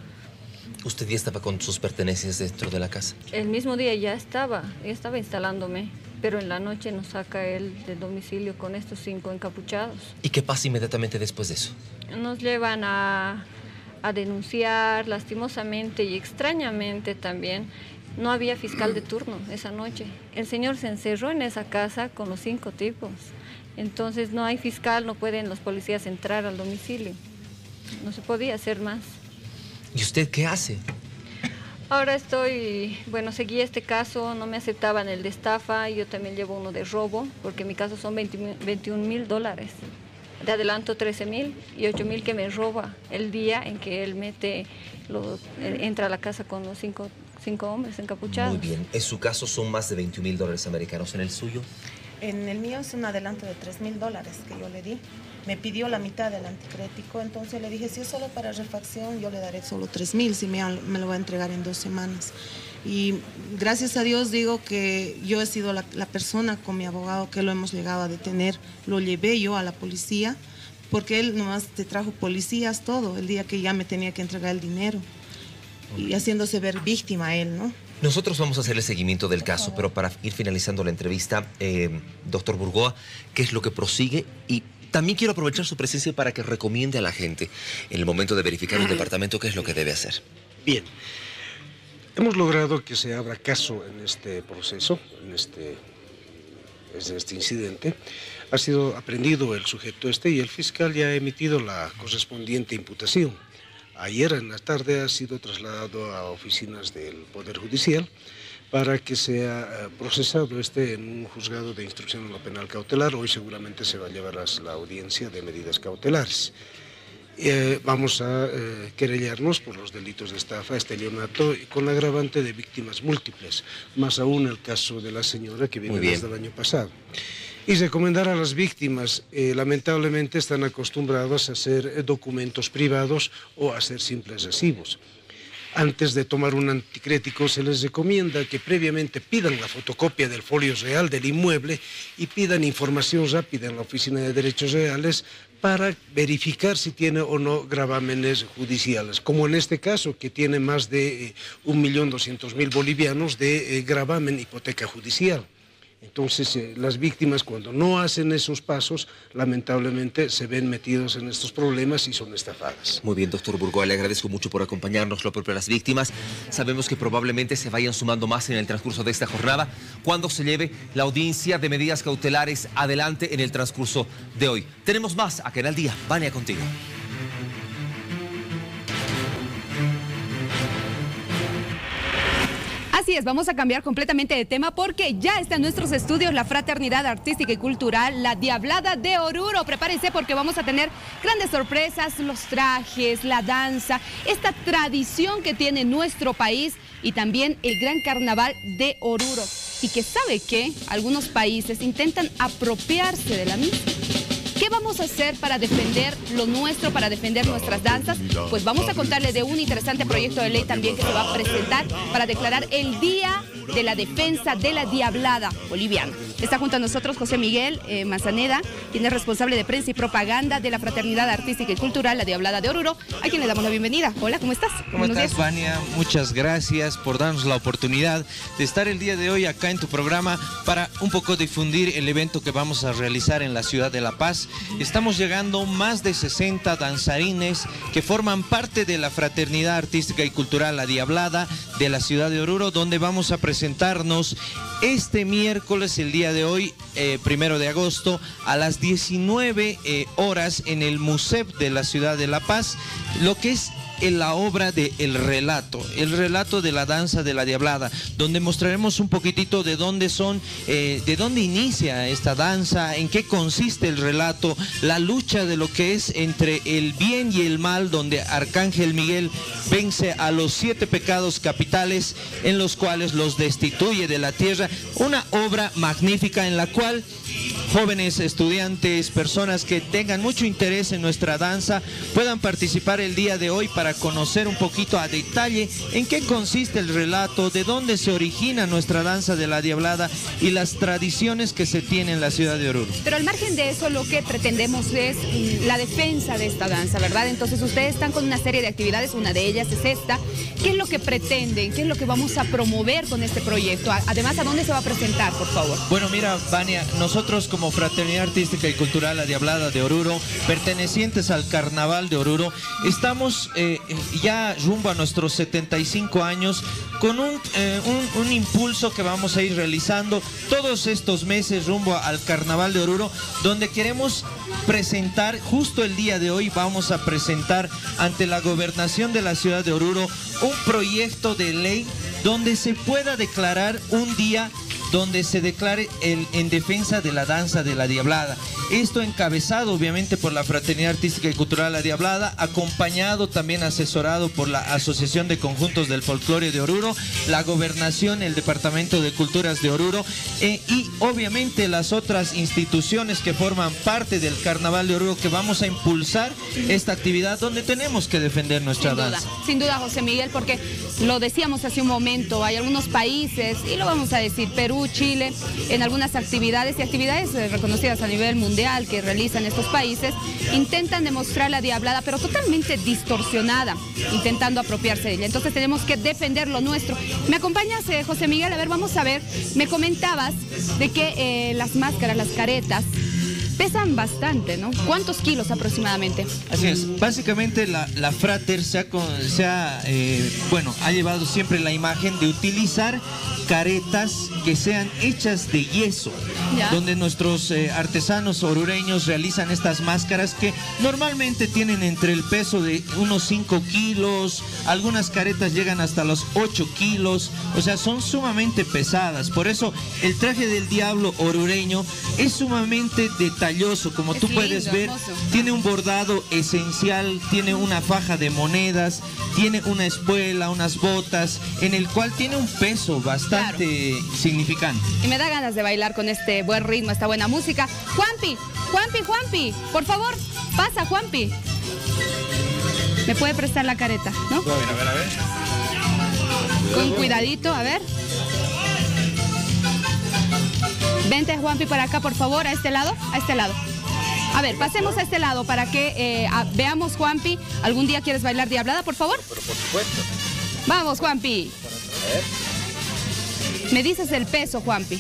¿Usted ya estaba con sus pertenencias dentro de la casa? El mismo día ya estaba instalándome, pero en la noche nos saca él del domicilio con estos 5 encapuchados. ¿Y qué pasa inmediatamente después de eso? Nos llevan a denunciar, lastimosamente y extrañamente también. No había fiscal de turno esa noche. El señor se encerró en esa casa con los 5 tipos. Entonces no hay fiscal, no pueden los policías entrar al domicilio. No se podía hacer más. ¿Y usted qué hace? Ahora seguí este caso, no me aceptaban el de estafa, yo también llevo uno de robo, porque en mi caso son $21,000. De adelanto 13,000 y 8,000 que me roba el día en que él entra a la casa con los 5 hombres encapuchados. Muy bien. En su caso son más de $21,000 americanos. ¿En el suyo? En el mío es un adelanto de $3,000 que yo le di. Me pidió la mitad del anticrético, entonces le dije, si es solo para refacción, yo le daré solo 3,000, si me lo va a entregar en 2 semanas. Y gracias a Dios digo que yo he sido la persona con mi abogado que lo hemos llegado a detener. Lo llevé yo a la policía, porque él nomás te trajo policías todo, el día que ya me tenía que entregar el dinero. Y haciéndose ver víctima él, ¿no? Nosotros vamos a hacer el seguimiento del caso, pero para ir finalizando la entrevista, doctor Burgoa, ¿qué es lo que prosigue? Y también quiero aprovechar su presencia para que recomiende a la gente, en el momento de verificar un departamento, qué es lo que debe hacer. Bien. Hemos logrado que se abra caso en este proceso, en este incidente. Ha sido aprendido el sujeto y el fiscal ya ha emitido la correspondiente imputación. Ayer en la tarde ha sido trasladado a oficinas del Poder Judicial para que sea procesado en un juzgado de instrucción en lo penal cautelar. Hoy seguramente se va a llevar la audiencia de medidas cautelares. Vamos a querellarnos por los delitos de estafa, estelionato, con la agravante de víctimas múltiples, más aún el caso de la señora que viene desde el año pasado. Y recomendar a las víctimas, lamentablemente están acostumbrados a hacer documentos privados o a hacer simples recibos. Antes de tomar un anticrético se les recomienda que previamente pidan la fotocopia del folio real del inmueble y pidan información rápida en la Oficina de Derechos Reales para verificar si tiene o no gravámenes judiciales, como en este caso que tiene más de 1.200.000 bolivianos de gravamen hipoteca judicial. Entonces, las víctimas cuando no hacen esos pasos, lamentablemente se ven metidos en estos problemas y son estafadas. Muy bien, doctor Burgoa, le agradezco mucho por acompañarnos, lo propio a las víctimas. Sabemos que probablemente se vayan sumando más en el transcurso de esta jornada, cuando se lleve la audiencia de medidas cautelares adelante en el transcurso de hoy. Tenemos más acá en Al Día. Vania, contigo. Así es, vamos a cambiar completamente de tema porque ya está en nuestros estudios la Fraternidad Artística y Cultural, la Diablada de Oruro. Prepárense porque vamos a tener grandes sorpresas, los trajes, la danza, esta tradición que tiene nuestro país y también el gran carnaval de Oruro. Y que sabe que algunos países intentan apropiarse de la misma. ¿Qué vamos a hacer para defender lo nuestro, para defender nuestras danzas? Pues vamos a contarle de un interesante proyecto de ley también que se va a presentar para declarar el Día de la Defensa de la Diablada Boliviana. Está junto a nosotros José Miguel Manzaneda, quien es responsable de prensa y propaganda de la Fraternidad Artística y Cultural, la Diablada de Oruro, a quien le damos la bienvenida. Hola, ¿cómo estás? ¿Cómo estás, Vania? Muchas gracias por darnos la oportunidad de estar el día de hoy acá en tu programa para un poco difundir el evento que vamos a realizar en la ciudad de La Paz. Estamos llegando más de 60 danzarines que forman parte de la Fraternidad Artística y Cultural La Diablada de la ciudad de Oruro, donde vamos a presentarnos este miércoles, el día de hoy, 1 de agosto, a las 19 horas en el MUSEP de la ciudad de La Paz, lo que es en la obra de El relato de la danza de la Diablada, donde mostraremos un poquitito de dónde de dónde inicia esta danza, en qué consiste el relato, la lucha de lo que es entre el bien y el mal, donde Arcángel Miguel vence a los 7 pecados capitales en los cuales los destituye de la tierra. Una obra magnífica en la cual jóvenes, estudiantes, personas que tengan mucho interés en nuestra danza puedan participar el día de hoy para conocer un poquito a detalle en qué consiste el relato, de dónde se origina nuestra danza de la Diablada y las tradiciones que se tienen en la ciudad de Oruro. Pero al margen de eso, lo que pretendemos es la defensa de esta danza, ¿verdad? Entonces ustedes están con una serie de actividades, una de ellas es esta. ¿Qué es lo que pretenden? ¿Qué es lo que vamos a promover con este proyecto? Además, ¿a dónde se va a presentar, por favor? Bueno, mira, Vania, nosotros como Fraternidad Artística y Cultural La Diablada de Oruro, pertenecientes al Carnaval de Oruro, estamos ya rumbo a nuestros 75 años con un impulso que vamos a ir realizando todos estos meses rumbo al Carnaval de Oruro, donde queremos presentar, justo el día de hoy vamos a presentar ante la gobernación de la ciudad de Oruro un proyecto de ley donde se pueda declarar un día donde se declare en defensa de la danza de la Diablada. Esto encabezado obviamente por la Fraternidad Artística y Cultural La Diablada, acompañado también, asesorado por la Asociación de Conjuntos del Folclore de Oruro, la Gobernación, el Departamento de Culturas de Oruro y obviamente las otras instituciones que forman parte del Carnaval de Oruro, que vamos a impulsar esta actividad donde tenemos que defender nuestra danza. Sin duda, José Miguel, porque lo decíamos hace un momento, hay algunos países, y lo vamos a decir, Perú, Chile, en algunas actividades y actividades reconocidas a nivel mundial que realizan estos países, intentan demostrar la Diablada, pero totalmente distorsionada, intentando apropiarse de ella. Entonces tenemos que defender lo nuestro. ¿Me acompañas, José Miguel? A ver, vamos a ver. Me comentabas de que las máscaras, las caretas, pesan bastante, ¿no? ¿Cuántos kilos aproximadamente? Así es. Básicamente la Frater ha llevado siempre la imagen de utilizar caretas que sean hechas de yeso, donde nuestros artesanos orureños realizan estas máscaras que normalmente tienen entre el peso de unos 5 kilos, algunas caretas llegan hasta los 8 kilos, o sea, son sumamente pesadas. Por eso el traje del diablo orureño es sumamente detalloso, como tú puedes ver, tiene un bordado esencial, tiene una faja de monedas, tiene una espuela, unas botas, en el cual tiene un peso bastante significante. Y me da ganas de bailar con este buen ritmo, esta buena música. Juanpi, por favor, pasa, Juanpi. ¿Me puede prestar la careta, no? A ver. Con cuidadito, a ver. Vente, Juanpi, para acá, por favor, a este lado. A ver, pasemos a este lado para que veamos, Juanpi. ¿Algún día quieres bailar Diablada, por favor? Pero por supuesto. Vamos, Juanpi. A ver. Me dices el peso, Juanpi.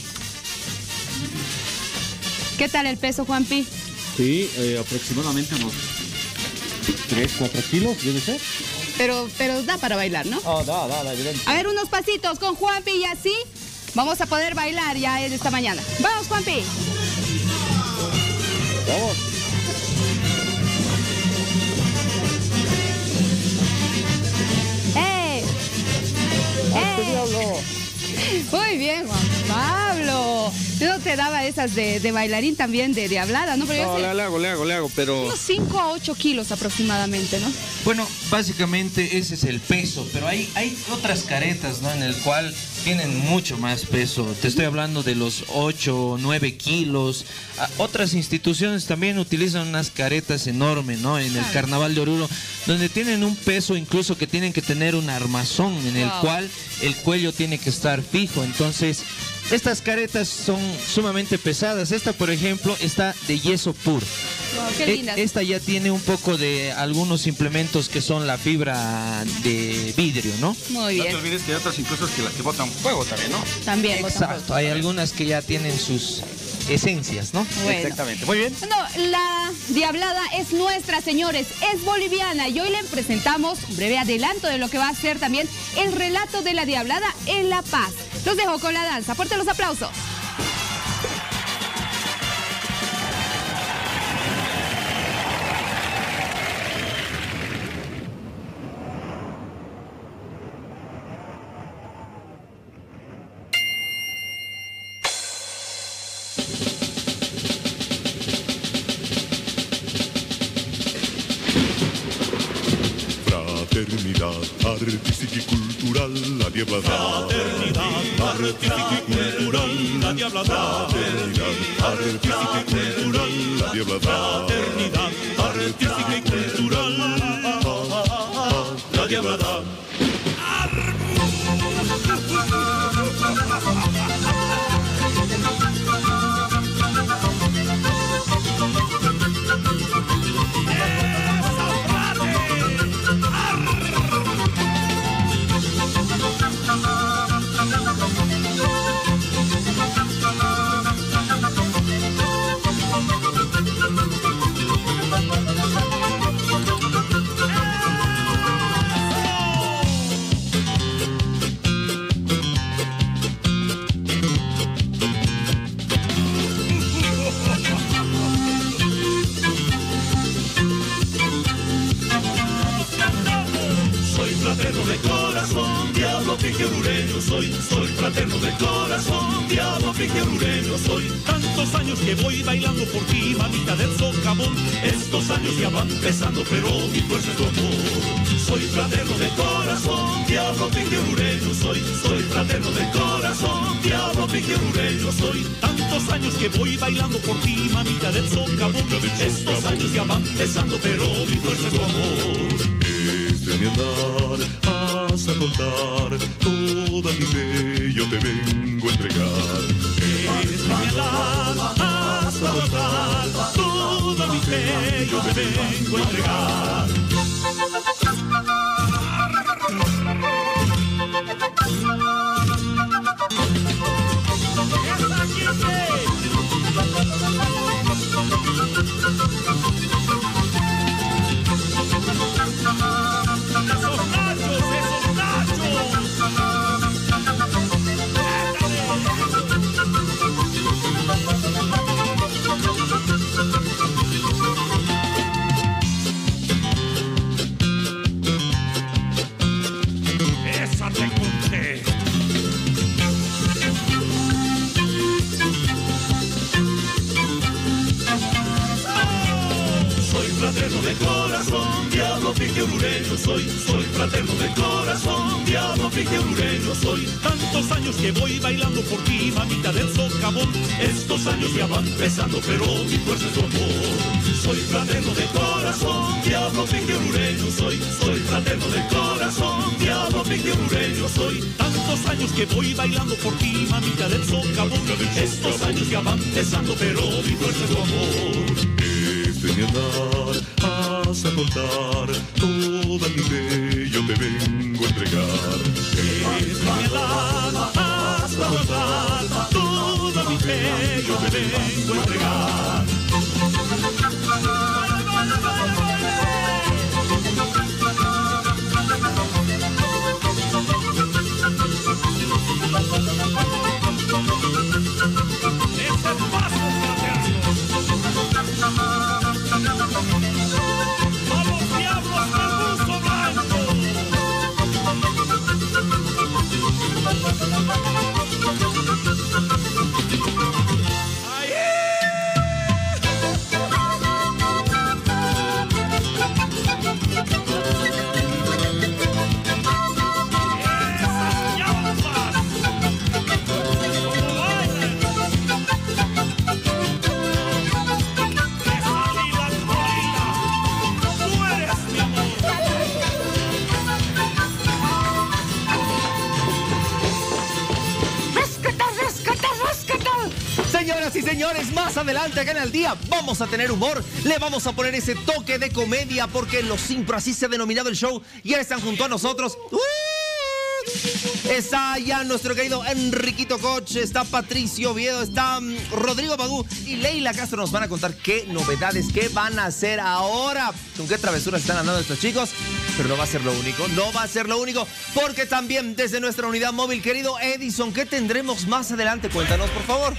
¿Qué tal el peso, Juanpi? Sí, aproximadamente unos 3, 4 kilos, debe ser. Pero da para bailar, ¿no? Da, evidente. A ver, unos pasitos con Juanpi y así vamos a poder bailar ya esta mañana. ¡Vamos, Juanpi! ¡Vamos! ¡Eh! Muy bien, Juan Pablo. Yo no te daba esas de bailarín también, de Diablada, ¿no? Pero no, le hago, pero... Unos 5 a 8 kilos aproximadamente, ¿no? Bueno, básicamente ese es el peso, pero hay otras caretas, ¿no? En el cual tienen mucho más peso. Te estoy hablando de los 8 o 9 kilos. Otras instituciones también utilizan unas caretas enormes, ¿no? En el Carnaval de Oruro, donde tienen un peso incluso que tienen que tener un armazón en el cual el cuello tiene que estar fijo. Entonces, estas caretas son sumamente pesadas. Esta, por ejemplo, está de yeso puro. Wow, qué linda. Esta ya tiene un poco de algunos implementos que son la fibra de vidrio, ¿no? Muy bien. No te olvides que hay otras incluso que las que botan fuego también, ¿no? También. Exacto, hay algunas que ya tienen sus esencias, ¿no? Bueno. Exactamente, muy bien. No, la Diablada es nuestra, señores, es boliviana y hoy le presentamos un breve adelanto de lo que va a ser también el relato de la Diablada en La Paz. Los dejo con la danza, fuerte los aplausos. artística y cultural, la Diabla da. Fraternidad artística y cultural, la Diabla da. Fraternidad artística y cultural, la Diabla da. Fraternidad artística y cultural, la Diabla da. Soy fraterno de corazón, diablo figuerureño soy. Tantos años que voy bailando por ti, mamita del socavón. Estos años ya van pesando, pero mi fuerza es tu amor. Soy fraterno de corazón, diablo figuerureño soy. Soy fraterno de corazón, diablo figuerureño soy. Tantos años que voy bailando por ti, mamita del socavón. Estos años ya van pesando, pero mi fuerza es tu amor. Este es mi andar, hasta contar, toda mi fe yo te vengo a entregar. Este es mi andar, hasta contar, toda mi fe yo te vengo a entregar. De corazón, diablo figuerureño soy. Soy fraterno de corazón, diablo figuerureño soy. Tantos años que voy bailando por ti, mamita del socavón. Estos años ya van pesando, pero mi fuerza es tu amor. Soy fraterno de corazón, diablo figuerureño soy. Soy fraterno de corazón, diablo figuerureño soy. Tantos años que voy bailando por ti, mamita del socavón. Estos años ya van pesando, pero mi fuerza es tu amor. Este es mi andar, hasta contar, toda mi fe yo te vengo a entregar. Este es mi andar, hasta contar, toda mi fe yo te vengo a entregar. Señoras y señores, más adelante acá en El Día vamos a tener humor, le vamos a poner ese toque de comedia porque Los Impro, así se ha denominado el show, ya están junto a nosotros. Está ya nuestro querido Enriquito Koch, está Patricio Oviedo, está Rodrigo Bagú y Leila Castro. Nos van a contar qué novedades, qué van a hacer ahora, con qué travesuras están andando estos chicos. Pero no va a ser lo único, no va a ser lo único, porque también desde nuestra unidad móvil, querido Edison, ¿qué tendremos más adelante? Cuéntanos, por favor.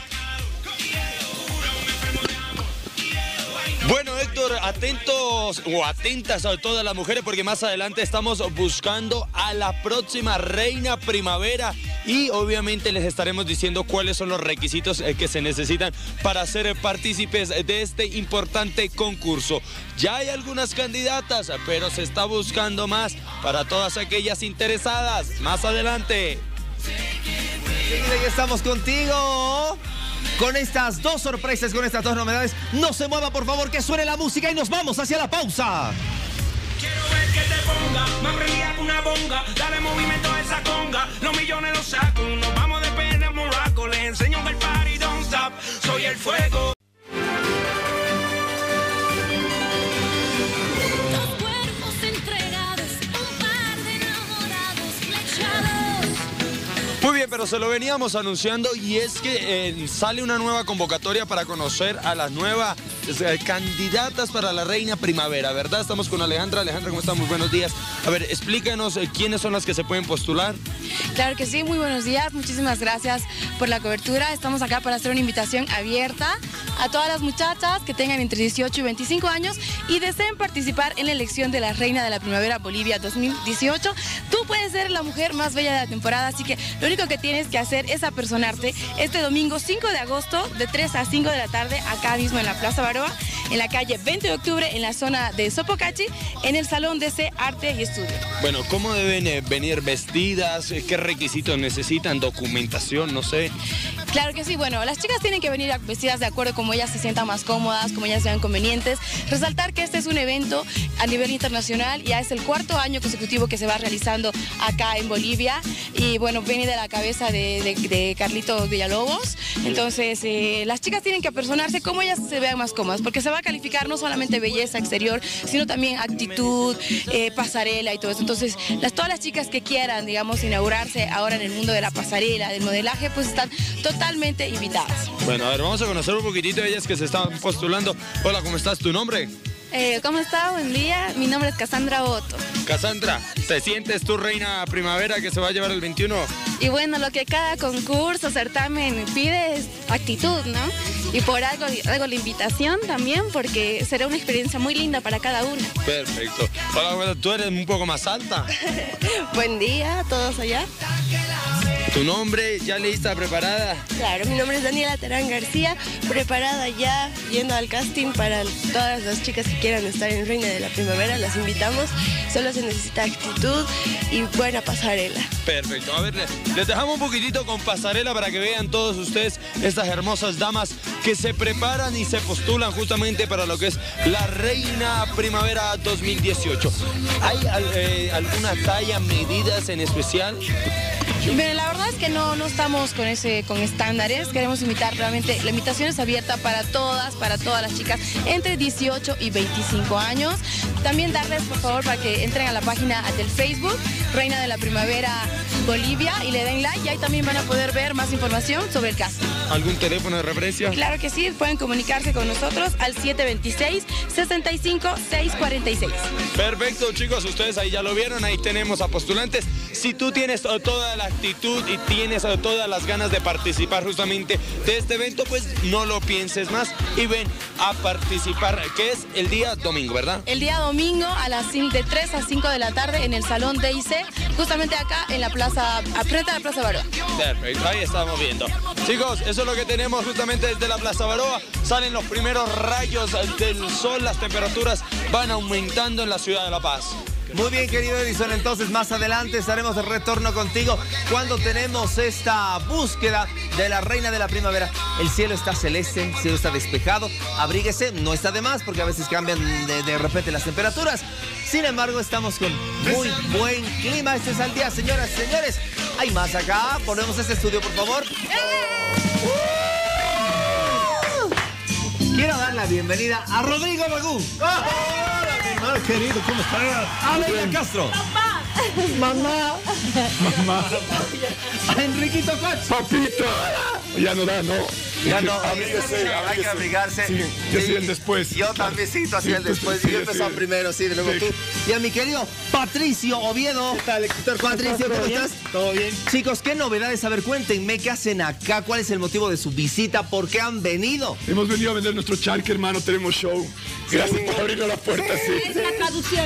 Bueno, Héctor, atentos o atentas a todas las mujeres porque más adelante estamos buscando a la próxima reina primavera y obviamente les estaremos diciendo cuáles son los requisitos que se necesitan para ser partícipes de este importante concurso. Ya hay algunas candidatas, pero se está buscando más para todas aquellas interesadas. Más adelante. Ya estamos contigo. Con estas dos sorpresas, con estas dos novedades. No se mueva, por favor, que suene la música y nos vamos hacia la pausa. Quiero ver que te ponga, más prendida que una bonga. Dale movimiento a esa conga, los millones los saco. Nos vamos de pena, Morocco. Les enseño que el party don't stop. Soy el fuego. Muy bien, pero se lo veníamos anunciando y es que sale una nueva convocatoria para conocer a las nuevas candidatas para la Reina Primavera, ¿verdad? Estamos con Alejandra. Alejandra, ¿cómo están? Muy buenos días. A ver, explícanos quiénes son las que se pueden postular. Claro que sí, muy buenos días. Muchísimas gracias por la cobertura. Estamos acá para hacer una invitación abierta a todas las muchachas que tengan entre 18 y 25 años y deseen participar en la elección de la Reina de la Primavera Bolivia 2018. Tú puedes ser la mujer más bella de la temporada, así que lo único que tienes que hacer es apersonarte este domingo 5 de agosto de 3 a 5 de la tarde acá mismo en la Plaza Baroa, en la calle 20 de octubre, en la zona de Sopocachi, en el Salón DC Arte y Estudio. Bueno, ¿cómo deben venir vestidas? ¿Qué requisitos necesitan? ¿Documentación? No sé. Claro que sí, bueno, las chicas tienen que venir vestidas de acuerdo como ellas se sientan más cómodas, como ellas vean convenientes. Resaltar que este es un evento a nivel internacional, ya es el 4º año consecutivo que se va realizando acá en Bolivia y bueno, viene de la cabeza de Carlitos Villalobos. Entonces, las chicas tienen que apersonarse como ellas se vean más cómodas, porque se va a calificar no solamente belleza exterior, sino también actitud, pasarela y todo eso. Entonces, todas las chicas que quieran, digamos, inaugurarse ahora en el mundo de la pasarela, del modelaje, pues están totalmente invitadas. Bueno, a ver, vamos a conocer un poquitito de ellas que se están postulando. Hola, ¿cómo estás? ¿Tu nombre? ¿Cómo está? Buen día. Mi nombre es Cassandra Otto. Cassandra, ¿te sientes tu Reina Primavera que se va a llevar el 21? Y bueno, lo que cada concurso, certamen pide es actitud, ¿no? Y por algo la invitación también, porque será una experiencia muy linda para cada una. Perfecto. Hola, ¿tú eres un poco más alta? Buen día a todos allá. ¿Tu nombre? ¿Ya lista, preparada? Claro, mi nombre es Daniela Terán García, preparada ya, yendo al casting para todas las chicas que quieran estar en Reina de la Primavera, las invitamos. Solo se necesita actitud y buena pasarela. Perfecto. A ver, les dejamos un poquitito con pasarela para que vean todos ustedes estas hermosas damas que se preparan y se postulan justamente para lo que es la Reina Primavera 2018. ¿Hay alguna talla, medidas en especial? Bien, la verdad es que no estamos con estándares. Queremos invitar realmente, la invitación es abierta para todas las chicas entre 18 y 25 años. También darles, por favor, para que entren a la página del Facebook, Reina de la Primavera Bolivia, y le den like, y ahí también van a poder ver más información sobre el caso. ¿Algún teléfono de referencia? Claro que sí, pueden comunicarse con nosotros al 726-65-646. Perfecto, chicos, ustedes ahí ya lo vieron, ahí tenemos a postulantes. Si tú tienes toda la actitud y tienes todas las ganas de participar justamente de este evento, pues no lo pienses más y ven a participar, que es el día domingo, ¿verdad? El día domingo de 3 a 5 de la tarde en el Salón DIC, justamente acá en la plaza, frente a la Plaza Baroa. Perfecto, ahí estamos viendo. Chicos, eso es lo que tenemos justamente desde la Plaza Baroa. Salen los primeros rayos del sol, las temperaturas van aumentando en la ciudad de La Paz. Muy bien, querido Edison, entonces más adelante estaremos de retorno contigo cuando tenemos esta búsqueda de la Reina de la Primavera. El cielo está celeste, el cielo está despejado, abríguese, no está de más porque a veces cambian de repente las temperaturas. Sin embargo, estamos con muy buen clima. Este es el día, señoras y señores. Hay más acá, ponemos este estudio, por favor. Quiero dar la bienvenida a Rodrigo Magú. Hola, mi hermano querido, ¿cómo estás? Aleida Castro. Mamá. A Enriquito Coach. Papito. Ya no da, no. Ya no, abríguese. Hay que abrigarse. Sí, yo soy el después. Yo también siento así el después. Yo empezó primero, sí, de luego tú. Y a mi querido Patricio Oviedo. ¿Qué tal, Héctor? Patricio, ¿cómo estás? ¿Todo bien? Chicos, ¿qué novedades? A ver, cuéntenme qué hacen acá, cuál es el motivo de su visita, por qué han venido. Hemos venido a vender nuestro charque, hermano, tenemos show. Gracias por abrirnos la puerta, sí. Es la traducción.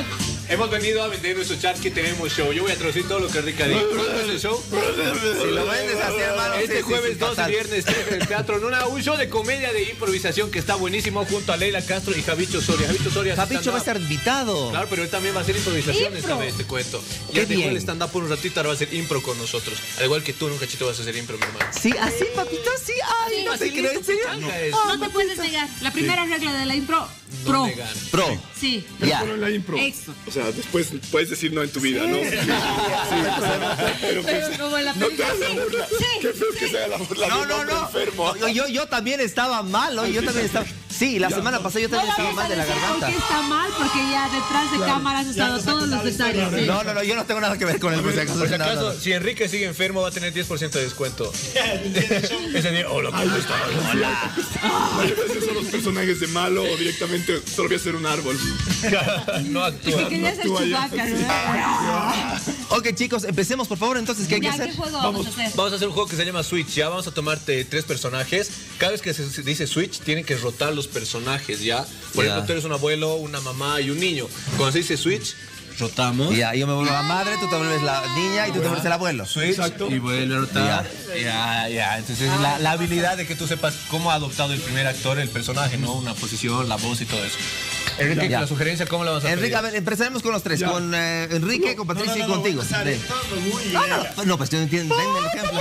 hemos venido a vender nuestro charqui, tenemos show. Yo voy a traducir todo lo que Rica dijo. ¿Cuándo es el show? Si lo vendes así, hermano. Este jueves 2 y viernes 3 en el Teatro Nuna, un show de comedia de improvisación que está buenísimo junto a Leila Castro y Javicho Soria. Javicho va a estar invitado. Claro, pero él también va a hacer improvisación esta vez, te cuento. Ya dejó el stand-up por un ratito, ahora va a hacer impro con nosotros. Al igual que tú, en un cachito vas a hacer impro, mi hermano. Sí, así, papito, sí. Ay, no te creo, ¿en serio? No te puedes negar. La primera regla de la impro, pro. Pro. Sí. Ya. En la impro. Eso. O sea, después puedes decir no en tu vida, ¿no? Sí, pero como en la no te hagas la burla. Sí. Qué feo que sea la burla. No. Enfermo. Yo también estaba mal, ¿no? Yo también estaba... Sí, la semana pasada yo también estaba mal de la garganta. ¿Por qué está mal? Porque ya detrás de cámaras has estado todos los detalles. ¿Sí? No, yo no tengo nada que ver con él. Por si acaso, si Enrique sigue enfermo, va a tener 10% de descuento. Ese día, hola, ¿cómo estás? Hola. Voy a hacer solo los personajes de malo o directamente solo voy a hacer un árbol. No actúa. Quería ser Chewbacca, ¿no? Ok, chicos, empecemos, por favor. Entonces, ¿qué hay que hacer? ¿Qué juego vamos a hacer? Vamos a hacer un juego que se llama Switch. Ya vamos a tomarte 3 personajes. Cada vez que se dice Switch, tienen que rotar los personajes, ¿ya? Por ejemplo, tú eres un abuelo, una mamá y un niño. Cuando se dice Switch, rotamos. Ya, yo me vuelvo la madre, tú te vuelves la niña y tú te vuelves el abuelo. Switch. Exacto. Y vuelve a rotar. Ya. Entonces, la habilidad de que tú sepas cómo ha adoptado el primer actor el personaje, ¿no? Una posición, la voz y todo eso. Enrique, la sugerencia, ¿cómo la vas a hacer? Enrique, a ver, empezaremos con los 3. Ya. Con Enrique, con Patricia y contigo. No, pues yo no entiendo. Denme el ejemplo.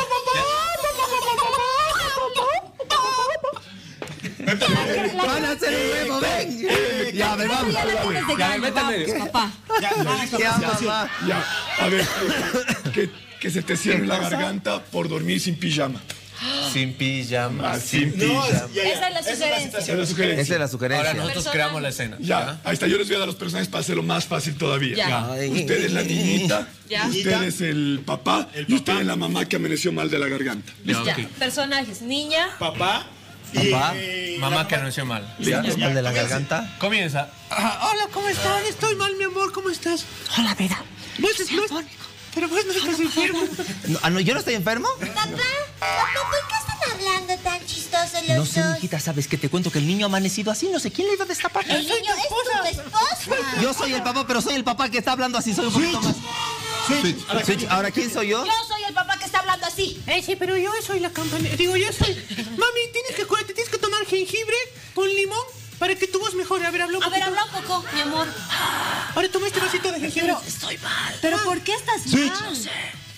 Van a hacer un nuevo, ven. Ya, me vamos. Ya, vete al medio. Papá. Ya, a ver, que se te cierre la garganta por dormir sin pijama. Sin pijama. Sin pijama. Esa es la sugerencia. Esa es la sugerencia. Ahora nosotros creamos la escena. Ya, ahí está. Yo les voy a dar los personajes para hacerlo más fácil todavía. Ya. Usted es la niñita. Ya. Usted es el papá. Y usted es la mamá que amaneció mal de la garganta. Ya. Personajes. Niña. Papá. Mamá que anunció mal. ¿Mal de la garganta? Comienza. Hola, ¿cómo estás? Estoy mal, mi amor, ¿cómo estás? Hola, Vera. Pero vos no estás enfermo. No, ¿yo no estoy enfermo? Papá, ¿por qué están hablando tan chistosos los dos? No sé, hijita, ¿sabes qué? Te cuento que el niño ha amanecido así, no sé quién le iba a destapar. El niño es tu esposa. Yo soy el papá, pero soy el papá que está hablando así, soy un poquito más. Switch. Ahora, ¿quién soy yo? Yo soy el papá que está hablando así. Sí, pero yo soy la campanera. Digo, yo soy... Mami, tienes que tomar jengibre con limón para que tu voz mejore. A ver, habla un poco. A ver, habla un poco, mi amor. Ahora toma este vasito de jengibre. Pero estoy mal. ¿Pero por qué estás Switch. mal? No sé.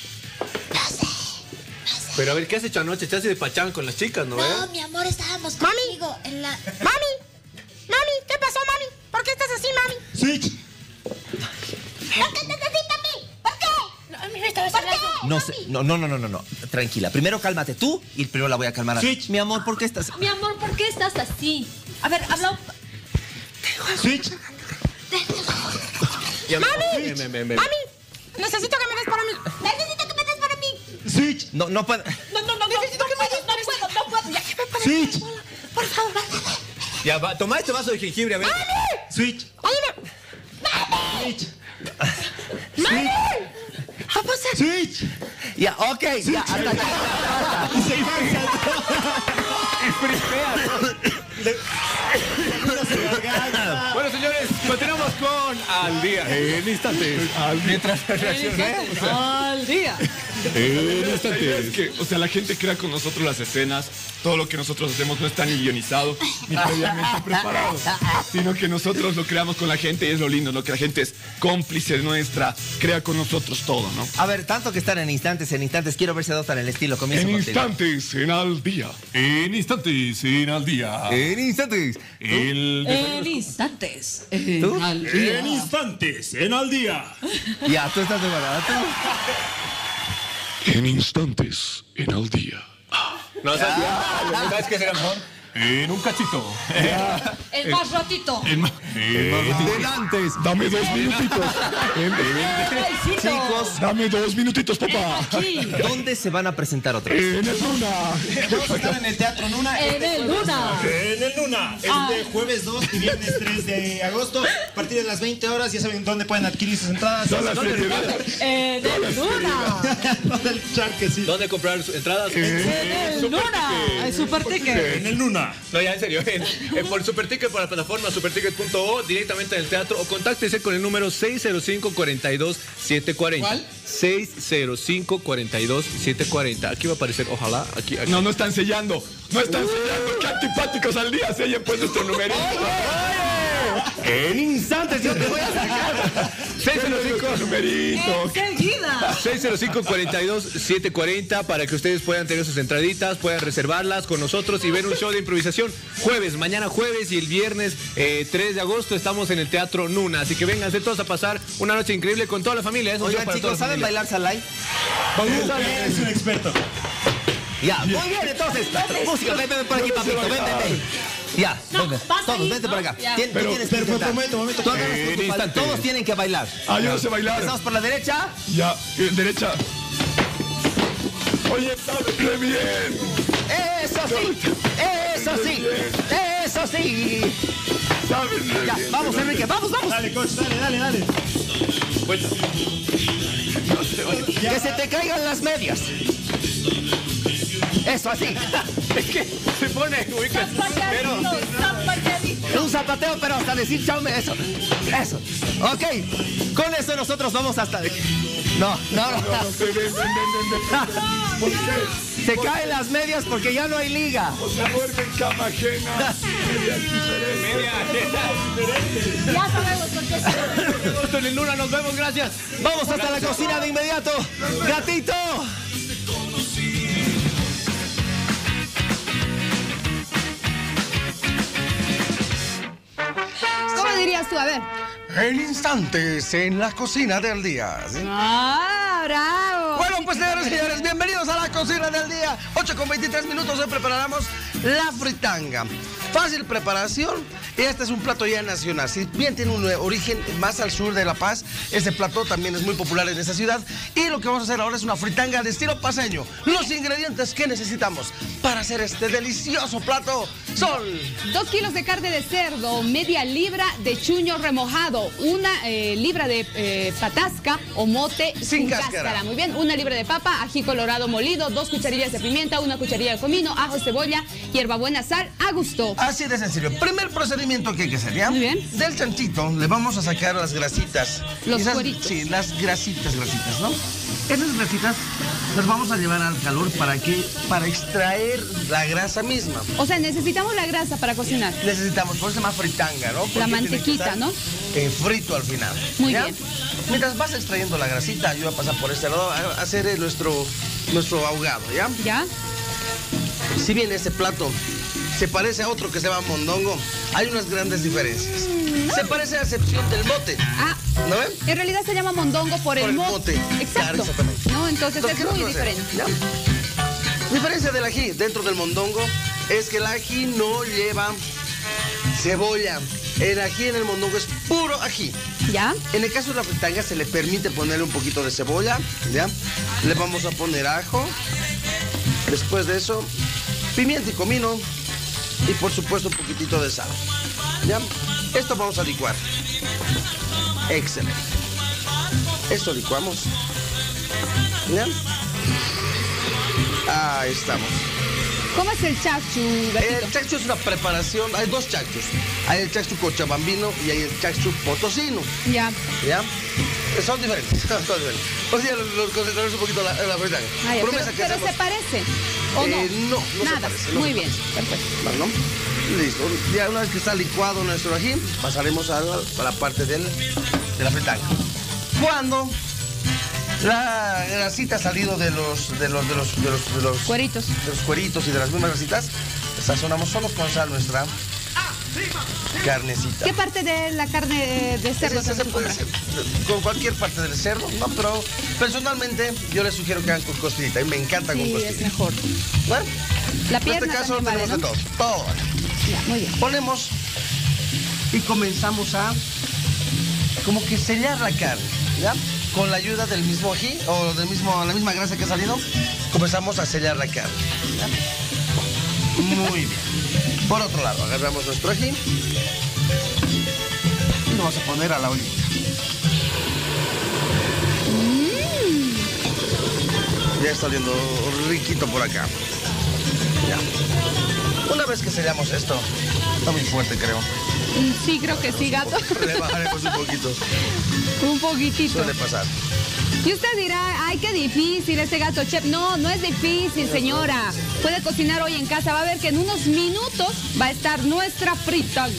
Pero a ver, ¿qué has hecho anoche? Estás de pachán con las chicas, ¿no? No, mi amor, estábamos contigo en la... Mami, ¿qué pasó, mami? ¿Por qué estás así, mami? Switch. ¿Por qué estás así, papi? ¿Por qué? No, a mí me estabas hablando. No sé, no. Tranquila. Primero cálmate tú y primero la voy a calmar a... Switch. Mi amor, ¿por qué estás...? Mi amor, ¿por qué estás así? A ver, habla. Switch. ¡Mami! ¡Mami! Necesito que me des para mí. Necesito que me des para mí. Switch. No puedo... Necesito que me des. No puedo. Ya, Switch. por favor. Ya, toma este vaso de jengibre, a ver. Switch. ¡Mami! ¡Mami! Switch. Ya, ok. Ya, hasta aquí. Bueno, señores, continuamos con Al Día. En instantes. Mientras reaccionamos. Al día. Es que, o sea, la gente crea con nosotros las escenas. Todo lo que nosotros hacemos no está ni guionizado ni previamente preparado, sino que nosotros lo creamos con la gente y es lo lindo, ¿no? Que la gente es cómplice nuestra, crea con nosotros todo, ¿no? A ver, tanto que están en instantes, quiero ver si adoptan el estilo. Comienza En contigo. instantes, en Al Día. En instantes, en Al Día. En instantes. En instantes. ¿Tú? Al día. En instantes, en Al Día. Ya, tú estás de barato. En instantes, en Al Día. No, ¿sabes qué será mejor? En un cachito. El más ratito. Antes, dame 2 minutitos. Chicos, Dame 2 minutitos, papá. ¿dónde se van a presentar otra vez? En el Luna. Vamos a estar en el Teatro Nuna. En el Luna. En el Luna. Este jueves 2 y viernes 3 de agosto. A partir de las 20 horas. Ya saben dónde pueden adquirir sus entradas. En el Luna. ¿Dónde comprar sus entradas? En el Luna. Es super ticket. En el Luna. No, ya en serio. Por Superticket, por la plataforma superticket.o, directamente en el teatro, o contáctese con el número 605-42-740. ¿Cuál? 605-42-740. Aquí va a aparecer, ojalá, aquí. No, no están sellando. No están sellando. Qué antipáticos al día. Sellen pues nuestro numerito. En instantes yo te voy a sacar. 605-42-740 para que ustedes puedan tener sus entraditas, puedan reservarlas con nosotros y ver un show de improvisación mañana jueves, y el viernes 3 de agosto estamos en el Teatro Nuna, así que vénganse todos a pasar una noche increíble con toda la familia. Oigan, chicos, ¿saben bailar salai? Es un experto. Ya, muy bien, entonces, música, ven por aquí, papito, ven. Ya, todos, vente por acá. Pero momento. Todos tienen que bailar. Ah, yo no sé bailar. Empezamos por la derecha. Ya, derecha. Oye, sabes re bien. Eso sí. Sabes re ya, bien. vamos, Enrique, vamos. Dale, coach, dale. Bueno. Que se te caigan las medias. Eso, así. Es que se pone un zapateo, pero hasta decir chao, eso. Ok, con eso nosotros vamos hasta... No. Ven. ¿Por qué? Se caen las medias porque ya no hay liga. O sea, duerme en cama ajena. Media ajena. Ya sabemos por qué. En el Luna, nos vemos, gracias. Vamos hasta la cocina de inmediato. Gatito. ¿Cómo dirías tú? A ver. En instantes, en la cocina del día. ¿Sí? ¡Ah, bravo! Bueno, pues señores y señores, bienvenidos a la cocina del día. 8:23. Hoy preparamos la fritanga. Fácil preparación. Este es un plato ya nacional. Si bien tiene un origen más al sur de La Paz, este plato también es muy popular en esta ciudad. Y lo que vamos a hacer ahora es una fritanga de estilo paceño. Los ingredientes que necesitamos para hacer este delicioso plato son 2 kilos de carne de cerdo, media libra de chuño remojado, 1 libra de patasca o mote sin cáscara. Muy bien, 1 libra de papa, ají colorado molido, 2 cucharillas de pimienta, 1 cucharilla de comino, ajo, cebolla, hierbabuena, sal a gusto. Así de sencillo. Primer procedimiento que hay que hacer, ¿ya? Muy bien. Del chanchito le vamos a sacar las grasitas. Los cueritos. Sí, las grasitas, ¿no? Esas grasitas las vamos a llevar al calor para extraer la grasa misma. O sea, necesitamos la grasa para cocinar. Necesitamos, por eso se llama fritanga, ¿no? Porque la mantequita, ¿no? Frito al final. Muy ¿ya? bien. Mientras vas extrayendo la grasita, yo voy a pasar por este lado a hacer nuestro ahogado, ¿ya? ¿Ya? Si bien este plato se parece a otro que se llama mondongo, hay unas grandes diferencias. Se parece a excepción del mote. Ah, ¿no ven? En realidad se llama mondongo por el mote. Exacto. Claro, exactamente. No, entonces es muy diferente. ¿Ya? Diferencia del ají dentro del mondongo es que el ají no lleva cebolla. El ají en el mondongo es puro ají. ¿Ya? En el caso de la fritanga se le permite ponerle un poquito de cebolla, ¿ya? Le vamos a poner ajo. Después de eso, pimienta y comino. Y por supuesto un poquitito de sal. ¿Ya? Esto vamos a licuar. Excelente. Esto licuamos. ¿Ya? Ahí estamos. ¿Cómo es el chachu, gatito? El chachu es una preparación, hay 2 chachus. Hay el chachu cochabambino y hay el chachu potosino. Ya. ¿Ya? Son diferentes, son diferentes. O sea, los concentramos un poquito en la fritanga. Pero se parece, ¿o no? No nada. se parece. No muy se bien, parece. perfecto. ¿No? Listo. Ya una vez que está licuado nuestro ají, pasaremos a la parte de la fritanga. Cuando la grasita ha salido de los cueritos. De los cueritos y de las mismas grasitas, sazonamos solo con sal nuestra carnecita. ¿Qué parte de la carne de cerdo se puede hacer? Con cualquier parte del cerdo, no, pero personalmente yo les sugiero que hagan con costillita. A mí me encanta con costillita. Sí, es mejor. Bueno, la pierna en este caso tenemos vale, ¿no? De todo. Ya, muy bien. Ponemos y comenzamos a como que sellar la carne, ¿ya? Con la ayuda del mismo ají o la misma grasa que ha salido, comenzamos a sellar la carne, ¿ya? Muy bien. Por otro lado, agarramos nuestro ají y lo vamos a poner a la ollita. Ya está oliendo riquito por acá. Ya. Una vez que sellamos esto, está muy fuerte, creo. Sí, creo que sí, gato. Le bajaremos un poquito. Un poquitito. Suele pasar. Y usted dirá, ay, qué difícil este gato chef. No, no es difícil, señora. Puede cocinar hoy en casa. Va a ver que en unos minutos va a estar nuestra fritanga.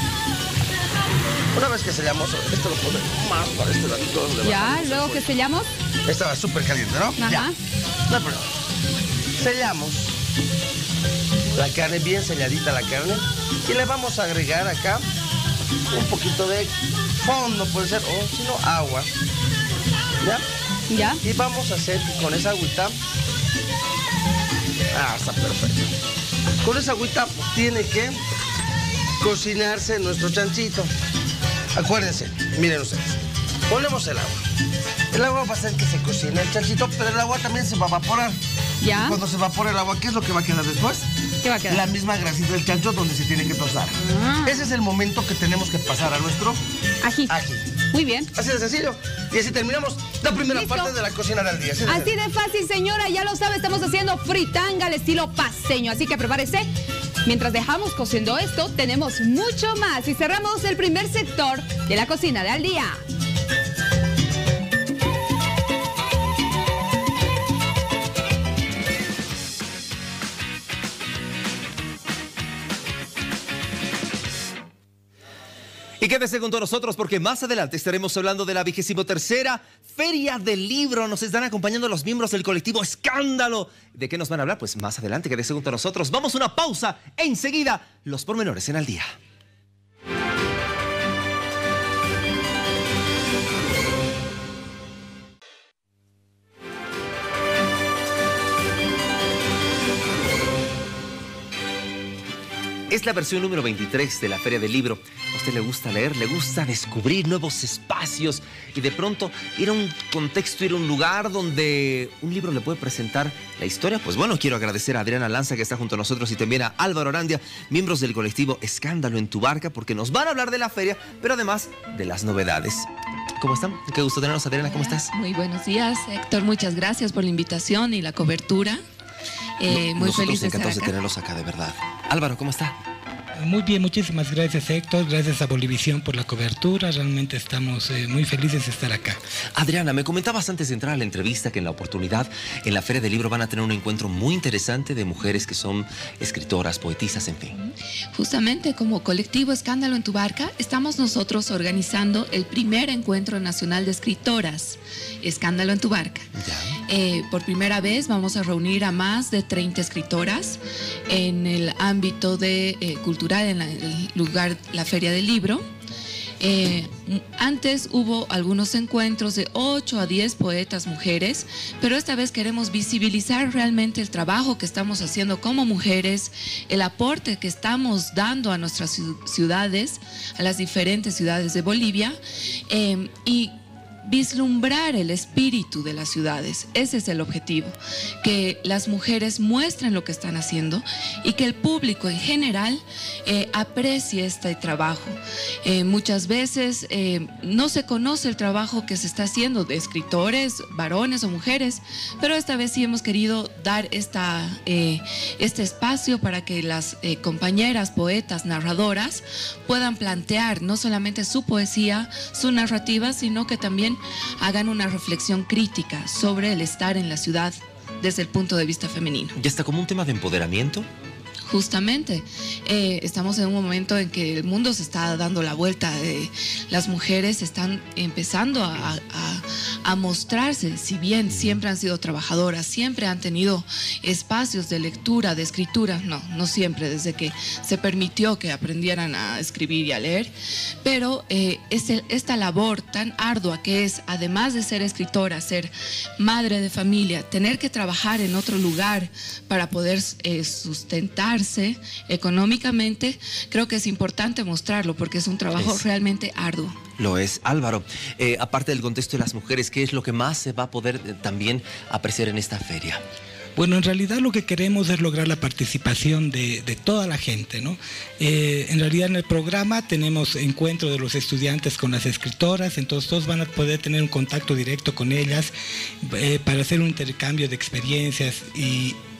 Una vez que sellamos, esto lo pone más para este ladito. Ya, luego que sellamos. Estaba súper caliente, ¿no? Ajá. Ya. No, pero sellamos la carne, bien selladita la carne. Y le vamos a agregar acá un poquito de fondo, puede ser, o si no, agua. ¿Ya? ¿Ya? Y vamos a hacer con esa agüita. Ah, está perfecto. Con esa agüita tiene que cocinarse nuestro chanchito. Acuérdense, miren ustedes. Ponemos el agua. El agua va a hacer que se cocine el chanchito, pero el agua también se va a evaporar. ¿Ya? Cuando se evapore el agua, ¿qué es lo que va a quedar después? ¿Qué va a quedar? La misma grasita del chancho donde se tiene que tostar. Ese es el momento que tenemos que pasar a nuestro ají. Muy bien. Así de sencillo. Y así terminamos la primera parte de la cocina del día. Así de fácil, señora. Ya lo sabe, estamos haciendo fritanga al estilo paceño. Así que prepárese. Mientras dejamos cociendo esto, tenemos mucho más. Y cerramos el primer sector de la cocina del día. Y quédese con todos nosotros porque más adelante estaremos hablando de la 23ª Feria del Libro. Nos están acompañando los miembros del colectivo Escándalo. ¿De qué nos van a hablar? Pues más adelante, quédese con todos nosotros. Vamos a una pausa e enseguida los pormenores en Al Día. Es la versión número 23 de la Feria del Libro. A usted le gusta leer, le gusta descubrir nuevos espacios y de pronto ir a un contexto, ir a un lugar donde un libro le puede presentar la historia. Pues bueno, quiero agradecer a Adriana Lanza que está junto a nosotros y también a Álvaro Arandia, miembros del colectivo Escándalo en tu Barca, porque nos van a hablar de la feria, pero además de las novedades. ¿Cómo están? Qué gusto tenernos, Adriana. ¿Cómo estás? Muy buenos días, Héctor. Muchas gracias por la invitación y la cobertura. Muy feliz de estar encantados de acá. tenerlos acá, de verdad. Álvaro, ¿cómo está? Muy bien, muchísimas gracias, Héctor. Gracias a Bolivisión por la cobertura. Realmente estamos muy felices de estar acá. Adriana, me comentabas antes de entrar a la entrevista que en la oportunidad, en la Feria del Libro van a tener un encuentro muy interesante de mujeres que son escritoras, poetisas, en fin. Justamente como colectivo Escándalo en tu Barca, estamos nosotros organizando el primer encuentro nacional de escritoras, Escándalo en tu Barca. Por primera vez vamos a reunir a más de 30 escritoras en el ámbito de cultural, en el lugar, la Feria del Libro. Antes hubo algunos encuentros de 8 a 10 poetas mujeres, pero esta vez queremos visibilizar realmente el trabajo que estamos haciendo como mujeres, el aporte que estamos dando a nuestras ciudades, a las diferentes ciudades de Bolivia, y vislumbrar el espíritu de las ciudades. Ese es el objetivo, que las mujeres muestren lo que están haciendo y que el público en general aprecie este trabajo. Muchas veces no se conoce el trabajo que se está haciendo de escritores, varones o mujeres, pero esta vez sí hemos querido dar este espacio para que las compañeras, poetas, narradoras puedan plantear no solamente su poesía, su narrativa, sino que también hagan una reflexión crítica sobre el estar en la ciudad desde el punto de vista femenino. ¿Ya está como un tema de empoderamiento? Justamente, estamos en un momento en que el mundo se está dando la vuelta, las mujeres están empezando a mostrarse, si bien siempre han sido trabajadoras, siempre han tenido espacios de lectura, de escritura, no siempre, desde que se permitió que aprendieran a escribir y a leer, pero esta labor tan ardua que es, además de ser escritora, ser madre de familia, tener que trabajar en otro lugar para poder sustentar económicamente, creo que es importante mostrarlo porque es un trabajo realmente arduo. Lo es. Álvaro, aparte del contexto de las mujeres, ¿qué es lo que más se va a poder también apreciar en esta feria? Bueno, en realidad lo que queremos es lograr la participación de toda la gente, ¿no? En realidad en el programa tenemos encuentro de los estudiantes con las escritoras, entonces todos van a poder tener un contacto directo con ellas para hacer un intercambio de experiencias y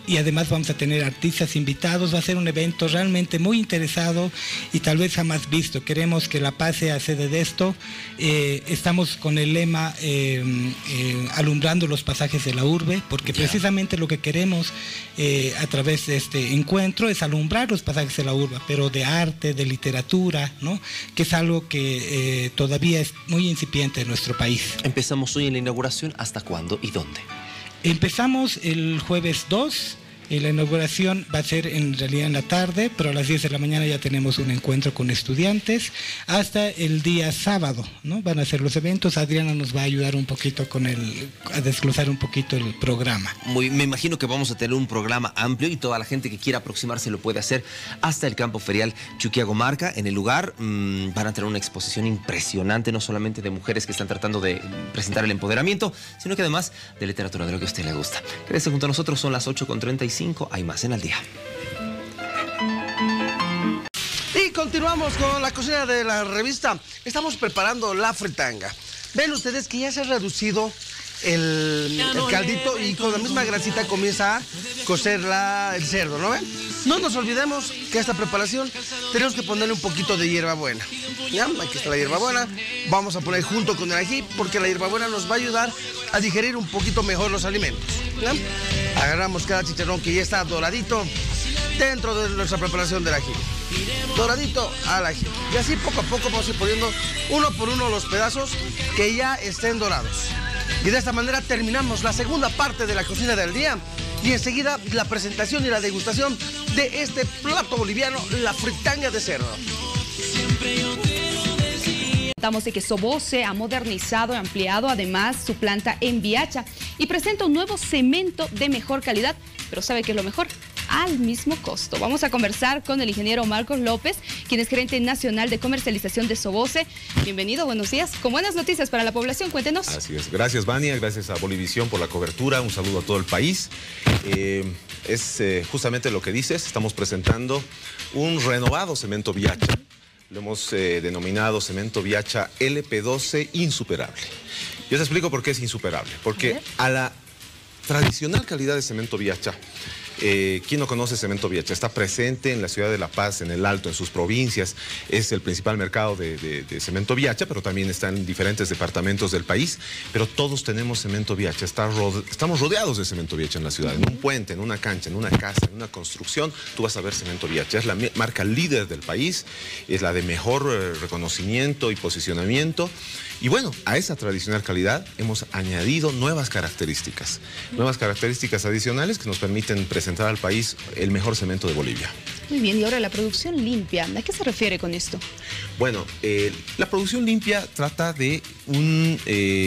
y además vamos a tener artistas invitados. Va a ser un evento realmente muy interesado y tal vez jamás visto. Queremos que La Paz sea sede de esto. Estamos con el lema alumbrando los pasajes de la urbe, porque precisamente lo que queremos a través de este encuentro es alumbrar los pasajes de la urbe, pero de arte, de literatura, ¿no? Que es algo que todavía es muy incipiente en nuestro país. Empezamos hoy en la inauguración. ¿Hasta cuándo y dónde? Empezamos el jueves 2. La inauguración va a ser en realidad en la tarde, pero a las 10 de la mañana ya tenemos un encuentro con estudiantes hasta el día sábado, ¿no? Van a ser los eventos. Adriana nos va a ayudar un poquito a desglosar un poquito el programa. Me imagino que vamos a tener un programa amplio y toda la gente que quiera aproximarse lo puede hacer hasta el campo ferial Chuquiagomarca. En el lugar van a tener una exposición impresionante, no solamente de mujeres que están tratando de presentar el empoderamiento, sino que además de literatura, de lo que a usted le gusta. Quédese junto a nosotros, son las 8:35. Hay más en Al Día. Y continuamos con la cocina de la revista. Estamos preparando la fritanga. Ven ustedes que ya se ha reducido el caldito y con la misma grasita comienza a cocer el cerdo, ¿no ven? No nos olvidemos que a esta preparación tenemos que ponerle un poquito de hierbabuena. ¿Ya? Aquí está la hierbabuena. Vamos a poner junto con el ají porque la hierbabuena nos va a ayudar a digerir un poquito mejor los alimentos. ¿Ya? Agarramos cada chicharrón que ya está doradito dentro de nuestra preparación del ají. Doradito al ají. Y así poco a poco vamos a ir poniendo uno por uno los pedazos que ya estén dorados. Y de esta manera terminamos la segunda parte de la cocina del día. Y enseguida la presentación y la degustación de este plato boliviano, la fritanga de cerdo. Contamos de que Soboce ha modernizado y ampliado además su planta en Viacha y presenta un nuevo cemento de mejor calidad, pero ¿sabe qué es lo mejor? Al mismo costo. Vamos a conversar con el ingeniero Marcos López, quien es gerente nacional de comercialización de Soboce. Bienvenido, buenos días. Con buenas noticias para la población, cuéntenos. Así es. Gracias, Vania. Gracias a Bolivisión por la cobertura. Un saludo a todo el país. Es justamente lo que dices. Estamos presentando un renovado cemento Viacha. Lo hemos denominado cemento Viacha LP12 insuperable. Yo te explico por qué es insuperable. Porque a la tradicional calidad de cemento Viacha, ¿quién no conoce cemento Viacha? Está presente en la ciudad de La Paz, en el Alto, en sus provincias. Es el principal mercado de cemento Viacha, pero también está en diferentes departamentos del país. Pero todos tenemos cemento Viacha. Estamos rodeados de cemento Viacha en la ciudad. En un puente, en una cancha, en una casa, en una construcción, tú vas a ver cemento Viacha. Es la marca líder del país, es la de mejor reconocimiento y posicionamiento. Y bueno, a esa tradicional calidad hemos añadido nuevas características adicionales que nos permiten presentar al país el mejor cemento de Bolivia. Muy bien, y ahora la producción limpia, ¿a qué se refiere con esto? Bueno, la producción limpia trata de un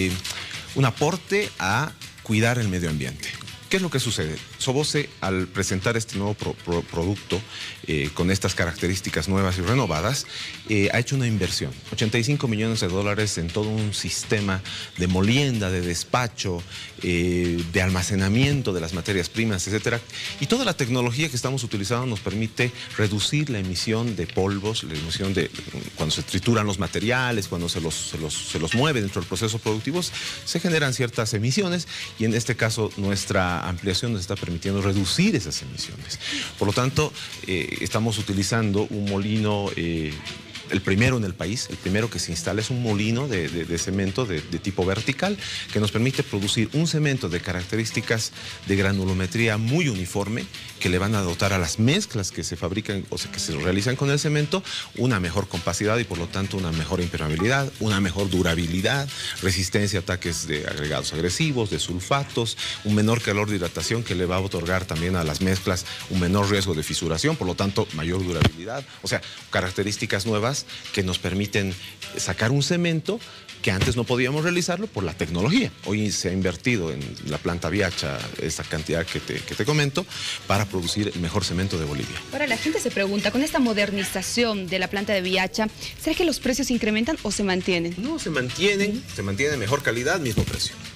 aporte a cuidar el medio ambiente. ¿Qué es lo que sucede? Soboce, al presentar este nuevo producto con estas características nuevas y renovadas, ha hecho una inversión, $85 millones en todo un sistema de molienda, de despacho, de almacenamiento de las materias primas, etcétera. Y toda la tecnología que estamos utilizando nos permite reducir la emisión de polvos, la emisión de cuando se trituran los materiales, cuando se los mueve dentro del proceso productivo, se generan ciertas emisiones y en este caso nuestra ampliación nos está permitiendo reducir esas emisiones. Por lo tanto, estamos utilizando un molino, el primero en el país, el primero que se instala es un molino de cemento de tipo vertical que nos permite producir un cemento de características de granulometría muy uniforme que le van a dotar a las mezclas que se fabrican o que se realizan con el cemento una mejor compacidad y por lo tanto una mejor impermeabilidad, una mejor durabilidad, resistencia a ataques de agregados agresivos, de sulfatos, un menor calor de hidratación que le va a otorgar también a las mezclas un menor riesgo de fisuración, por lo tanto mayor durabilidad, o sea, características nuevas que nos permiten sacar un cemento que antes no podíamos realizarlo por la tecnología. Hoy se ha invertido en la planta Viacha esa cantidad que te comento para producir el mejor cemento de Bolivia. Ahora la gente se pregunta, con esta modernización de la planta de Viacha, ¿será que los precios incrementan o se mantienen? No, se mantienen, mejor calidad, mismo precio.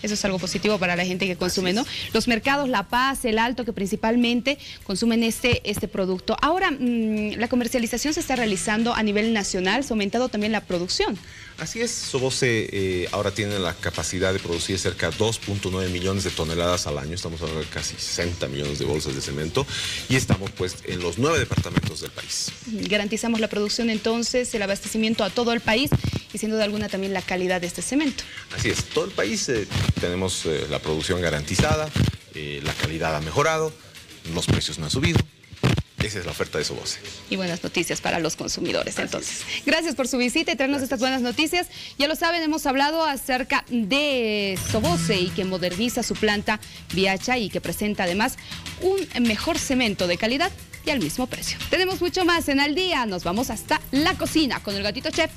Eso es algo positivo para la gente que consume, ¿no? Los mercados La Paz, El Alto, que principalmente consumen este producto. Ahora, la comercialización se está realizando a nivel nacional, se ha aumentado también la producción. Así es, Soboce ahora tiene la capacidad de producir cerca de 2.9 millones de toneladas al año, estamos hablando de casi 60 millones de bolsas de cemento y estamos pues en los 9 departamentos del país. Garantizamos la producción entonces, el abastecimiento a todo el país y sin duda alguna también la calidad de este cemento. Así es, todo el país tenemos la producción garantizada, la calidad ha mejorado, los precios no han subido. Esa es la oferta de Soboce. Y buenas noticias para los consumidores, entonces. Gracias por su visita y traernos estas buenas noticias. Ya lo saben, hemos hablado acerca de Soboce y que moderniza su planta Viacha y que presenta además un mejor cemento de calidad y al mismo precio. Tenemos mucho más en Al Día. Nos vamos hasta la cocina con el gatito chef.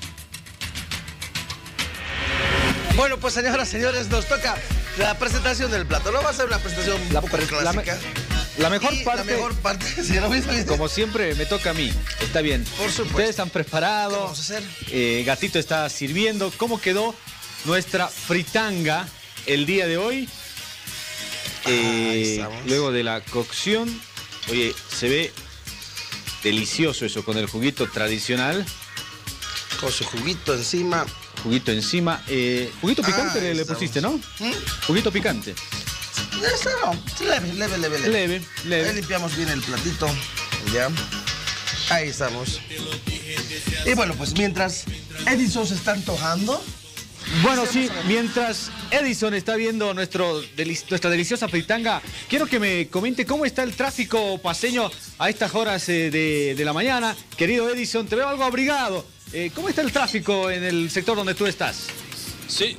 Bueno, pues señoras, señores, nos toca la presentación del plato. No va a ser una presentación un poco clásica. La mejor parte, sí, lo mismo. Como siempre, me toca a mí. Está bien. Por supuesto. Ustedes han preparado. ¿Qué vamos a hacer? Gatito está sirviendo. ¿Cómo quedó nuestra fritanga el día de hoy? Luego de la cocción. Oye, se ve delicioso eso con el juguito tradicional. Con su juguito encima. Juguito encima. Juguito picante le pusiste, ¿no? Juguito picante. Leve. Ahí limpiamos bien el platito. Ya. Ahí estamos. Y bueno, pues mientras Edison se está antojando. Bueno, sí, mientras Edison está viendo nuestra deliciosa fritanga, quiero que me comente cómo está el tráfico paseño a estas horas de la mañana. Querido Edison, te veo algo abrigado. ¿Cómo está el tráfico en el sector donde tú estás? Sí.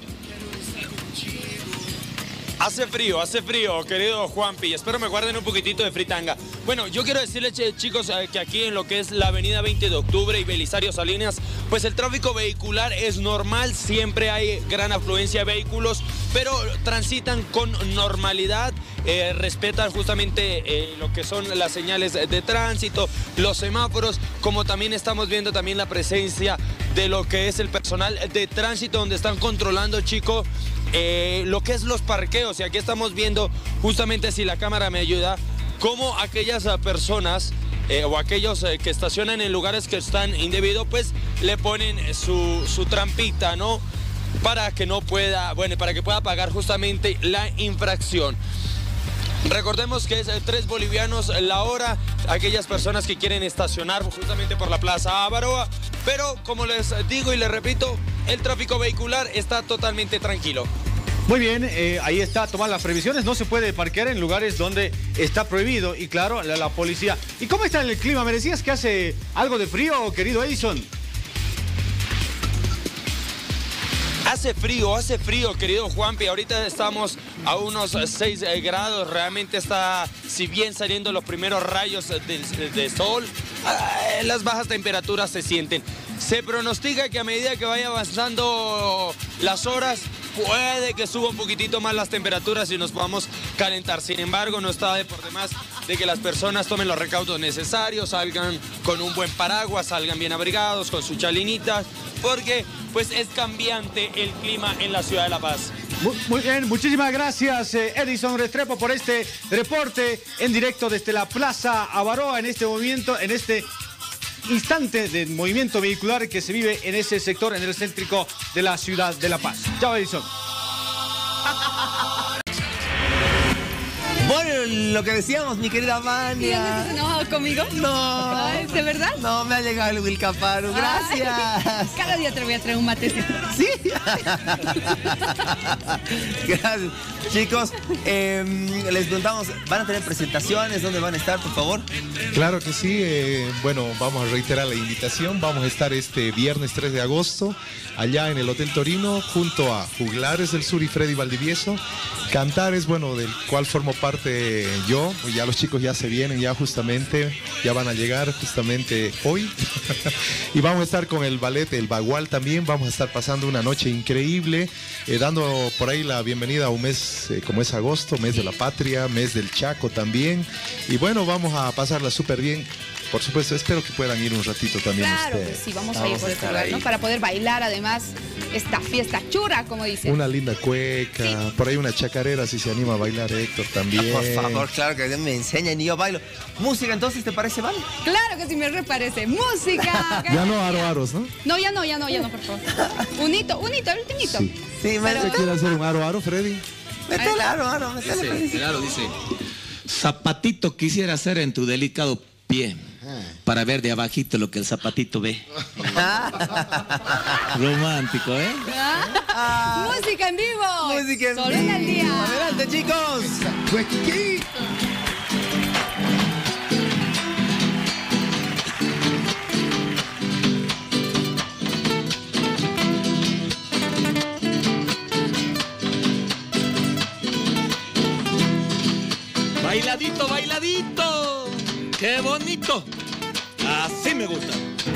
Hace frío, querido Juanpi. Espero me guarden un poquitito de fritanga. Bueno, yo quiero decirles, chicos, que aquí en lo que es la avenida 20 de octubre y Belisario Salinas, pues el tráfico vehicular es normal. Siempre hay gran afluencia de vehículos, pero transitan con normalidad. Respetan justamente lo que son las señales de tránsito, los semáforos, como también estamos viendo también la presencia de lo que es el personal de tránsito, donde están controlando, chicos, lo que es los parqueos. Y aquí estamos viendo justamente, si la cámara me ayuda, cómo aquellas personas o aquellos que estacionan en lugares que están indebidos, pues le ponen su trampita, ¿no? Para que no pueda, para que pueda pagar justamente la infracción. Recordemos que es 3 bolivianos la hora, aquellas personas que quieren estacionar justamente por la Plaza Avaroa, pero como les digo y les repito, el tráfico vehicular está totalmente tranquilo. Muy bien, ahí está, tomar las previsiones, no se puede parquear en lugares donde está prohibido y claro, la policía. ¿Y cómo está el clima? ¿Me decías que hace algo de frío, querido Edison? Hace frío, querido Juanpi. Ahorita estamos a unos 6 grados. Realmente está, si bien saliendo los primeros rayos de sol, las bajas temperaturas se sienten. Se pronostica que a medida que vaya avanzando las horas, puede que suba un poquitito más las temperaturas y nos podamos calentar. Sin embargo, no está de por demás de que las personas tomen los recaudos necesarios, salgan con un buen paraguas, salgan bien abrigados, con sus chalinitas, porque pues es cambiante el clima en la ciudad de La Paz. Muy bien, muchísimas gracias Edison Restrepo por este reporte en directo desde la Plaza Avaroa, en este instante de movimiento vehicular que se vive en ese sector, en el céntrico de la ciudad de La Paz. Chao, Edison. Bueno, lo que decíamos, mi querida Vania. ¿Ya no estás enojado conmigo? No. Ay, ¿de verdad? No, me ha llegado el Wilcaparu. Gracias. Ay, cada día te voy a traer un matecito. ¿Sí? Gracias. Chicos, les preguntamos, ¿van a tener presentaciones? ¿Dónde van a estar, por favor? Claro que sí. Bueno, vamos a reiterar la invitación. Vamos a estar este viernes 3 de agosto allá en el Hotel Torino junto a Juglares del Sur y Freddy Valdivieso. Cantares, bueno, del cual formo parte yo. Ya los chicos ya se vienen, ya van a llegar justamente hoy. Y vamos a estar con el ballet El Bagual también. Vamos a estar pasando una noche increíble, dando por ahí la bienvenida a un mes como es agosto, mes de la patria, mes del Chaco también. Y bueno, vamos a pasarla súper bien. por supuesto, espero que puedan ir un ratito también Claro ustedes. que sí, vamos a ir por este lugar, ¿no? Para poder bailar además esta fiesta chura, como dicen. Una linda cueca, por ahí una chacarera si se anima a bailar Héctor también. Por favor, claro que me enseñan y yo bailo. Música, entonces, ¿te parece, Vale? Claro que sí, me reparece. Música. Ya no aros, ¿no? No, ya no, por favor. Unito, el ultimito. Sí. ¿Usted quiere hacer un aro, Freddy? Mete el aro, Dice, el aro dice, zapatito quisiera hacer en tu delicado pie, para ver de abajito lo que el zapatito ve. Romántico, ¿eh? Música en vivo. Música en Solo vivo. en el día. Adelante, chicos. Bailadito, bailadito. ¡Qué bonito! Así me gusta.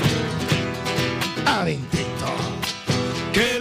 Aventito. Qué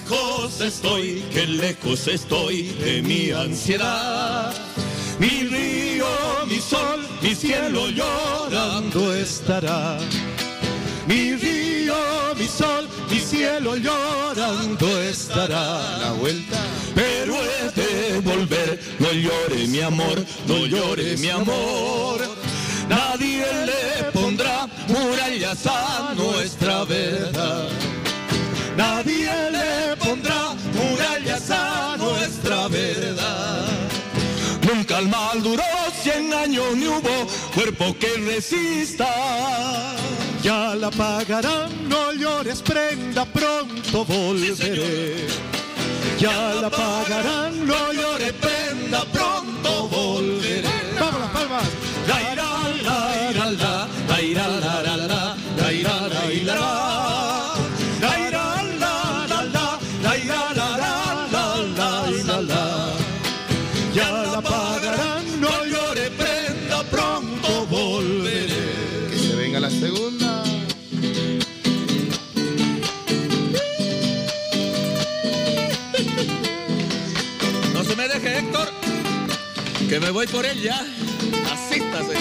lejos estoy de mi ansiedad. Mi río, mi sol, mi cielo llorando estará. Mi río, mi sol, mi cielo llorando estará. La vuelta. Pero he de volver, no llore mi amor, no llore mi amor. Nadie le pondrá murallas a nuestra verdad. Nadie le pondrá murallas a nuestra verdad. Nunca el mal duró 100 años, ni hubo cuerpo que resista. Ya la pagarán, no llores, prenda, pronto volveré. Ya la pagarán, no llores, prenda, pronto volveré. ¡Vamos las palmas! La ira, la ira, la, la ira, la, la, la, la ira, la, ira, la. La ira, la, la, la, la ira, la, la, la, la, la, la. Ya la pagarán, no llore, prenda, pronto volveré. Que se venga la segunda. No se me deje, Héctor, que me voy por él ya. Asístase.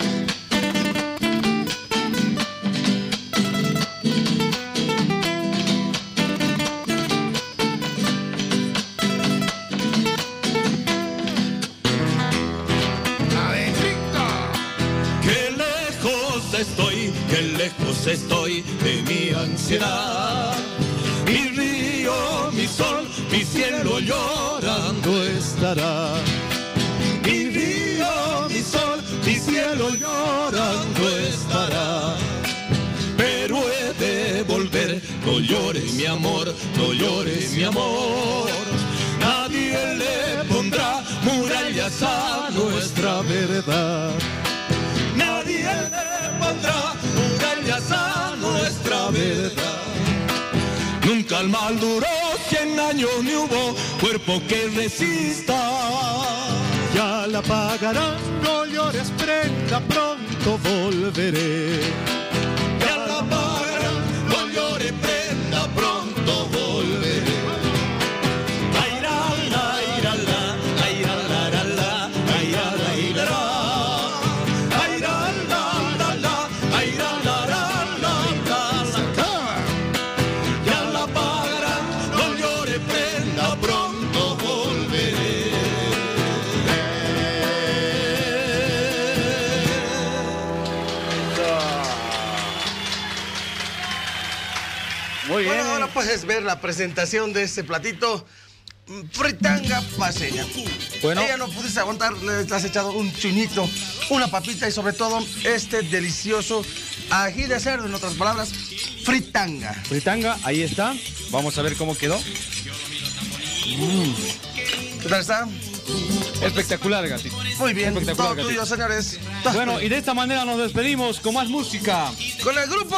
Qué lejos estoy de mi ansiedad. Mi río, mi sol, mi cielo llorando estará. Mi río, mi sol, mi cielo llorando estará. Pero he de volver, no llore mi amor, no llore mi amor. Nadie le pondrá murallas a nuestra verdad. Nadie le pondrá murallas a nuestra verdad. Nunca el mal duró 100 años, ni hubo cuerpo que resista. Ya la pagarán, no llores, prenda, pronto volveré. Ya la pagarán, no llore, prenda, pronto volveré. La ira, la ira, la ira, la, la, la, la ira, la, ira, la. Muy bien. Bueno, ahora puedes ver la presentación de este platito, fritanga paseña. Bueno. Ella no pudiste aguantar, le has echado un chuñito, una papita y sobre todo este delicioso ají de cerdo, en otras palabras, fritanga. Fritanga, ahí está. Vamos a ver cómo quedó. ¿Qué tal está? Espectacular, gatito. Muy bien, espectacular, todo tuyo, señores. Bueno, y de esta manera nos despedimos con más música. Con el grupo.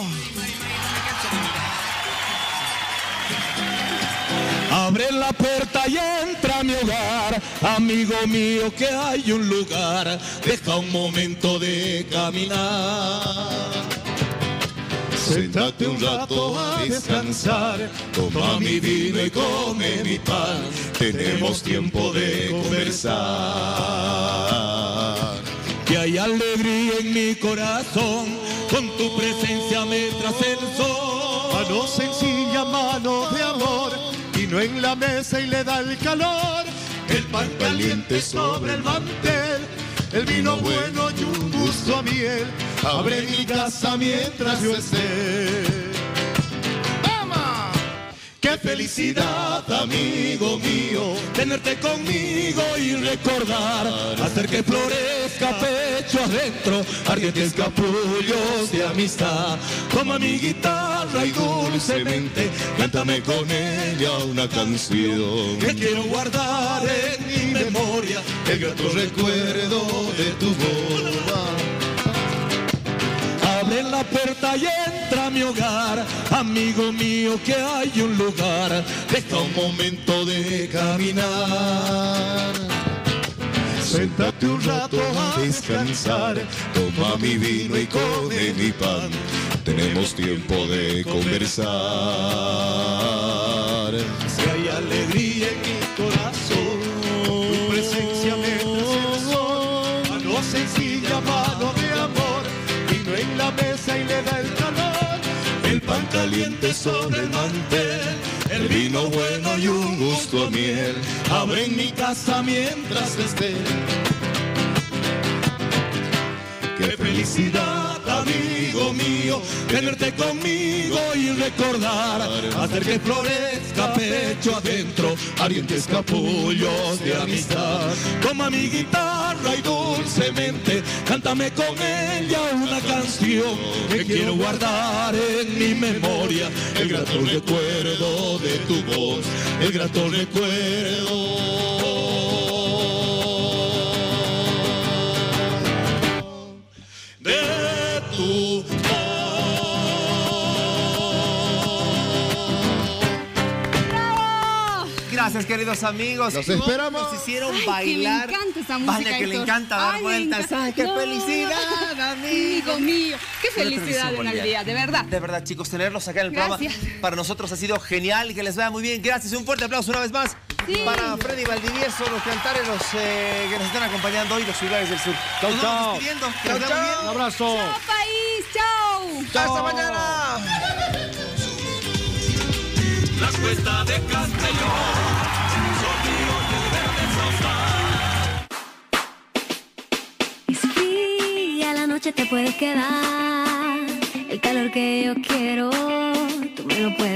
Abre la puerta y entra a mi hogar, amigo mío, que hay un lugar. Deja un momento de caminar. Siéntate un rato a descansar, toma mi vino y come mi pan. Tenemos tiempo de conversar. Que hay alegría en mi corazón, con tu presencia me trae el sol. Mano sencilla, mano de amor, vino en la mesa y le da el calor. El pan caliente sobre el mantel, el vino bueno y un gusto a miel. Abre mi casa mientras yo esté. ¡Qué felicidad, amigo mío, tenerte conmigo y recordar, hacer que florezca pecho adentro, ardientes capullos de amistad. Toma mi guitarra y dulcemente, cántame con ella una canción que quiero guardar en mi memoria, el grato recuerdo de tu voz. Abre la puerta y entra a mi hogar, amigo mío, que hay un lugar. Deja un momento de caminar. Siéntate un rato a descansar, toma mi vino y come mi pan. Tenemos tiempo de conversar. Si hay alegría en mi corazón, tu presencia me trae el sol. Mano sencilla, mano de amor, en la mesa y le da el calor. El pan caliente sobre el mantel, el vino bueno y un gusto a miel. Abre en mi casa mientras esté. Qué felicidad, amigo mío, tenerte conmigo y recordar, hacer que florezca pecho adentro, ardientes capullos de amistad. Toma mi guitarra y dulcemente, cántame con ella una canción que quiero guardar en mi memoria, el grato recuerdo de tu voz, el grato recuerdo de tu voz. Gracias, queridos amigos. Los esperamos. Nos hicieron Ay, bailar. que me encanta esa música, Vaya que le Héctor. encanta dar Ay, me vueltas. encanta. ¡Ay, qué No. felicidad, Amigo mío, qué felicidad en el día, de verdad. De verdad, chicos, tenerlos acá en el Gracias. programa para nosotros ha sido genial y que les vaya muy bien. Gracias, un fuerte aplauso una vez más para Freddy Valdivieso, los cantares que nos están acompañando hoy, los Juglares del Sur. Chau, Nos chau. vamos despidiendo. Que les vaya muy bien. Un abrazo. ¡Chao, país! ¡Chao! ¡Hasta mañana! La cuesta de Castellón. Es fría la noche, te puedes quedar. El calor que yo quiero, tú me lo puedes